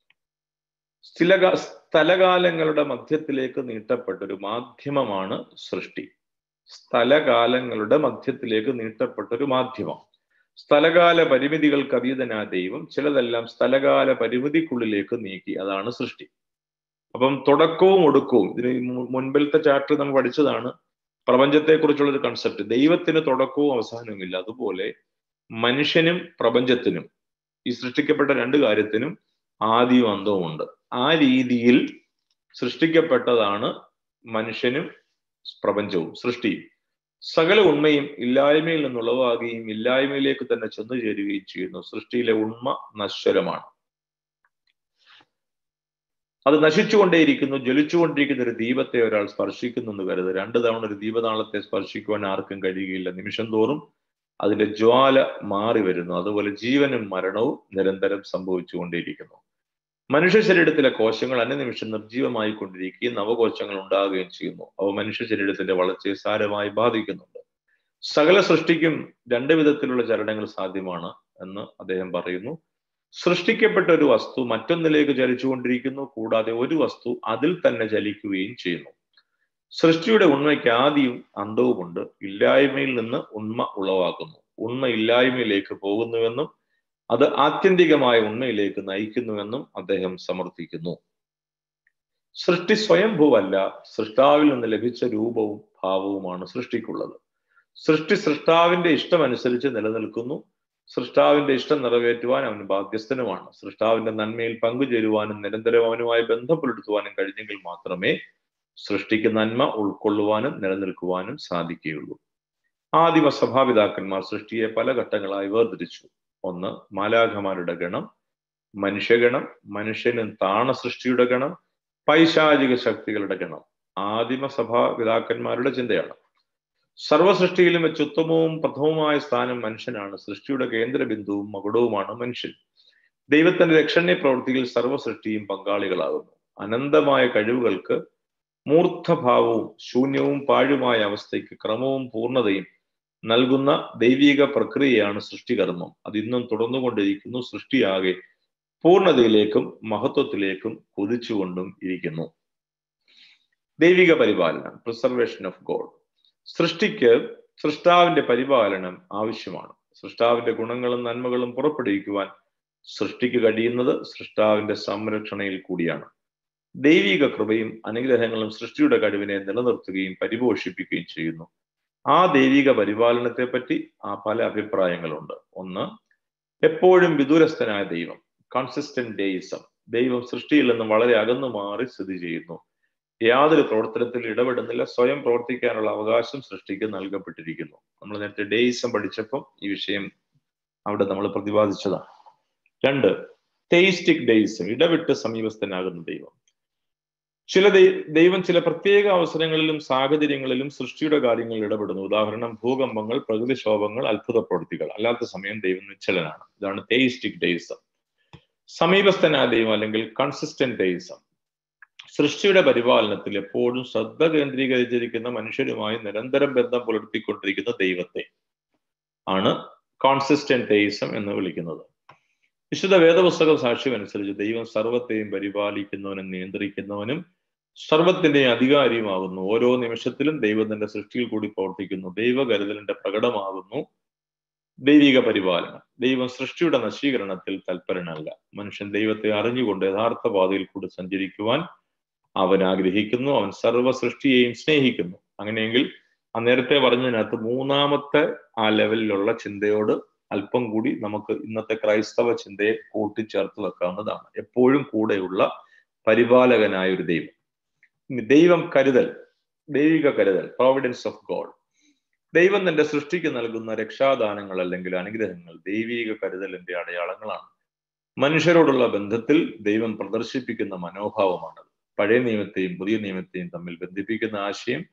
സ്ഥലകാലങ്ങളുടെ മധ്യത്തിലേക്ക് നീട്ടപ്പെട്ട ഒരു മാധ്യമമാണ് സൃഷ്ടി. സ്ഥലകാലങ്ങളുടെ മധ്യത്തിലേക്ക് നീട്ടപ്പെട്ട ഒരു മാധ്യമം. സ്ഥലകാല പരിമിതികൾക്ക് അതീതനായ ദൈവം ചിലതെല്ലാം സ്ഥലകാല പരിമിതിക്കുള്ളിലേക്ക് നീക്കി. അതാണ് സൃഷ്ടി. അപ്പം തുടക്കവും ഒടുക്കവും, ഇതിന് മുൻപിലത്തെ ചാപ്റ്റർ നമ്മൾ പഠിച്ചതാണ് പ്രപഞ്ചത്തെക്കുറിച്ചുള്ള ഒരു കൺസെപ്റ്റ്. ദൈവത്തിന് തുടക്കവും അവസാനവും ഇല്ല. അതുപോലെ മനുഷ്യനും പ്രപഞ്ചത്തിനും, ഈ സൃഷ്ടിക്കപ്പെട്ട രണ്ട് കാര്യത്തിനും ആദിയും അന്തവും ഉണ്ട്. ആ രീതിയിൽ സൃഷ്ടിക്കപ്പെട്ടതാണ് മനുഷ്യനും പ്രപഞ്ചവും സൃഷ്ടിയും. സകല ഉണ്മയും ഇല്ലായ്മയിൽ നിന്നുളവാകുകയും ഇല്ലായ്മയിലേക്ക് തന്നെ ചെന്നു ചേരുകയും ചെയ്യുന്നു. സൃഷ്ടിയിലെ ഉണ്മ നശ്വരമാണ്. അത് നശിച്ചുകൊണ്ടേയിരിക്കുന്നു. ജ്വലിച്ചുകൊണ്ടിരിക്കുന്ന ഒരു ദീപത്തെ ഒരാൾ സ്പർശിക്കുന്നു എന്ന് കരുത്. 2 തവണ ഒരു ദീപനാളത്തെ സ്പർശിക്കുവാൻ ആർക്കും കഴിയുകയില്ല. നിമിഷം തോറും അതിന്റെ ജ്വാല മാറി വരുന്നു. അതുപോലെ ജീവനും മരണവും നിരന്തരം സംഭവിച്ചുകൊണ്ടേയിരിക്കുന്നു. മനുഷ്യ ശരീരത്തിലെ കോശങ്ങൾ അന്യനിമിഷം നിർജീവമായി കൊണ്ടിരിക്കുകയും നവകോശങ്ങൾ ഉണ്ടാകുകയും ചെയ്യുന്നു. അവ മനുഷ്യ ശരീരത്തിന്റെ വളർച്ചയെ സാരമായി ബാധിക്കുന്നുണ്ട്. സകല സൃഷ്ടിക്കും 2 വിധത്തിലുള്ള ചലനങ്ങൾ സാധ്യമാണ് എന്ന് അദ്ദേഹം പറയുന്നു. സൃഷ്ടിക്കപ്പെട്ട ഒരു വസ്തു മറ്റൊന്നിലേക്ക് ചലിച്ചുകൊണ്ടിരിക്കുന്നു. കൂടാതെ ഒരു വസ്തു അതിൽ തന്നെ ചലിക്കുകയും ചെയ്യുന്നു. സൃഷ്ടിയുടെ ഉണ്മയ്ക്ക് ആദിയും അന്തവുമുണ്ട്. ഇല്ലായ്മയിൽ നിന്ന് ഉണ്മ ഉളവാക്കുന്നു. ഉണ്മ ഇല്ലായ്മയിലേക്ക് പോകുന്നുവെന്നും അത് ആത്യന്തികമായ ഉണ്മയിലേക്ക് നയിക്കുന്നുവെന്നും അദ്ദേഹം സമർത്ഥിക്കുന്നു. സൃഷ്ടി സ്വയംഭൂവല്ല, സൃഷ്ടാവിൽ നിന്ന് ലഭിച്ച രൂപവും ഭാവവുമാണ് സൃഷ്ടിക്കുള്ളത്. സൃഷ്ടി സൃഷ്ടാവിന്റെ ഇഷ്ടമനുസരിച്ച് നിലനിൽക്കുന്നു. സൃഷ്ടാവിന്റെ ഇഷ്ടം നിറവേറ്റുവാൻ അവന് ബാധ്യസ്ഥനുമാണ്. സൃഷ്ടാവിന്റെ നന്മയിൽ പങ്കുചേരുവാനും നിരന്തരം അവനുമായി ബന്ധം പുലർത്തുവാനും കഴിഞ്ഞെങ്കിൽ മാത്രമേ സൃഷ്ടിക്ക് നന്മ ഉൾക്കൊള്ളുവാനും നിലനിൽക്കുവാനും സാധിക്കുകയുള്ളൂ. ആദിമ സഭാപിതാക്കന്മാർ സൃഷ്ടിയെ പല ഘട്ടങ്ങളായി വേർതിരിച്ചു. 1. മാലാഖമാരുടെ ഗണം, മനുഷ്യഗണം, മനുഷ്യനും താണ സൃഷ്ടിയുടെ ഗണം, പൈശാചിക ശക്തികളുടെ ഗണം. ആദിമ സഭാപിതാക്കന്മാരുടെ ചിന്തയാണ്. സർവസൃഷ്ടിയിലും വെച്ച് ഉത്തമവും പ്രഥമവുമായ സ്ഥാനം മനുഷ്യനാണ്. സൃഷ്ടിയുടെ കേന്ദ്രബിന്ദുവും മകുടവുമാണ് മനുഷ്യൻ. ദൈവത്തിന്റെ രക്ഷണീയ പ്രവൃത്തിയിൽ സർവസൃഷ്ടിയും പങ്കാളികളാകുന്നു. അനന്തമായ കഴിവുകൾക്ക് മൂർത്തഭാവവും ശൂന്യവും പാഴുമായ അവസ്ഥയ്ക്ക് ക്രമവും പൂർണ്ണതയും നൽകുന്ന ദൈവിക പ്രക്രിയയാണ് സൃഷ്ടികർമ്മം. അത് ഇന്നും തുടർന്നുകൊണ്ടിരിക്കുന്നു. സൃഷ്ടിയാകെ പൂർണ്ണതയിലേക്കും മഹത്വത്തിലേക്കും കുതിച്ചുകൊണ്ടും ഇരിക്കുന്നു. ദൈവിക പരിപാലനം, പ്രിസർവേഷൻ ഓഫ് ഗോഡ്. സൃഷ്ടിക്ക് സൃഷ്ടാവിന്റെ പരിപാലനം ആവശ്യമാണ്. സൃഷ്ടാവിന്റെ ഗുണങ്ങളും നന്മകളും പുറപ്പെടുവിക്കുവാൻ സൃഷ്ടിക്ക് കഴിയുന്നത് സൃഷ്ടാവിന്റെ സംരക്ഷണയിൽ കൂടിയാണ്. ദൈവിക കൃപയും അനുഗ്രഹങ്ങളും സൃഷ്ടിയുടെ കഴിവിനെ നിലനിർത്തുകയും പരിപോഷിപ്പിക്കുകയും ചെയ്യുന്നു. ആ ദൈവിക പരിപാലനത്തെ പറ്റി പല അഭിപ്രായങ്ങളുണ്ട്. 1. എപ്പോഴും വിദൂരസ്ഥനായ ദൈവം, കൺസിസ്റ്റന്റ് ഡെയിസം. ദൈവം സൃഷ്ടിയിൽ നിന്നും വളരെ അകന്നു മാറി സ്ഥിതി ചെയ്യുന്നു. യാതൊരു പ്രവർത്തനത്തിൽ ഇടപെടുന്നില്ല. സ്വയം പ്രവർത്തിക്കാനുള്ള അവകാശം സൃഷ്ടിക്ക് നൽകപ്പെട്ടിരിക്കുന്നു. നമ്മൾ നേരത്തെ ഡെയിസം പഠിച്ചപ്പോൾ ഈ വിഷയം അവിടെ നമ്മൾ പ്രതിപാദിച്ചതാണ്. 2. തെയിസ്റ്റിക് ഡെയിസം, ഇടവിട്ട് സമീപസ്ഥനാകുന്ന ദൈവം. ദൈവം ചില പ്രത്യേക അവസരങ്ങളിലും സാഹചര്യങ്ങളിലും സൃഷ്ടിയുടെ കാര്യങ്ങളിൽ ഇടപെടുന്നു. ഉദാഹരണം ഭൂകമ്പങ്ങൾ, പ്രകൃതിക്ഷോഭങ്ങൾ, അത്ഭുത പ്രവൃത്തികൾ. അല്ലാത്ത സമയം ദൈവം നിശ്ചലനാണ്. ഇതാണ് തെയിസ്റ്റിക് ഡെയിസം. സമീപസ്ഥനായ ദൈവം അല്ലെങ്കിൽ കൺസിസ്റ്റന്റ് ഡെയിസം. സൃഷ്ടിയുടെ പരിപാലനത്തിൽ എപ്പോഴും ശ്രദ്ധ കേന്ദ്രീകരിച്ചിരിക്കുന്ന മനുഷ്യരുമായി നിരന്തരം ബന്ധം പുലർത്തിക്കൊണ്ടിരിക്കുന്ന ദൈവത്തെ ആണ് കോൺസിസ്റ്റന്റ് ഡെയിസം എന്ന് വിളിക്കുന്നത്. വിശുദ്ധ വേദപുസ്തകം സാക്ഷ്യമനുസരിച്ച് ദൈവം സർവത്തെയും പരിപാലിക്കുന്നവനും നിയന്ത്രിക്കുന്നവനും സർവത്തിന്റെയും അധികാരിയുമാകുന്നു. ഓരോ നിമിഷത്തിലും ദൈവം തന്റെ സൃഷ്ടിയിൽ കൂടി പ്രവർത്തിക്കുന്നു. ദൈവകരുതലിന്റെ പ്രകടമാകുന്നു ദൈവിക പരിപാലനം. ദൈവം സൃഷ്ടിയുടെ നശീകരണത്തിൽ തൽപരനല്ല. മനുഷ്യൻ ദൈവത്തെ അറിഞ്ഞുകൊണ്ട് യഥാർത്ഥ പാതയിൽ കൂടി സഞ്ചരിക്കുവാൻ അവൻ ആഗ്രഹിക്കുന്നു. അവൻ സർവ്വ സൃഷ്ടിയെയും സ്നേഹിക്കുന്നു. അങ്ങനെയെങ്കിൽ നേരത്തെ പറഞ്ഞതിനകത്ത് 3ാമത്തെ ആ ലെവലിലുള്ള ചിന്തയോട് അല്പം കൂടി നമുക്ക് ഇന്നത്തെ ക്രൈസ്തവ ചിന്തയെ കൂട്ടിച്ചേർത്ത് വെക്കാവുന്നതാണ്. എപ്പോഴും കൂടെയുള്ള പരിപാലകനായ ഒരു ദൈവം. ദൈവം കരുതൽ, ദൈവിക കരുതൽ, പ്രോവിഡൻസ് ഓഫ് ഗോഡ്. ദൈവം തന്റെ സൃഷ്ടിക്ക് നൽകുന്ന രക്ഷാദാനങ്ങൾ അല്ലെങ്കിൽ അനുഗ്രഹങ്ങൾ ദൈവിക കരുതലിന്റെ അടയാളങ്ങളാണ്. മനുഷ്യരോടുള്ള ബന്ധത്തിൽ ദൈവം പ്രദർശിപ്പിക്കുന്ന മനോഭാവമാണത്. പഴയ നിയമത്തെയും പുതിയ നിയമത്തെയും തമ്മിൽ ബന്ധിപ്പിക്കുന്ന ആശയം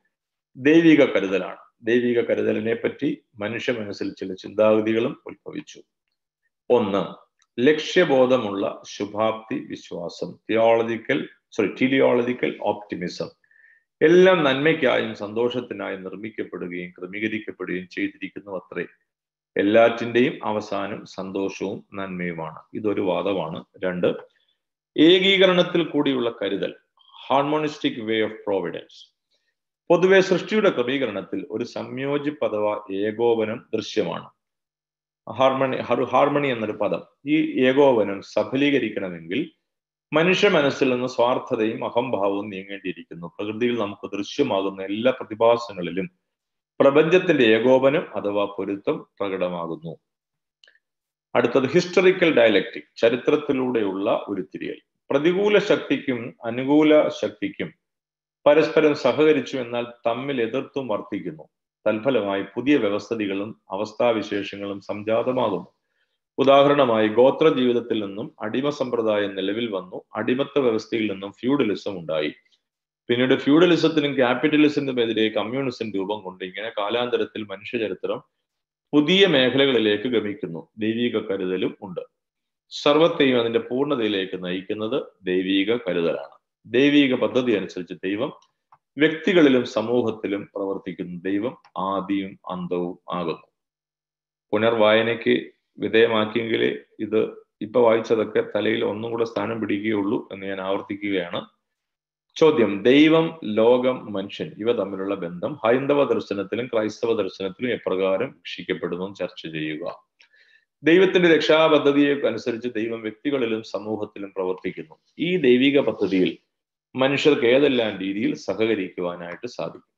ദൈവിക കരുതലാണ്. ദൈവിക കരുതലിനെ പറ്റി മനുഷ്യ മനസ്സിൽ ചില ചിന്താഗതികളും ഉത്ഭവിച്ചു. ഒന്ന്, ലക്ഷ്യബോധമുള്ള ശുഭാപ്തി വിശ്വാസം, ടിലിയോളജിക്കൽ ഓപ്റ്റിമിസം. എല്ലാം നന്മയ്ക്കായും സന്തോഷത്തിനായും നിർമ്മിക്കപ്പെടുകയും ക്രമീകരിക്കപ്പെടുകയും ചെയ്തിരിക്കുന്നു അത്രേ. എല്ലാറ്റിന്റെയും അവസാനം സന്തോഷവും നന്മയുമാണ്. ഇതൊരു വാദമാണ്. രണ്ട്, ഏകീകരണത്തിൽ കൂടിയുള്ള കരുതൽ, ഹാർമോണിസ്റ്റിക് വേ ഓഫ് പ്രോവിഡൻസ്. പൊതുവെ സൃഷ്ടിയുടെ ക്രമീകരണത്തിൽ ഒരു സംയോജിപ്പ് അഥവാ ഏകോപനം ദൃശ്യമാണ്. ഹാർമണി എന്നൊരു പദം. ഈ ഏകോപനം സഫലീകരിക്കണമെങ്കിൽ മനുഷ്യ മനസ്സിൽ നിന്ന് സ്വാർത്ഥതയും അഹംഭാവവും നീങ്ങേണ്ടിയിരിക്കുന്നു. പ്രകൃതിയിൽ നമുക്ക് ദൃശ്യമാകുന്ന എല്ലാ പ്രതിഭാസങ്ങളിലും പ്രപഞ്ചത്തിന്റെ ഏകോപനം അഥവാ പൊരുത്തം പ്രകടമാകുന്നു. അടുത്തത് ഹിസ്റ്ററിക്കൽ ഡയലക്റ്റിക്, ചരിത്രത്തിലൂടെയുള്ള ഉരുത്തിരിയൽ. പ്രതികൂല ശക്തിക്കും അനുകൂല ശക്തിക്കും പരസ്പരം സഹകരിച്ചു, എന്നാൽ തമ്മിൽ എതിർത്തും വർത്തിക്കുന്നു. തൽഫലമായി പുതിയ വ്യവസ്ഥിതികളും അവസ്ഥാവിശേഷങ്ങളും സംജാതമാകുന്നു. ഉദാഹരണമായി, ഗോത്ര ജീവിതത്തിൽ നിന്നും അടിമ സമ്പ്രദായം നിലവിൽ വന്നു. അടിമത്ത വ്യവസ്ഥയിൽ നിന്നും ഫ്യൂഡലിസം ഉണ്ടായി. പിന്നീട് ഫ്യൂഡലിസത്തിനും ക്യാപിറ്റലിസത്തിനുമെതിരെ കമ്മ്യൂണിസം രൂപം കൊണ്ട് ഇങ്ങനെ കാലാന്തരത്തിൽ മനുഷ്യചരിത്രം പുതിയ മേഖലകളിലേക്ക് ഗമിക്കുന്നു. ദൈവിക കരുതലും ഉണ്ട്. സർവത്തെയും അതിന്റെ പൂർണ്ണതയിലേക്ക് നയിക്കുന്നത് ദൈവിക കരുതലാണ്. ദൈവിക പദ്ധതി അനുസരിച്ച് ദൈവം വ്യക്തികളിലും സമൂഹത്തിലും പ്രവർത്തിക്കുന്നു. ദൈവം ആദിയും അന്തവും ആകുന്നു. പുനർവായനയ്ക്ക് വിധേയമാക്കിയെങ്കിലേ ഇത് ഇപ്പൊ വായിച്ചതൊക്കെ തലയിൽ ഒന്നും കൂടെ സ്ഥാനം പിടിക്കുകയുള്ളൂ എന്ന് ഞാൻ ആവർത്തിക്കുകയാണ്. ചോദ്യം: ദൈവം, ലോകം, മനുഷ്യൻ ഇവ തമ്മിലുള്ള ബന്ധം ഹൈന്ദവ ദർശനത്തിലും ക്രൈസ്തവ ദർശനത്തിലും എപ്രകാരം വീക്ഷിക്കപ്പെടുന്നു ചർച്ച ചെയ്യുക. ദൈവത്തിന്റെ രക്ഷാപദ്ധതിയെ അനുസരിച്ച് ദൈവം വ്യക്തികളിലും സമൂഹത്തിലും പ്രവർത്തിക്കുന്നു. ഈ ദൈവിക പദ്ധതിയിൽ മനുഷ്യർക്ക് ഏതെല്ലാം രീതിയിൽ സഹകരിക്കുവാനായിട്ട് സാധിക്കും?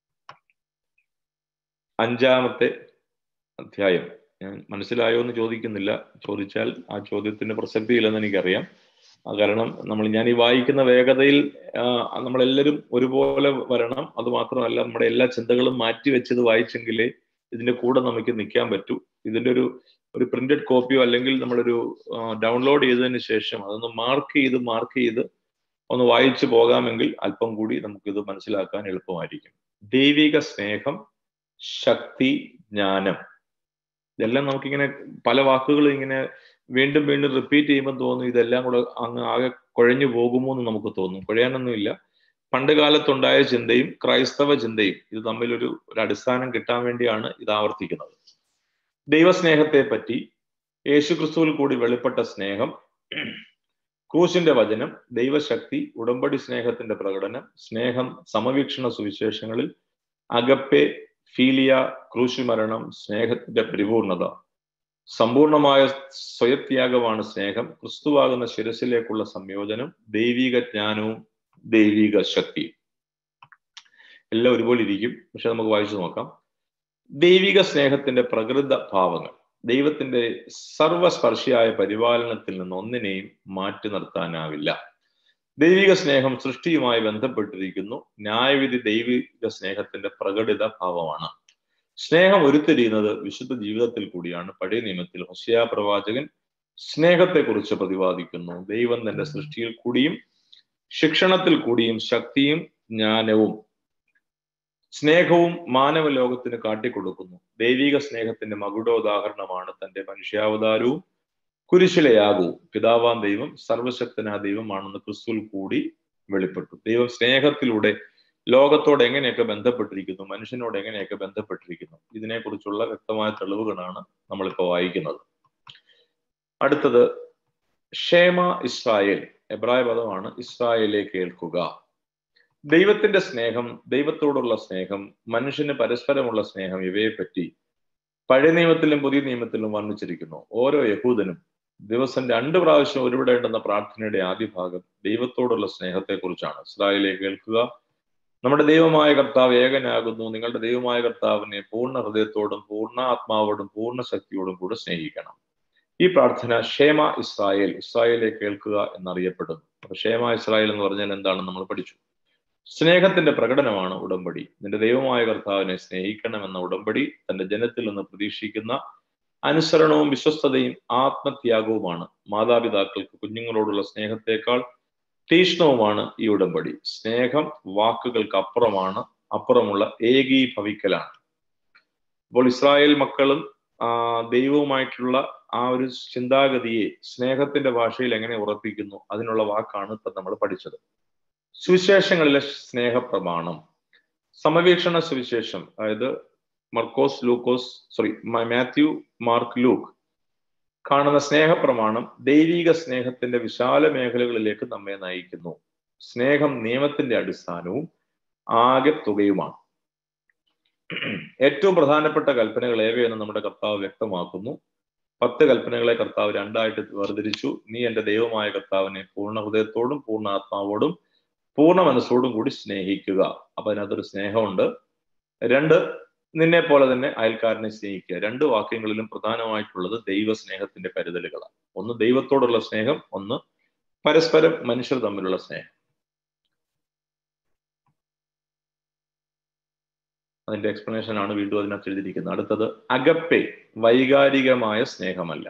5-ാമത്തെ അധ്യായം. ഞാൻ മനസ്സിലായോ എന്ന് ചോദിക്കുന്നില്ല. ചോദിച്ചാൽ ആ ചോദ്യത്തിന് പ്രസക്തിയില്ലെന്ന് എനിക്കറിയാം. കാരണം ഞാൻ ഈ വായിക്കുന്ന വേഗതയിൽ നമ്മളെല്ലാവരും ഒരുപോലെ വരണം. അത് മാത്രമല്ല, നമ്മുടെ എല്ലാ ചിന്തകളും മാറ്റിവെച്ചത് വായിച്ചെങ്കിലേ ഇതിന്റെ കൂടെ നമുക്ക് നിൽക്കാൻ പറ്റൂ. ഇതിന്റെ ഒരു പ്രിന്റഡ് കോപ്പിയോ അല്ലെങ്കിൽ നമ്മളൊരു ഡൗൺലോഡ് ചെയ്തതിന് ശേഷം അതൊന്ന് മാർക്ക് ചെയ്ത് ഒന്ന് വായിച്ചു പോകാമെങ്കിൽ അല്പം കൂടി നമുക്കിത് മനസ്സിലാക്കാൻ എളുപ്പമായിരിക്കും. ദൈവിക സ്നേഹം, ശക്തി, ജ്ഞാനം, ഇതെല്ലാം നമുക്കിങ്ങനെ പല വാക്കുകൾ ഇങ്ങനെ വീണ്ടും വീണ്ടും റിപ്പീറ്റ് ചെയ്യുമ്പോൾ തോന്നും ഇതെല്ലാം കൂടെ അങ്ങ് ആകെ കുഴഞ്ഞു പോകുമോ എന്ന് നമുക്ക് തോന്നും. കുഴയാനൊന്നുമില്ല. പണ്ട് കാലത്തുണ്ടായ ചിന്തയും ക്രൈസ്തവ ചിന്തയും ഇത് തമ്മിലൊരു അടിസ്ഥാനം കിട്ടാൻ വേണ്ടിയാണ് ഇത് ആവർത്തിക്കുന്നത്. ദൈവസ്നേഹത്തെ പറ്റി, യേശുക്രിസ്തുവിൽ കൂടി വെളിപ്പെട്ട സ്നേഹം, ക്രൂശിന്റെ വചനം, ദൈവശക്തി, ഉടമ്പടി സ്നേഹത്തിന്റെ പ്രകടനം, സ്നേഹം സമവീക്ഷണ സുവിശേഷങ്ങളിൽ, അഗപ്പെ, ഫീലിയ, ക്രൂശ് മരണം, സ്നേഹത്തിന്റെ പരിപൂർണത, സമ്പൂർണമായ സ്വയത്യാഗമാണ് സ്നേഹം, ക്രിസ്തുവാകുന്ന ശിരസിലേക്കുള്ള സംയോജനം, ദൈവിക ജ്ഞാനവും ദൈവിക ശക്തിയും. എല്ലാം ഒരുപോലെ ഇരിക്കും, പക്ഷെ നമുക്ക് വായിച്ചു നോക്കാം. ദൈവിക സ്നേഹത്തിന്റെ പ്രകൃത ഭാവങ്ങൾ. ദൈവത്തിന്റെ സർവസ്പർശിയായ പരിപാലനത്തിൽ നിന്ന് ഒന്നിനെയും മാറ്റി നിർത്താനാവില്ല. ദൈവിക സ്നേഹം സൃഷ്ടിയുമായി ബന്ധപ്പെട്ടിരിക്കുന്നു. ന്യായവിധി ദൈവിക സ്നേഹത്തിന്റെ പ്രകടിത ഭാവമാണ്. സ്നേഹം ഉരുത്തിരിയുന്നത് വിശുദ്ധ ജീവിതത്തിൽ കൂടിയാണ്. പഴയ നിയമത്തിൽ ഹോശേയ പ്രവാചകൻ സ്നേഹത്തെക്കുറിച്ച് പ്രതിപാദിക്കുന്നു. ദൈവം തന്റെ സൃഷ്ടിയിൽ കൂടിയും ശിക്ഷണത്തിൽ കൂടിയും ശക്തിയും ജ്ഞാനവും സ്നേഹവും മാനവ ലോകത്തിന് കാട്ടിക്കൊടുക്കുന്നു. ദൈവിക സ്നേഹത്തിന്റെ മകുടോദാഹരണമാണ് തന്റെ മനുഷ്യാവതാരവും കുരിശിലെ യാഗവും. പിതാവാം ദൈവം സർവശക്തനായ ദൈവമാണെന്ന് ക്രിസ്തുവിൽ കൂടി വെളിപ്പെട്ടു. ദൈവം സ്നേഹത്തിലൂടെ ലോകത്തോട് എങ്ങനെയൊക്കെ ബന്ധപ്പെട്ടിരിക്കുന്നു, മനുഷ്യനോട് എങ്ങനെയൊക്കെ ബന്ധപ്പെട്ടിരിക്കുന്നു, ഇതിനെക്കുറിച്ചുള്ള വ്യക്തമായ തെളിവുകളാണ് നമ്മളിപ്പോൾ വായിക്കുന്നത്. അടുത്തത് ഷേമ ഇസ്രായേൽ, എബ്രായ പദമാണ്. ഇസ്രായേലെ കേൾക്കുക. ദൈവത്തിന്റെ സ്നേഹം, ദൈവത്തോടുള്ള സ്നേഹം, മനുഷ്യന് പരസ്പരമുള്ള സ്നേഹം, ഇവയെപ്പറ്റി പഴയ നിയമത്തിലും പുതിയ നിയമത്തിലും വർണ്ണിച്ചിരിക്കുന്നു. ഓരോ യഹൂദനും ദിവസം 2 പ്രാവശ്യം ഉരുവിടേണ്ടുന്ന പ്രാർത്ഥനയുടെ ആദ്യ ഭാഗം ദൈവത്തോടുള്ള സ്നേഹത്തെക്കുറിച്ചാണ്. ഇസ്രായേലെ കേൾക്കുക, നമ്മുടെ ദൈവമായ കർത്താവ് ഏകനാകുന്നു. നിങ്ങളുടെ ദൈവമായ കർത്താവിനെ പൂർണ്ണ ഹൃദയത്തോടും പൂർണ്ണ ആത്മാവോടും പൂർണ്ണ ശക്തിയോടും കൂടെ സ്നേഹിക്കണം. ഈ പ്രാർത്ഥന ഷേമ ഇസ്രായേൽ, ഇസ്രായേലെ കേൾക്കുക എന്നറിയപ്പെടുന്നു. അപ്പൊ ഷേമ ഇസ്രായേൽ എന്ന് പറഞ്ഞാൽ എന്താണെന്ന് നമ്മൾ പഠിച്ചു. സ്നേഹത്തിന്റെ പ്രകടനമാണ് ഉടമ്പടി. നിന്റെ ദൈവമായ കർത്താവിനെ സ്നേഹിക്കണമെന്ന ഉടമ്പടി തന്റെ ജനത്തിൽ നിന്ന് പ്രതീക്ഷിക്കുന്ന അനുസരണവും വിശ്വസ്തതയും ആത്മത്യാഗവുമാണ്. മാതാപിതാക്കൾക്ക് കുഞ്ഞുങ്ങളോടുള്ള സ്നേഹത്തെക്കാൾ തീക്ഷ്ണവുമാണ് ഈ ഉടമ്പടി. സ്നേഹം വാക്കുകൾക്ക് അപ്പുറമാണ്, അപ്പുറമുള്ള ഏകീഭവിക്കലാണ്. അപ്പോൾ ഇസ്രായേൽ മക്കളും ദൈവവുമായിട്ടുള്ള ആ ഒരു ചിന്താഗതിയെ സ്നേഹത്തിന്റെ ഭാഷയിൽ എങ്ങനെ ഉറപ്പിക്കുന്നു, അതിനുള്ള വാക്കാണ് ഇപ്പൊ നമ്മൾ പഠിച്ചത്. സുവിശേഷങ്ങളിലെ സ്നേഹപ്രമാണം, സമവീക്ഷണ സുവിശേഷം, അതായത് മാത്യു, മാർക്ക്, ലൂക്ക് കാണുന്ന സ്നേഹപ്രമാണം ദൈവിക സ്നേഹത്തിന്റെ വിശാല മേഖലകളിലേക്ക് നമ്മെ നയിക്കുന്നു. സ്നേഹം നിയമത്തിന്റെ അടിസ്ഥാനവും ആകെ തുകയുമാണ്. ഏറ്റവും പ്രധാനപ്പെട്ട കൽപ്പനകൾ ഏവയെന്ന് നമ്മുടെ കർത്താവ് വ്യക്തമാക്കുന്നു. 10 കൽപ്പനകളെ കർത്താവ് 2ആയിട്ട് വേർതിരിച്ചു. നീ എൻ്റെ ദൈവമായ കർത്താവിനെ പൂർണ്ണ ഹൃദയത്തോടും പൂർണ്ണ ആത്മാവോടും പൂർണ്ണ മനസ്സോടും കൂടി സ്നേഹിക്കുക. അപ്പൊ അതിനകത്തൊരു സ്നേഹമുണ്ട്. 2, നിന്നെ പോലെ തന്നെ അയൽക്കാരനെ സ്നേഹിക്കുക. 2 വാക്യങ്ങളിലും പ്രധാനമായിട്ടുള്ളത് ദൈവ സ്നേഹത്തിന്റെ കരുതലുകളാണ്. ഒന്ന് ദൈവത്തോടുള്ള സ്നേഹം, ഒന്ന് പരസ്പരം മനുഷ്യർ തമ്മിലുള്ള സ്നേഹം. അതിന്റെ എക്സ്പ്ലനേഷൻ ആണ് വീണ്ടും അതിനകത്ത് എഴുതിയിരിക്കുന്നത്. അടുത്തത് അഗപ്പെ, വൈകാരികമായ സ്നേഹമല്ല.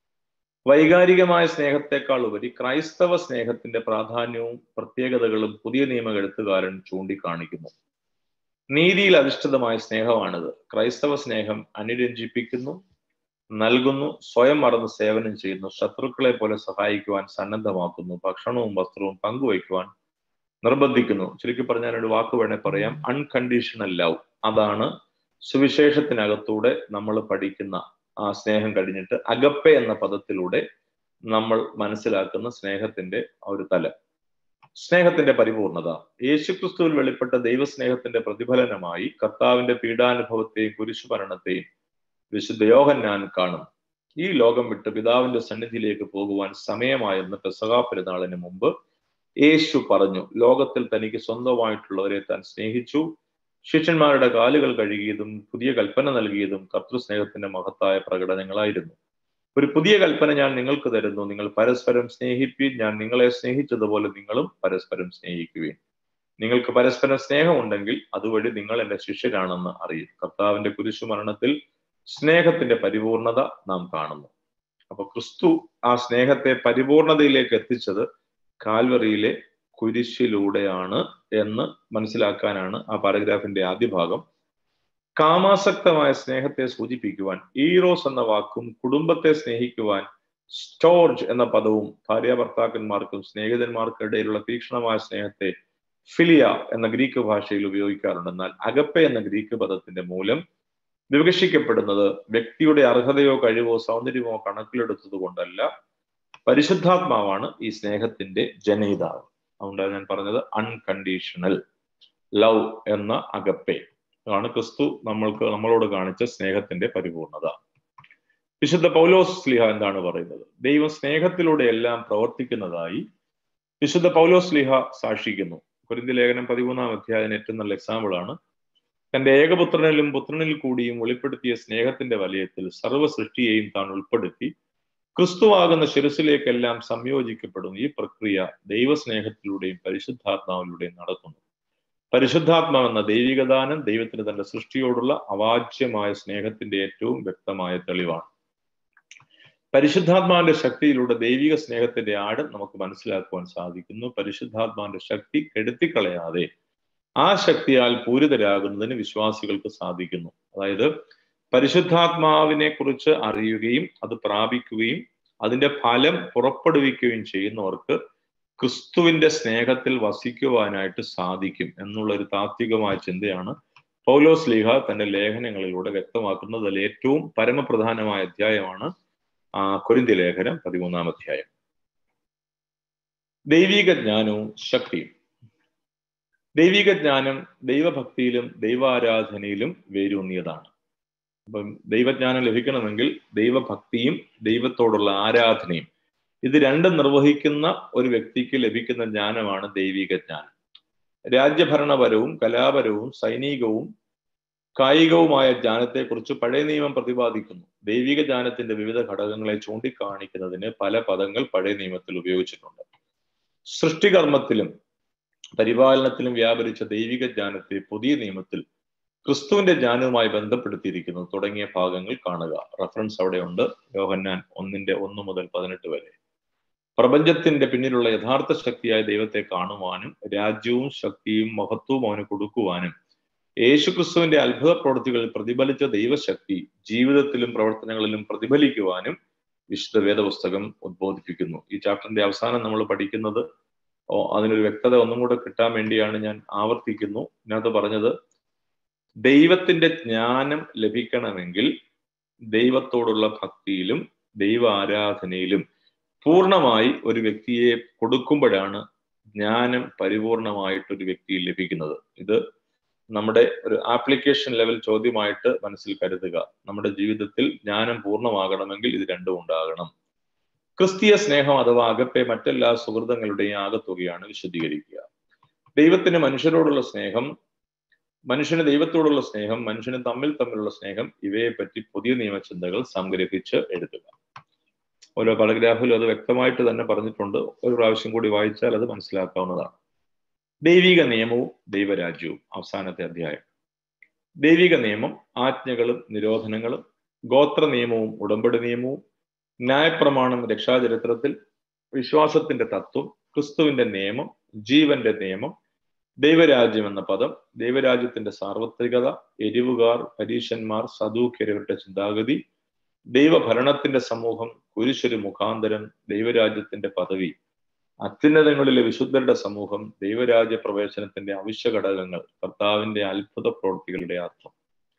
വൈകാരികമായ സ്നേഹത്തെക്കാൾ ഉപരി ക്രൈസ്തവ സ്നേഹത്തിന്റെ പ്രാധാന്യവും പ്രത്യേകതകളും പുതിയ നിയമ എഴുത്തുകാരൻ ചൂണ്ടിക്കാണിക്കുന്നു. നീതിയിൽ അധിഷ്ഠിതമായ സ്നേഹമാണിത്. ക്രൈസ്തവ സ്നേഹം അനുരഞ്ജിപ്പിക്കുന്നു, നൽകുന്നു, സ്വയം മറന്ന് സേവനം ചെയ്യുന്നു, ശത്രുക്കളെ പോലെ സഹായിക്കുവാൻ സന്നദ്ധമാക്കുന്നു, ഭക്ഷണവും വസ്ത്രവും പങ്കുവയ്ക്കുവാൻ നിർബന്ധിക്കുന്നു. ചുരുക്കി പറഞ്ഞാൽ ഒരു വാക്ക് വേണേ പറയാം, അൺകണ്ടീഷണൽ ലവ്. അതാണ് സുവിശേഷത്തിനകത്തൂടെ നമ്മൾ പഠിക്കുന്ന ആ സ്നേഹം കഴിഞ്ഞിട്ട് അഗപ്പെ എന്ന പദത്തിലൂടെ നമ്മൾ മനസ്സിലാക്കുന്ന സ്നേഹത്തിന്റെ ഒരു തലം. സ്നേഹത്തിന്റെ പരിപൂർണത യേശുക്രിസ്തുവിൽ വെളിപ്പെട്ട ദൈവസ്നേഹത്തിന്റെ പ്രതിഫലനമായി കർത്താവിന്റെ പീഡാനുഭവത്തെയും കുരിശുമരണത്തെയും വിശുദ്ധ യോഹന്നാൻ കാണും. ഈ ലോകം വിട്ട് പിതാവിന്റെ സന്നിധിയിലേക്ക് പോകുവാൻ സമയമായെന്ന് പെസഹാ പെരുന്നാളിന് മുമ്പ് യേശു പറഞ്ഞു. ലോകത്തിൽ തനിക്ക് സ്വന്തമായിട്ടുള്ളവരെ താൻ സ്നേഹിച്ചു. ശിഷ്യന്മാരുടെ കാലുകൾ കഴുകിയതും പുതിയ കൽപ്പന നൽകിയതും കർത്തൃസ്നേഹത്തിന്റെ മഹത്തായ പ്രകടനങ്ങളായിരുന്നു. ഒരു പുതിയ കൽപ്പന ഞാൻ നിങ്ങൾക്ക് തരുന്നു, നിങ്ങൾ പരസ്പരം സ്നേഹിപ്പീൻ. ഞാൻ നിങ്ങളെ സ്നേഹിച്ചതുപോലെ നിങ്ങളും പരസ്പരം സ്നേഹിക്കുവീൻ. നിങ്ങൾക്ക് പരസ്പരം സ്നേഹമുണ്ടെങ്കിൽ അതുവഴി നിങ്ങൾ എൻ്റെ ശിഷ്യരാണെന്ന് അറിയും. കർത്താവിന്റെ കുരിശുമരണത്തിൽ സ്നേഹത്തിന്റെ പരിപൂർണത നാം കാണുന്നു. അപ്പൊ ക്രിസ്തു ആ സ്നേഹത്തെ പരിപൂർണതയിലേക്ക് എത്തിച്ചത് കാൽവറിയിലെ കുരിശിലൂടെയാണ് എന്ന് മനസ്സിലാക്കാനാണ് ആ പാരഗ്രാഫിന്റെ ആദ്യ ഭാഗം. കാമാസക്തമായ സ്നേഹത്തെ സൂചിപ്പിക്കുവാൻ ഈറോസ് എന്ന വാക്കും കുടുംബത്തെ സ്നേഹിക്കുവാൻ സ്റ്റോർജ് എന്ന പദവും ഭാര്യാഭർത്താക്കന്മാർക്കും സ്നേഹിതന്മാർക്കും ഇടയിലുള്ള തീക്ഷ്ണമായ സ്നേഹത്തെ ഫിലിയ എന്ന ഗ്രീക്ക് ഭാഷയിൽ ഉപയോഗിക്കാറുണ്ട്. എന്നാൽ അഗപ്പെ എന്ന ഗ്രീക്ക് പദത്തിന്റെ മൂലം വിവക്ഷിക്കപ്പെടുന്നത് വ്യക്തിയുടെ അർഹതയോ കഴിവോ സൗന്ദര്യമോ കണക്കിലെടുത്തത് കൊണ്ടല്ല, പരിശുദ്ധാത്മാവാണ് ഈ സ്നേഹത്തിന്റെ ജനയിതാവ്. അതുകൊണ്ടാണ് ഞാൻ പറഞ്ഞത് അൺകണ്ടീഷണൽ ലവ് എന്ന അഗപ്പെ ആണ് ക്രിസ്തു നമ്മളോട് കാണിച്ച സ്നേഹത്തിന്റെ പരിപൂർണത. വിശുദ്ധ പൗലോസ് ശ്ലീഹ എന്താണ് പറയുന്നത്? ദൈവം സ്നേഹത്തിലൂടെ എല്ലാം പ്രവർത്തിക്കുന്നതായി വിശുദ്ധ പൗലോസ് ശ്ലീഹ സാക്ഷിക്കുന്നു. കൊരിന്ത്യർ ലേഖനം 13-ാം അധ്യായം ഏറ്റവും നല്ല എക്സാമ്പിൾ ആണ്. തന്റെ ഏകപുത്രനിലും പുത്രനിൽ കൂടിയും വെളിപ്പെടുത്തിയ സ്നേഹത്തിന്റെ വലയത്തിൽ സർവ്വ സൃഷ്ടിയെയും താൻ ഉൾപ്പെടുത്തി ക്രിസ്തുവാകുന്ന ശിരസിലേക്കെല്ലാം സംയോജിക്കപ്പെടുന്നു. ഈ പ്രക്രിയ ദൈവസ്നേഹത്തിലൂടെയും പരിശുദ്ധാത്മാവിലൂടെയും നടക്കുന്നു. പരിശുദ്ധാത്മാവെന്ന ദൈവികദാനം ദൈവത്തിന് തന്റെ സൃഷ്ടിയോടുള്ള അവാച്യമായ സ്നേഹത്തിന്റെ ഏറ്റവും വ്യക്തമായ തെളിവാണ്. പരിശുദ്ധാത്മാവിന്റെ ശക്തിയിലൂടെ ദൈവിക സ്നേഹത്തിന്റെ ആഴം നമുക്ക് മനസ്സിലാക്കുവാൻ സാധിക്കുന്നു. പരിശുദ്ധാത്മാവിന്റെ ശക്തി കെടുത്തിക്കളയാതെ ആ ശക്തിയാൽ പൂരിതരാകുന്നതിന് വിശ്വാസികൾക്ക് സാധിക്കുന്നു. അതായത് പരിശുദ്ധാത്മാവിനെ കുറിച്ച് അറിയുകയും അത് പ്രാപിക്കുകയും അതിന്റെ ഫലം പുറപ്പെടുവിക്കുകയും ചെയ്യുന്നവർക്ക് ക്രിസ്തുവിന്റെ സ്നേഹത്തിൽ വസിക്കുവാനായിട്ട് സാധിക്കും എന്നുള്ള ഒരു താത്വികമായ ചിന്തയാണ് പൗലോസ് ശ്ലീഹ തന്റെ ലേഖനങ്ങളിലൂടെ വ്യക്തമാക്കുന്നത്. അതിൽ ഏറ്റവും പരമപ്രധാനമായ അധ്യായമാണ് കൊരിന്ത്യർ ലേഖനം 13-ാം അധ്യായം. ദൈവിക ജ്ഞാനവും ശക്തിയും. ദൈവിക ജ്ഞാനം ദൈവഭക്തിയിലും ദൈവാരാധനയിലും വേരൂന്നിയതാണ്. അപ്പം ദൈവജ്ഞാനം ലഭിക്കണമെങ്കിൽ ദൈവഭക്തിയും ദൈവത്തോടുള്ള ആരാധനയും ഇത് രണ്ടും നിർവഹിക്കുന്ന ഒരു വ്യക്തിക്ക് ലഭിക്കുന്ന ജ്ഞാനമാണ് ദൈവിക ജ്ഞാനം. രാജ്യഭരണപരവും കലാപരവും സൈനികവും കായികവുമായ ജ്ഞാനത്തെക്കുറിച്ച് പഴയ നിയമം പ്രതിപാദിക്കുന്നു. ദൈവിക ജ്ഞാനത്തിന്റെ വിവിധ ഘടകങ്ങളെ ചൂണ്ടിക്കാണിക്കുന്നതിന് പല പദങ്ങൾ പഴയ നിയമത്തിൽ ഉപയോഗിച്ചിട്ടുണ്ട്. സൃഷ്ടികർമ്മത്തിലും പരിപാലനത്തിലും വ്യാപരിച്ച ദൈവിക ജ്ഞാനത്തെ പുതിയ നിയമത്തിൽ ക്രിസ്തുവിന്റെ ജ്ഞാനവുമായി ബന്ധപ്പെടുത്തിയിരിക്കുന്നു തുടങ്ങിയ ഭാഗങ്ങൾ കാണുക. റഫറൻസ് അവിടെയുണ്ട്. യോഹന്നാൻ 1:1-18 വരെ. പ്രപഞ്ചത്തിന്റെ പിന്നിലുള്ള യഥാർത്ഥ ശക്തിയായ ദൈവത്തെ കാണുവാനും രാജ്യവും ശക്തിയും മഹത്വവും അവന് കൊടുക്കുവാനും യേശുക്രിസ്തുവിന്റെ അത്ഭുത പ്രവൃത്തികളിൽ പ്രതിഫലിച്ച ദൈവശക്തി ജീവിതത്തിലും പ്രവർത്തനങ്ങളിലും പ്രതിഫലിക്കുവാനും വിശുദ്ധ വേദപുസ്തകം ഉദ്ബോധിപ്പിക്കുന്നു. ഈ ചാപ്റ്ററിന്റെ അവസാനം നമ്മൾ പഠിക്കുന്നത് അതിനൊരു വ്യക്തത ഒന്നും കൂടെ കിട്ടാൻ വേണ്ടിയാണ് ഞാൻ ആവർത്തിക്കുന്നു. ഇതിനകത്ത് പറഞ്ഞത്, ദൈവത്തിന്റെ ജ്ഞാനം ലഭിക്കണമെങ്കിൽ ദൈവത്തോടുള്ള ഭക്തിയിലും ദൈവ ആരാധനയിലും പൂർണ്ണമായി ഒരു വ്യക്തിയെ കൊടുക്കുമ്പോഴാണ് ജ്ഞാനം പരിപൂർണമായിട്ടൊരു വ്യക്തിയിൽ ലഭിക്കുന്നത്. ഇത് നമ്മുടെ ഒരു ആപ്ലിക്കേഷൻ ലെവൽ ചോദ്യമായിട്ട് മനസ്സിൽ കരുതുക. നമ്മുടെ ജീവിതത്തിൽ ജ്ഞാനം പൂർണ്ണമാകണമെങ്കിൽ ഇത് രണ്ടും ഉണ്ടാകണം. ക്രിസ്തീയ സ്നേഹം അഥവാ അഗപ്പെ മറ്റെല്ലാ സുഹൃതങ്ങളുടെയും ആകത്തുകയാണ് വിശദീകരിക്കുക. ദൈവത്തിന് മനുഷ്യരോടുള്ള സ്നേഹം, മനുഷ്യന് ദൈവത്തോടുള്ള സ്നേഹം, മനുഷ്യന് തമ്മിലുള്ള സ്നേഹം, ഇവയെ പറ്റി പുതിയ നിയമചിന്തകൾ സംഗ്രഹിച്ച് എഴുതുക. ഓരോ പാരഗ്രാഫിലും അത് വ്യക്തമായിട്ട് തന്നെ പറഞ്ഞിട്ടുണ്ട്. ഒരു പ്രാവശ്യം കൂടി വായിച്ചാൽ അത് മനസ്സിലാക്കാവുന്നതാണ്. ദൈവിക നിയമവും ദൈവരാജ്യവും, അവസാനത്തെ അധ്യായം. ദൈവിക നിയമം ആജ്ഞകളും നിരോധനങ്ങളും, ഗോത്ര നിയമവും ഉടമ്പടി നിയമവും, ന്യായപ്രമാണം രക്ഷാചരിത്രത്തിൽ, വിശ്വാസത്തിന്റെ തത്വം, ക്രിസ്തുവിന്റെ നിയമം, ജീവന്റെ നിയമം, ദൈവരാജ്യം എന്ന പദം, ദൈവരാജ്യത്തിന്റെ സാർവത്രികത, എരിവുകാർ, പരീശന്മാർ, സദൂക്യരുടെ ചിന്താഗതി, ദൈവഭരണത്തിന്റെ സമൂഹം, കുരിശൊരു മുഖാന്തരം, ദൈവരാജ്യത്തിന്റെ പദവി, അത്യുന്നതങ്ങളിലെ വിശുദ്ധരുടെ സമൂഹം, ദൈവരാജ്യ പ്രവേശനത്തിന്റെ അവശ്യ ഘടകങ്ങൾ, കർത്താവിന്റെ അത്ഭുത പ്രവൃത്തികളുടെ അർത്ഥം.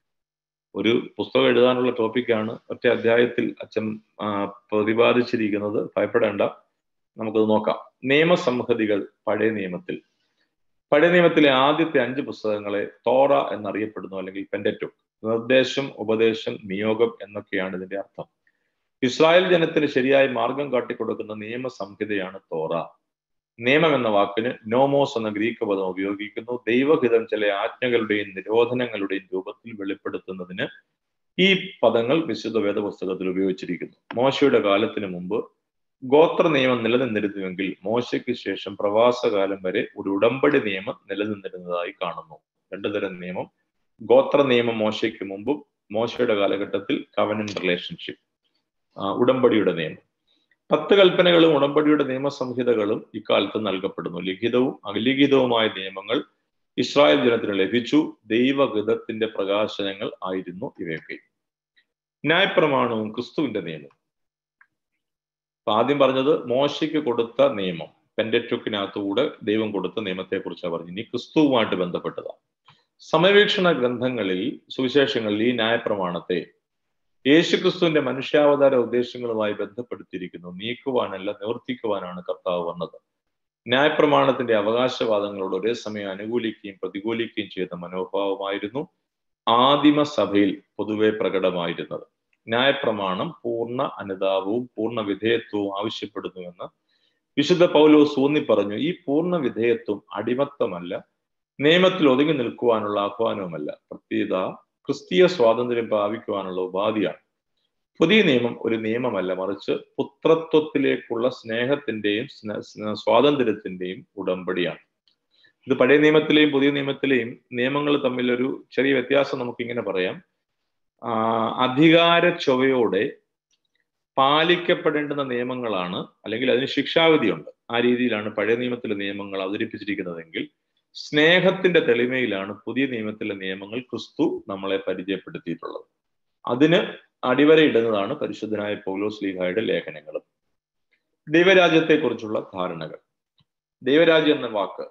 ഒരു പുസ്തകം എഴുതാനുള്ള ടോപ്പിക്കാണ്. ഒറ്റ അധ്യായത്തിൽ അച്ഛൻ പ്രതിപാദിച്ചിരിക്കുന്നത്. ഭയപ്പെടേണ്ട, നമുക്കത് നോക്കാം. നിയമസംഹിതികൾ പഴയ നിയമത്തിൽ. പഴയ നിയമത്തിലെ ആദ്യത്തെ 5 പുസ്തകങ്ങളെ തോറ എന്നറിയപ്പെടുന്നു, അല്ലെങ്കിൽ പെന്ററ്റുക്ക്. നിർദ്ദേശം, ഉപദേശം, നിയോഗം എന്നൊക്കെയാണ് ഇതിന്റെ അർത്ഥം. ഇസ്രായേൽ ജനത്തിന് ശരിയായ മാർഗം കാട്ടിക്കൊടുക്കുന്ന നിയമസംഹിതയാണ് തോറ. നിയമം എന്ന വാക്കിന് നോമോസ് എന്ന ഗ്രീക്ക് പദം ഉപയോഗിക്കുന്നു. ദൈവഹിതം ചില ആജ്ഞകളുടെയും നിരോധനങ്ങളുടെയും രൂപത്തിൽ വെളിപ്പെടുത്തുന്നതിന് ഈ പദങ്ങൾ വിശുദ്ധ വേദപുസ്തകത്തിൽ ഉപയോഗിച്ചിരിക്കുന്നു. മോശയുടെ കാലത്തിന് മുമ്പ് ഗോത്ര നിയമം നിലനിന്നിരുന്നുവെങ്കിൽ മോശയ്ക്ക് ശേഷം പ്രവാസകാലം വരെ ഒരു ഉടമ്പടി നിയമം നിലനിന്നിരുന്നതായി കാണുന്നു. 2 തരം നിയമം. ഗോത്ര നിയമം മോശയ്ക്ക് മുമ്പും, മോശയുടെ കാലഘട്ടത്തിൽ കവനന്റ് റിലേഷൻഷിപ്പ്, ഉടമ്പടിയുടെ നിയമം. 10 കൽപ്പനകളും ഉടമ്പടിയുടെ നിയമസംഹിതകളും ഇക്കാലത്ത് നൽകപ്പെടുന്നു. ലിഖിതവും അലിഖിതവുമായ നിയമങ്ങൾ ഇസ്രായേൽ ജനത്തിന് ലഭിച്ചു. ദൈവഹിതത്തിന്റെ പ്രകാശനങ്ങൾ ആയിരുന്നു ഇവയൊക്കെ. ന്യായപ്രമാണവും ക്രിസ്തുവിന്റെ നിയമവും. ആദ്യം പറഞ്ഞത് മോശയ്ക്ക് കൊടുത്ത നിയമം, പെന്ററ്റുക്കിനകത്തുകൂടെ ദൈവം കൊടുത്ത നിയമത്തെക്കുറിച്ചാണ് പറഞ്ഞു. ഇനി ക്രിസ്തുവുമായിട്ട് ബന്ധപ്പെട്ടതാണ്. സമയവീക്ഷണ ഗ്രന്ഥങ്ങളിൽ, സുവിശേഷങ്ങളിൽ ഈ ന്യായപ്രമാണത്തെ യേശുക്രിസ്തുവിന്റെ മനുഷ്യാവതാര ഉദ്ദേശങ്ങളുമായി ബന്ധപ്പെടുത്തിയിരിക്കുന്നു. നീക്കുവാനല്ല, നിവർത്തിക്കുവാനാണ് കർത്താവ് വന്നത്. ന്യായപ്രമാണത്തിന്റെ അവകാശവാദങ്ങളോട് ഒരേ സമയം അനുകൂലിക്കുകയും പ്രതികൂലിക്കുകയും ചെയ്ത മനോഭാവമായിരുന്നു ആദിമ സഭയിൽ പൊതുവെ പ്രകടമായിരുന്നത്. ന്യായപ്രമാണം പൂർണ്ണ അനുതാപവും പൂർണ്ണ വിധേയത്വവും ആവശ്യപ്പെടുന്നുവെന്ന് വിശുദ്ധ പൗലോസ് ഊന്നി പറഞ്ഞു. ഈ പൂർണ്ണ വിധേയത്വം അടിമത്തമല്ല, നിയമത്തിൽ ഒതുങ്ങി നിൽക്കുവാനുള്ള ആഹ്വാനവുമല്ല, പ്രത്യേകത ക്രിസ്തീയ സ്വാതന്ത്ര്യം പ്രാപിക്കുവാനുള്ള ഉപാധിയാണ്. പുതിയ നിയമം ഒരു നിയമമല്ല, മറിച്ച് പുത്രത്വത്തിലേക്കുള്ള സ്നേഹത്തിന്റെയും സ്വാതന്ത്ര്യത്തിന്റെയും ഉടമ്പടിയാണ്. ഇത് പഴയ നിയമത്തിലെയും പുതിയ നിയമത്തിലെയും നിയമങ്ങൾ തമ്മിൽ ഒരു ചെറിയ വ്യത്യാസം നമുക്കിങ്ങനെ പറയാം. അധികാര ചൊവ്വയോടെ പാലിക്കപ്പെടേണ്ടുന്ന നിയമങ്ങളാണ്, അല്ലെങ്കിൽ അതിന് ശിക്ഷാവിധിയുണ്ട്. ആ രീതിയിലാണ് പഴയ നിയമത്തിലെ നിയമങ്ങൾ അവതരിപ്പിച്ചിരിക്കുന്നതെങ്കിൽ, സ്നേഹത്തിന്റെ തെളിമയിലാണ് പുതിയ നിയമത്തിലെ നിയമങ്ങൾ ക്രിസ്തു നമ്മളെ പരിചയപ്പെടുത്തിയിട്ടുള്ളത്. അതിന് അടിവരയിടുന്നതാണ് പരിശുദ്ധനായ പൗലോസ് ശ്ലീഹായുടെ ലേഖനങ്ങളും. ദൈവരാജ്യത്തെക്കുറിച്ചുള്ള ധാരണകൾ. ദൈവരാജ്യം എന്ന വാക്ക്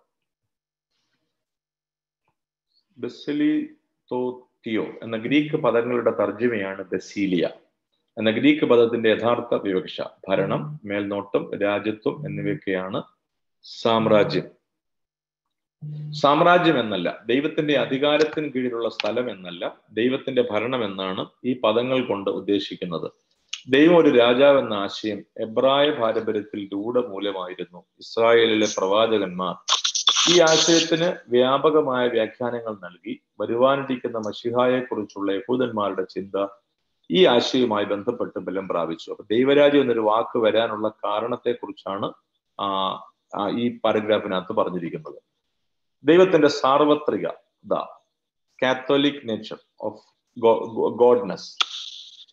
ബെസിലിത്തോത്തിയോ എന്ന ഗ്രീക്ക് പദങ്ങളുടെ തർജ്ജിമയാണ് ബസീലിയ എന്ന ഗ്രീക്ക് പദത്തിന്റെ യഥാർത്ഥ വിവക്ഷ. ഭരണം, മേൽനോട്ടം, രാജ്യത്വം എന്നിവയൊക്കെയാണ് സാമ്രാജ്യം. സാമ്രാജ്യം എന്നല്ല, ദൈവത്തിന്റെ അധികാരത്തിന് കീഴിലുള്ള സ്ഥലം എന്നല്ല, ദൈവത്തിന്റെ ഭരണം എന്നാണ് ഈ പദങ്ങൾ കൊണ്ട് ഉദ്ദേശിക്കുന്നത്. ദൈവം ഒരു രാജാവ് എന്ന ആശയം എബ്രായ പാരമ്പര്യത്തിൽ രൂഢമൂലമായിരുന്നു. ഇസ്രായേലിലെ പ്രവാചകന്മാർ ഈ ആശയത്തിന് വ്യാപകമായ വ്യാഖ്യാനങ്ങൾ നൽകി. വരുവാനിരിക്കുന്ന മശിഹായെ കുറിച്ചുള്ള യഹൂദന്മാരുടെ ചിന്ത ഈ ആശയവുമായി ബന്ധപ്പെട്ട് ബലം പ്രാപിച്ചു. അപ്പൊ ദൈവരാജ്യം എന്നൊരു വാക്ക് വരാനുള്ള കാരണത്തെക്കുറിച്ചാണ് ഈ പാരഗ്രാഫിനകത്ത് പറഞ്ഞിരിക്കുന്നത്. ദൈവത്തിന്റെ സാർവത്രികത, കാത്തോലിക് നേച്ചർ ഓഫ് ഗോഡ്നെസ്.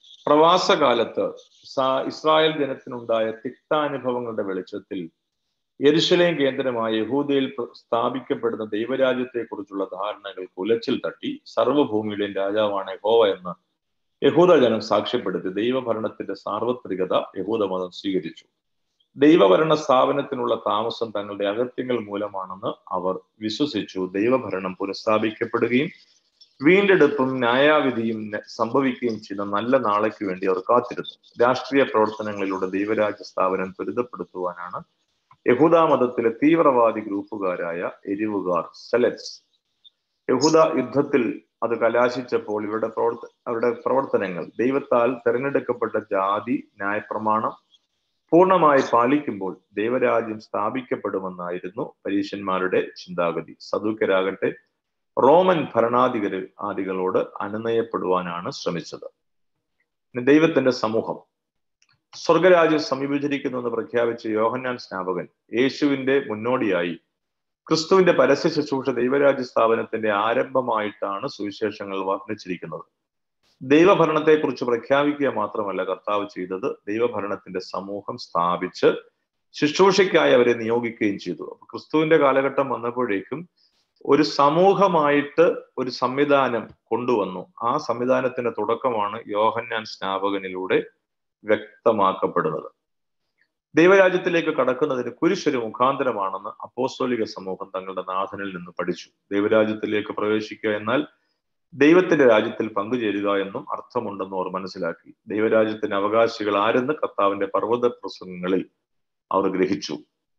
പ്രവാസകാലത്ത് ഇസ്രായേൽ ജനത്തിനുണ്ടായ തിക്താനുഭവങ്ങളുടെ വെളിച്ചത്തിൽ യെരുശലേം കേന്ദ്രമായ യഹൂദയിൽ സ്ഥാപിക്കപ്പെടുന്ന ദൈവരാജ്യത്തെക്കുറിച്ചുള്ള ധാരണകൾ ഉലച്ചിൽ തട്ടി സർവ്വഭൂമിയുടെയും രാജാവാണ് യഹോവ എന്ന് യഹൂദ ജനം സാക്ഷ്യപ്പെടുത്തി ദൈവഭരണത്തിന്റെ സാർവത്രികത യഹൂദമതം സ്വീകരിച്ചു. ദൈവഭരണ സ്ഥാപനത്തിനുള്ള താമസം തങ്ങളുടെ അകത്യങ്ങൾ മൂലമാണെന്ന് അവർ വിശ്വസിച്ചു. ദൈവഭരണം പുനഃസ്ഥാപിക്കപ്പെടുകയും വീണ്ടെടുപ്പും ന്യായാവിധിയും സംഭവിക്കുകയും ചെയ്യുന്ന നല്ല നാളേക്ക് വേണ്ടി അവർ കാത്തിരുന്നു. രാഷ്ട്രീയ പ്രവർത്തനങ്ങളിലൂടെ ദൈവരാജ്യ സ്ഥാപനം ത്വരിതപ്പെടുത്തുവാനാണ് യഹൂദ മതത്തിലെ തീവ്രവാദി ഗ്രൂപ്പുകാരായ എരിവുകാർ സെലറ്റ്സ് യഹൂദ യുദ്ധത്തിൽ അത് കലാശിച്ചപ്പോൾ അവരുടെ പ്രവർത്തനങ്ങൾ ദൈവത്താൽ തെരഞ്ഞെടുക്കപ്പെട്ട ജാതി ന്യായപ്രമാണം പൂർണ്ണമായി പാലിക്കുമ്പോൾ ദൈവരാജ്യം സ്ഥാപിക്കപ്പെടുമെന്നായിരുന്നു പരീശന്മാരുടെ ചിന്താഗതി. സദൂക്യരാകട്ടെ റോമൻ ഭരണാധികാരികളോട് അനുനയപ്പെടുവാനാണ് ശ്രമിച്ചത്. ദൈവത്തിന്റെ സമൂഹം സ്വർഗരാജ്യം സമീപിച്ചിരിക്കുന്നുവെന്ന് പ്രഖ്യാപിച്ച യോഹന്നാൻ സ്നാപകൻ യേശുവിന്റെ മുന്നോടിയായി ക്രിസ്തുവിന്റെ പരസ്യ ശുശ്രൂഷ ദൈവരാജ്യ സ്ഥാപനത്തിന്റെ ആരംഭമായിട്ടാണ് സുവിശേഷങ്ങൾ വർണ്ണിച്ചിരിക്കുന്നത്. ദൈവഭരണത്തെക്കുറിച്ച് പ്രഖ്യാപിക്കുക മാത്രമല്ല കർത്താവ് ചെയ്തത്, ദൈവഭരണത്തിന്റെ സമൂഹം സ്ഥാപിച്ച് ശുശ്രൂഷയ്ക്കായി അവരെ നിയോഗിക്കുകയും ചെയ്തു. അപ്പൊ ക്രിസ്തുവിന്റെ കാലഘട്ടം വന്നപ്പോഴേക്കും ഒരു സമൂഹമായിട്ട് ഒരു സംവിധാനം കൊണ്ടുവന്നു. ആ സംവിധാനത്തിന്റെ തുടക്കമാണ് യോഹന്നാൻ സ്നാപകനിലൂടെ വ്യക്തമാക്കപ്പെടുന്നത്. ദൈവരാജ്യത്തിലേക്ക് കടക്കുന്നതിന് കുരിശൊരു മുഖാന്തരമാണെന്ന് അപ്പോസ്തോലിക സമൂഹം തങ്ങളുടെ നാഥനിൽ നിന്ന് പഠിച്ചു. ദൈവരാജ്യത്തിലേക്ക് പ്രവേശിക്കുക എന്നാൽ ദൈവത്തിന്റെ രാജ്യത്തിൽ പങ്കുചേരുക എന്നും അർത്ഥമുണ്ടെന്ന് അവർ മനസ്സിലാക്കി. ദൈവരാജ്യത്തിന്റെ അവകാശികൾ ആരെന്ന് കർത്താവിന്റെ പർവ്വത പ്രസംഗങ്ങളിൽ അവർ ഗ്രഹിച്ചു.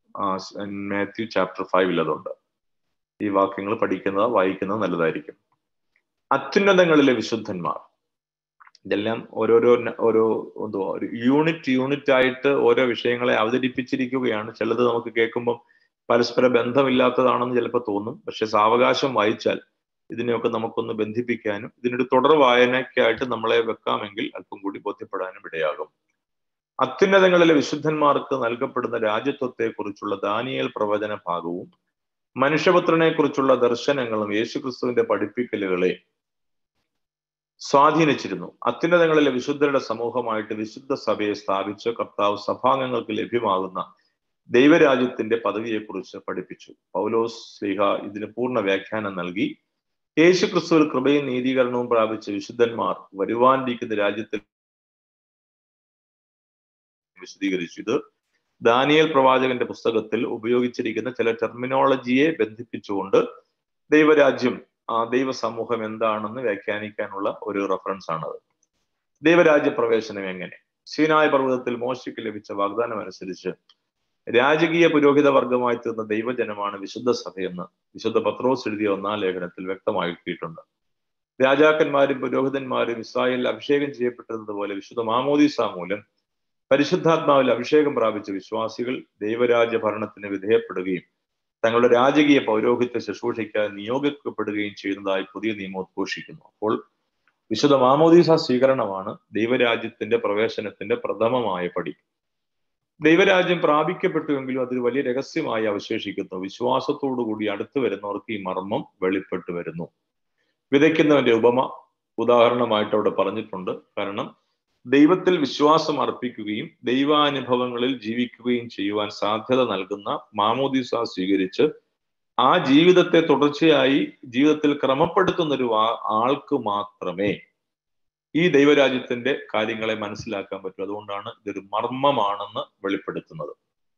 മാത്യു ചാപ്റ്റർ 5 അതുണ്ട്. ഈ വാക്യങ്ങൾ വായിക്കുന്നത് നല്ലതായിരിക്കും. അത്യുന്നതങ്ങളിലെ വിശുദ്ധന്മാർ, ഇതെല്ലാം ഓരോ യൂണിറ്റ് ആയിട്ട് ഓരോ വിഷയങ്ങളെ അവതരിപ്പിച്ചിരിക്കുകയാണ്. ചിലത് നമുക്ക് കേൾക്കുമ്പോൾ പരസ്പര ബന്ധമില്ലാത്തതാണെന്ന് ചിലപ്പോൾ തോന്നും. പക്ഷെ സാവകാശം വായിച്ചാൽ ഇതിനെയൊക്കെ നമുക്കൊന്ന് ബന്ധിപ്പിക്കാനും ഇതിനൊരു തുടർ വായനയ്ക്കായിട്ട് നമ്മളെ വെക്കാമെങ്കിൽ അല്പം കൂടി ബോധ്യപ്പെടാനും ഇടയാകും. അത്യുന്നതങ്ങളിലെ വിശുദ്ധന്മാർക്ക് നൽകപ്പെടുന്ന രാജ്യത്വത്തെക്കുറിച്ചുള്ള ദാനിയേൽ പ്രവചന ഭാഗവും മനുഷ്യപുത്രനെ കുറിച്ചുള്ള ദർശനങ്ങളും യേശുക്രിസ്തുവിന്റെ പഠിപ്പിക്കലുകളെ സ്വാധീനിച്ചിരുന്നു. അത്യുന്നതങ്ങളിലെ വിശുദ്ധരുടെ സമൂഹമായിട്ട് വിശുദ്ധ സഭയെ സ്ഥാപിച്ച് കർത്താവ് സഭാംഗങ്ങൾക്ക് ലഭ്യമാകുന്ന ദൈവരാജ്യത്തിന്റെ പദവിയെക്കുറിച്ച് പഠിപ്പിച്ചു. പൗലോസ് ശ്ലീഹ ഇതിന് പൂർണ്ണ വ്യാഖ്യാനം നൽകി. യേശുക്രിസ്തുവിൽ കൃപയും നീതീകരണവും പ്രാപിച്ച വിശുദ്ധന്മാർ വരുവാനിരിക്കുന്ന രാജ്യത്തിൽ വിശദീകരിച്ചു. ഇത് ദാനിയേൽ പ്രവാചകന്റെ പുസ്തകത്തിൽ ഉപയോഗിച്ചിരിക്കുന്ന ചില ടെർമിനോളജിയെ ബന്ധിപ്പിച്ചുകൊണ്ട് ദൈവരാജ്യം ദൈവസമൂഹം എന്താണെന്ന് വ്യാഖ്യാനിക്കാനുള്ള ഒരു റെഫറൻസ് ആണത്. ദൈവരാജ്യ പ്രവേശനം എങ്ങനെ? സീനായ് പർവ്വതത്തിൽ മോശയ്ക്ക് ലഭിച്ച വാഗ്ദാനം അനുസരിച്ച് രാജകീയ പുരോഹിത വർഗമായി തീർന്ന ദൈവജനമാണ് വിശുദ്ധ സഭയെന്ന് വിശുദ്ധ പത്രോസ് എഴുതിയ 1-ാം ലേഖനത്തിൽ വ്യക്തമാക്കിയിട്ടുണ്ട്. രാജാക്കന്മാരും പുരോഹിതന്മാരും ഇസ്രായേലിൽ അഭിഷേകം ചെയ്യപ്പെട്ടിരുന്നതുപോലെ വിശുദ്ധ മാമോദീസ മൂലം പരിശുദ്ധാത്മാവിൽ അഭിഷേകം പ്രാപിച്ച വിശ്വാസികൾ ദൈവരാജ്യ ഭരണത്തിന് വിധേയപ്പെടുകയും തങ്ങളുടെ രാജകീയ പൗരോഹിത്യ ശുശ്രൂഷയ്ക്കായി നിയോഗിക്കപ്പെടുകയും ചെയ്യുന്നതായി പുതിയ നിയമം ഉദ്ഘോഷിക്കുന്നു. അപ്പോൾ വിശുദ്ധ മാമോദീസ സ്വീകരണമാണ് ദൈവരാജ്യത്തിന്റെ പ്രവേശനത്തിന്റെ പ്രഥമമായ പടി. ദൈവരാജ്യം പ്രാപിക്കപ്പെട്ടുവെങ്കിലും അതൊരു വലിയ രഹസ്യമായി അവശേഷിക്കുന്നു. വിശ്വാസത്തോടുകൂടി അടുത്തു വരുന്നവർക്ക് ഈ മർമ്മം വെളിപ്പെട്ടു വരുന്നു. വിതയ്ക്കുന്നവന്റെ ഉപമ ഉദാഹരണമായിട്ട് അവിടെ പറഞ്ഞിട്ടുണ്ട്. കാരണം ദൈവത്തിൽ വിശ്വാസം അർപ്പിക്കുകയും ദൈവാനുഭവങ്ങളിൽ ജീവിക്കുകയും ചെയ്യുവാൻ സാധ്യത നൽകുന്ന മാമോദീസ സ്വീകരിച്ച് ആ ജീവിതത്തെ തുടർച്ചയായി ജീവിതത്തിൽ ക്രമപ്പെടുത്തുന്ന ഒരു ആൾക്ക് മാത്രമേ ഈ ദൈവരാജ്യത്തിന്റെ കാര്യങ്ങളെ മനസ്സിലാക്കാൻ പറ്റൂ. അതുകൊണ്ടാണ് ഇതൊരു മർമ്മമാണെന്ന് വെളിപ്പെടുത്തുന്നത്.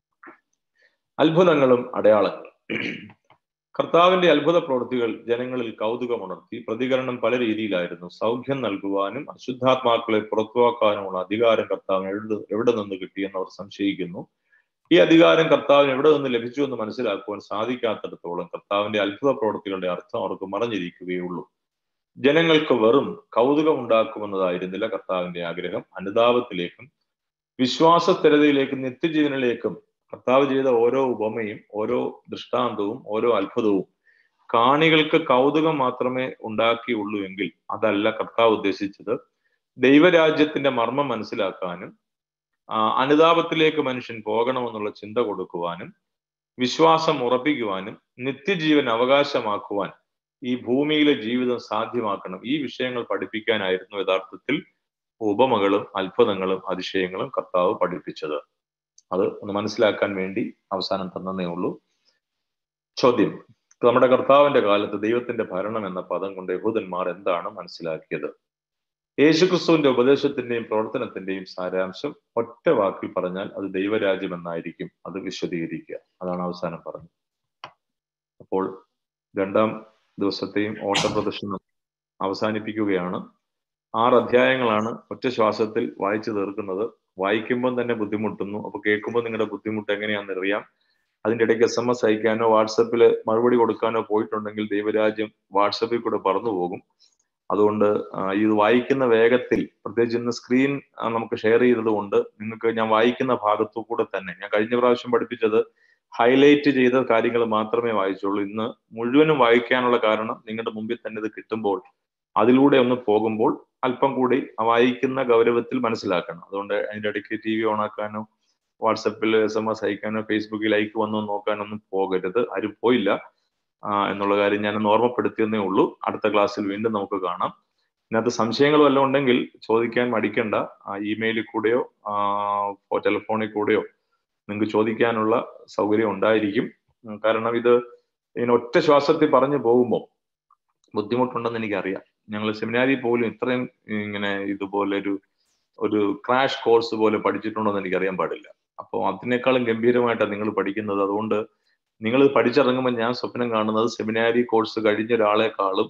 അത്ഭുതങ്ങളും അടയാളങ്ങളും. കർത്താവിന്റെ അത്ഭുത പ്രവൃത്തികൾ ജനങ്ങളിൽ കൗതുകമുണർത്തി. പ്രതികരണം പല രീതിയിലായിരുന്നു. സൗഖ്യം നൽകുവാനും അശുദ്ധാത്മാക്കളെ പുറത്തുവാക്കാനുമുള്ള അധികാരം കർത്താവിന് എവിടെ നിന്ന് കിട്ടിയെന്ന് അവർ സംശയിക്കുന്നു. ഈ അധികാരം കർത്താവിന് എവിടെ നിന്ന് ലഭിച്ചു എന്ന് മനസ്സിലാക്കുവാൻ സാധിക്കാത്തിടത്തോളം കർത്താവിന്റെ അത്ഭുത പ്രവൃത്തികളുടെ അർത്ഥം അവർക്ക് മറഞ്ഞിരിക്കുകയുള്ളൂ. ജനങ്ങൾക്ക് വെറും കൗതുകമുണ്ടാക്കുമെന്നതായിരുന്നില്ല കർത്താവിന്റെ ആഗ്രഹം. അനുതാപത്തിലേക്കും വിശ്വാസസ്ഥിരതയിലേക്കും നിത്യജീവനിലേക്കും കർത്താവ് ചെയ്ത ഓരോ ഉപമയും ഓരോ ദൃഷ്ടാന്തവും ഓരോ അത്ഭുതവും കാണികൾക്ക് കൗതുകം മാത്രമേ ഉണ്ടാക്കിയുള്ളൂ എങ്കിൽ അതല്ല കർത്താവ് ഉദ്ദേശിച്ചത്. ദൈവരാജ്യത്തിന്റെ മർമ്മം മനസ്സിലാക്കാനും അനുതാപത്തിലേക്ക് മനുഷ്യൻ പോകണമെന്നുള്ള ചിന്ത കൊടുക്കുവാനും വിശ്വാസം ഉറപ്പിക്കുവാനും നിത്യജീവൻ അവകാശമാക്കുവാൻ ഈ ഭൂമിയിലെ ജീവിതം സാധ്യമാക്കണം. ഈ വിഷയങ്ങൾ പഠിപ്പിക്കാനായിരുന്നു യഥാർത്ഥത്തിൽ ഉപമകളും അത്ഭുതങ്ങളും അതിശയങ്ങളും കർത്താവ് പഠിപ്പിച്ചത്. അത് ഒന്ന് മനസ്സിലാക്കാൻ വേണ്ടി അവസാനം തന്നേ ഉള്ളൂ. ചോദ്യം: നമ്മുടെ കർത്താവിന്റെ കാലത്ത് ദൈവത്തിന്റെ ഭരണം എന്ന പദം കൊണ്ട് യഹൂദന്മാർ എന്താണ് മനസ്സിലാക്കിയത്? യേശുക്രിസ്തുവിന്റെ ഉപദേശത്തിന്റെയും പ്രവർത്തനത്തിന്റെയും സാരാംശം ഒറ്റ വാക്കിൽ പറഞ്ഞാൽ അത് ദൈവരാജ്യം എന്നായിരിക്കും. അത് വിശദീകരിക്കുക. അതാണ് അവസാനം പറഞ്ഞത്. അപ്പോൾ 2-ാം ദിവസത്തെയും ഓട്ടപ്രദർശനം അവസാനിപ്പിക്കുകയാണ്. 6 അധ്യായങ്ങളാണ് ഒറ്റ ശ്വാസത്തിൽ വായിച്ചു തീർക്കുന്നത്. വായിക്കുമ്പോൾ തന്നെ ബുദ്ധിമുട്ടുന്നു. അപ്പൊ കേൾക്കുമ്പോൾ നിങ്ങളുടെ ബുദ്ധിമുട്ട് എങ്ങനെയാണെന്ന് അറിയാം. അതിൻ്റെ ഇടയ്ക്ക് SMS അയക്കാനോ വാട്സപ്പിൽ മറുപടി കൊടുക്കാനോ പോയിട്ടുണ്ടെങ്കിൽ ദൈവരാജ്യം വാട്സപ്പിൽ കൂടെ പറന്നു പോകും. അതുകൊണ്ട് ഇത് വായിക്കുന്ന വേഗത്തിൽ, പ്രത്യേകിച്ച് ഇന്ന് സ്ക്രീൻ നമുക്ക് ഷെയർ ചെയ്തത് കൊണ്ട് നിങ്ങൾക്ക് ഞാൻ വായിക്കുന്ന ഭാഗത്തു കൂടെ തന്നെ, ഞാൻ കഴിഞ്ഞ പ്രാവശ്യം പഠിപ്പിച്ചത് ഹൈലൈറ്റ് ചെയ്ത കാര്യങ്ങൾ മാത്രമേ വായിച്ചുള്ളൂ. ഇന്ന് മുഴുവനും വായിക്കാനുള്ള കാരണം നിങ്ങളുടെ മുമ്പിൽ തന്നെ ഇത് കിട്ടുമ്പോൾ അതിലൂടെ ഒന്ന് പോകുമ്പോൾ അല്പം കൂടി വായിക്കുന്ന ഗൗരവത്തിൽ മനസ്സിലാക്കണം. അതുകൊണ്ട് അതിൻ്റെ ഇടയ്ക്ക് TV ഓണാക്കാനോ വാട്സപ്പിൽ SMS അയക്കാനോ ഫേസ്ബുക്കിൽ ലൈക്ക് വന്നോ നോക്കാനൊന്നും പോകരുത്. ആരും പോയില്ല എന്നുള്ള കാര്യം ഞാൻ ഓർമ്മപ്പെടുത്തിയെന്നേ ഉള്ളൂ. അടുത്ത ക്ലാസ്സിൽ വീണ്ടും നമുക്ക് കാണാം. ഇതിനകത്ത് സംശയങ്ങൾ വല്ലതും ഉണ്ടെങ്കിൽ ചോദിക്കാൻ മടിക്കണ്ട. ഇമെയിലിൽ കൂടെയോ ടെലിഫോണിൽ കൂടെയോ നിങ്ങൾക്ക് ചോദിക്കാനുള്ള സൗകര്യം ഉണ്ടായിരിക്കും. കാരണം ഇത് ഇങ്ങനെ ഒറ്റ ശ്വാസത്തിൽ പറഞ്ഞു പോകുമ്പോൾ ബുദ്ധിമുട്ടുണ്ടെന്ന് എനിക്കറിയാം. ഞങ്ങൾ സെമിനാരിൽ പോലും ഇത്രയും ഇങ്ങനെ ഇതുപോലെ ഒരു ക്രാഷ് കോഴ്സ് പോലെ പഠിച്ചിട്ടുണ്ടോന്ന് എനിക്കറിയാൻ പാടില്ല. അപ്പോൾ അതിനേക്കാളും ഗംഭീരമായിട്ടാണ് നിങ്ങൾ പഠിക്കുന്നത്. അതുകൊണ്ട് നിങ്ങൾ പഠിച്ചിറങ്ങുമ്പോൾ ഞാൻ സ്വപ്നം കാണുന്നത് സെമിനാരി കോഴ്സ് കഴിഞ്ഞ ഒരാളെക്കാളും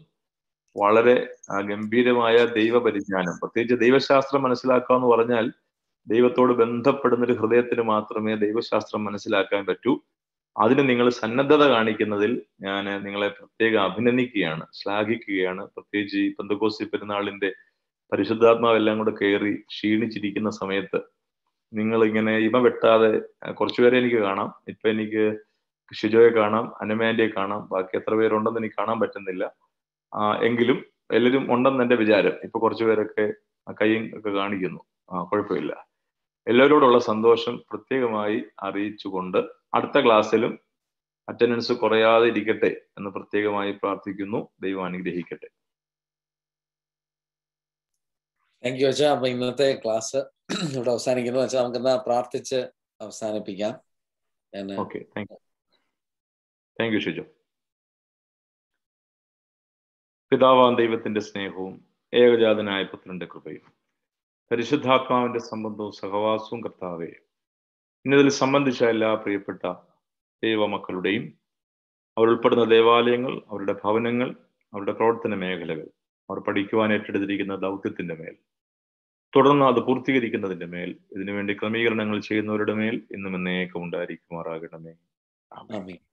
വളരെ ഗംഭീരമായ ദൈവപരിജ്ഞാനം, പ്രത്യേകിച്ച് ദൈവശാസ്ത്രം മനസ്സിലാക്കുക എന്ന് പറഞ്ഞാൽ ദൈവത്തോട് ബന്ധപ്പെടുന്ന ഒരു ഹൃദയത്തിന് മാത്രമേ ദൈവശാസ്ത്രം മനസ്സിലാക്കാൻ പറ്റൂ. അതിന് നിങ്ങൾ സന്നദ്ധത കാണിക്കുന്നതിൽ ഞാൻ നിങ്ങളെ പ്രത്യേകം അഭിനന്ദിക്കുകയാണ്, ശ്ലാഘിക്കുകയാണ്. പ്രത്യേകിച്ച് ഈ പെന്തക്കോസ്തി പെരുന്നാളിന്റെ പരിശുദ്ധാത്മാവെല്ലാം കൂടെ കയറി ക്ഷീണിച്ചിരിക്കുന്ന സമയത്ത് നിങ്ങൾ ഇങ്ങനെ ഇമ വെട്ടാതെ, കുറച്ചുപേരെ എനിക്ക് കാണാം. ഇപ്പൊ എനിക്ക് ഷിജോയെ കാണാം, അനമാൻഡിയെ കാണാം, ബാക്കി എത്ര പേരുണ്ടെന്ന് എനിക്ക് കാണാൻ പറ്റുന്നില്ല. എങ്കിലും എല്ലാവരും ഉണ്ടെന്ന് എന്റെ വിചാരം. ഇപ്പൊ കുറച്ചുപേരൊക്കെ കൈയും ഒക്കെ കാണിക്കുന്നു. കുഴപ്പമില്ല. എല്ലാവരോടുള്ള സന്തോഷം പ്രത്യേകമായി അറിയിച്ചുകൊണ്ട് അടുത്ത ക്ലാസ്സിലും അറ്റൻഡൻസ് കുറയാതെ ഇരിക്കട്ടെ എന്ന് പ്രത്യേകമായി പ്രാർത്ഥിക്കുന്നു. ദൈവം അനുഗ്രഹിക്കട്ടെ. താങ്ക് യു അച്ഛാ. അപ്പൊ ഇന്നത്തെ ക്ലാസ് ഇവിടെ അവസാനിക്കുന്നു. വെച്ചാൽ നമുക്കെന്നാ പ്രാർത്ഥിച്ച് അവസാനിപ്പിക്കാം. Okay, thank you Shijo. പിതാവാം ദൈവത്തിന്റെ സ്നേഹവും ഏകജാതനായ പുത്രന്റെ കൃപയും പരിശുദ്ധാത്മാവിന്റെ സംബന്ധവും സഹവാസവും കർത്താവേ, ഇന്നതിൽ സംബന്ധിച്ച എല്ലാ പ്രിയപ്പെട്ട ദൈവമക്കളുടെയും അവർ ഉൾപ്പെടുന്ന ദേവാലയങ്ങൾ, അവരുടെ ഭവനങ്ങൾ, അവരുടെ പ്രവർത്തന മേഖലകൾ, അവർ പഠിക്കുവാൻ ഏറ്റെടുത്തിരിക്കുന്ന ദൗത്യത്തിന്റെ മേൽ, തുടർന്ന് അത് പൂർത്തീകരിക്കുന്നതിന്റെ മേൽ, ഇതിനുവേണ്ടി ക്രമീകരണങ്ങൾ ചെയ്യുന്നവരുടെ മേൽ ഇന്നും എന്നേക്കും ഉണ്ടായിരിക്കുമാറാകണമേ. ആമേൻ.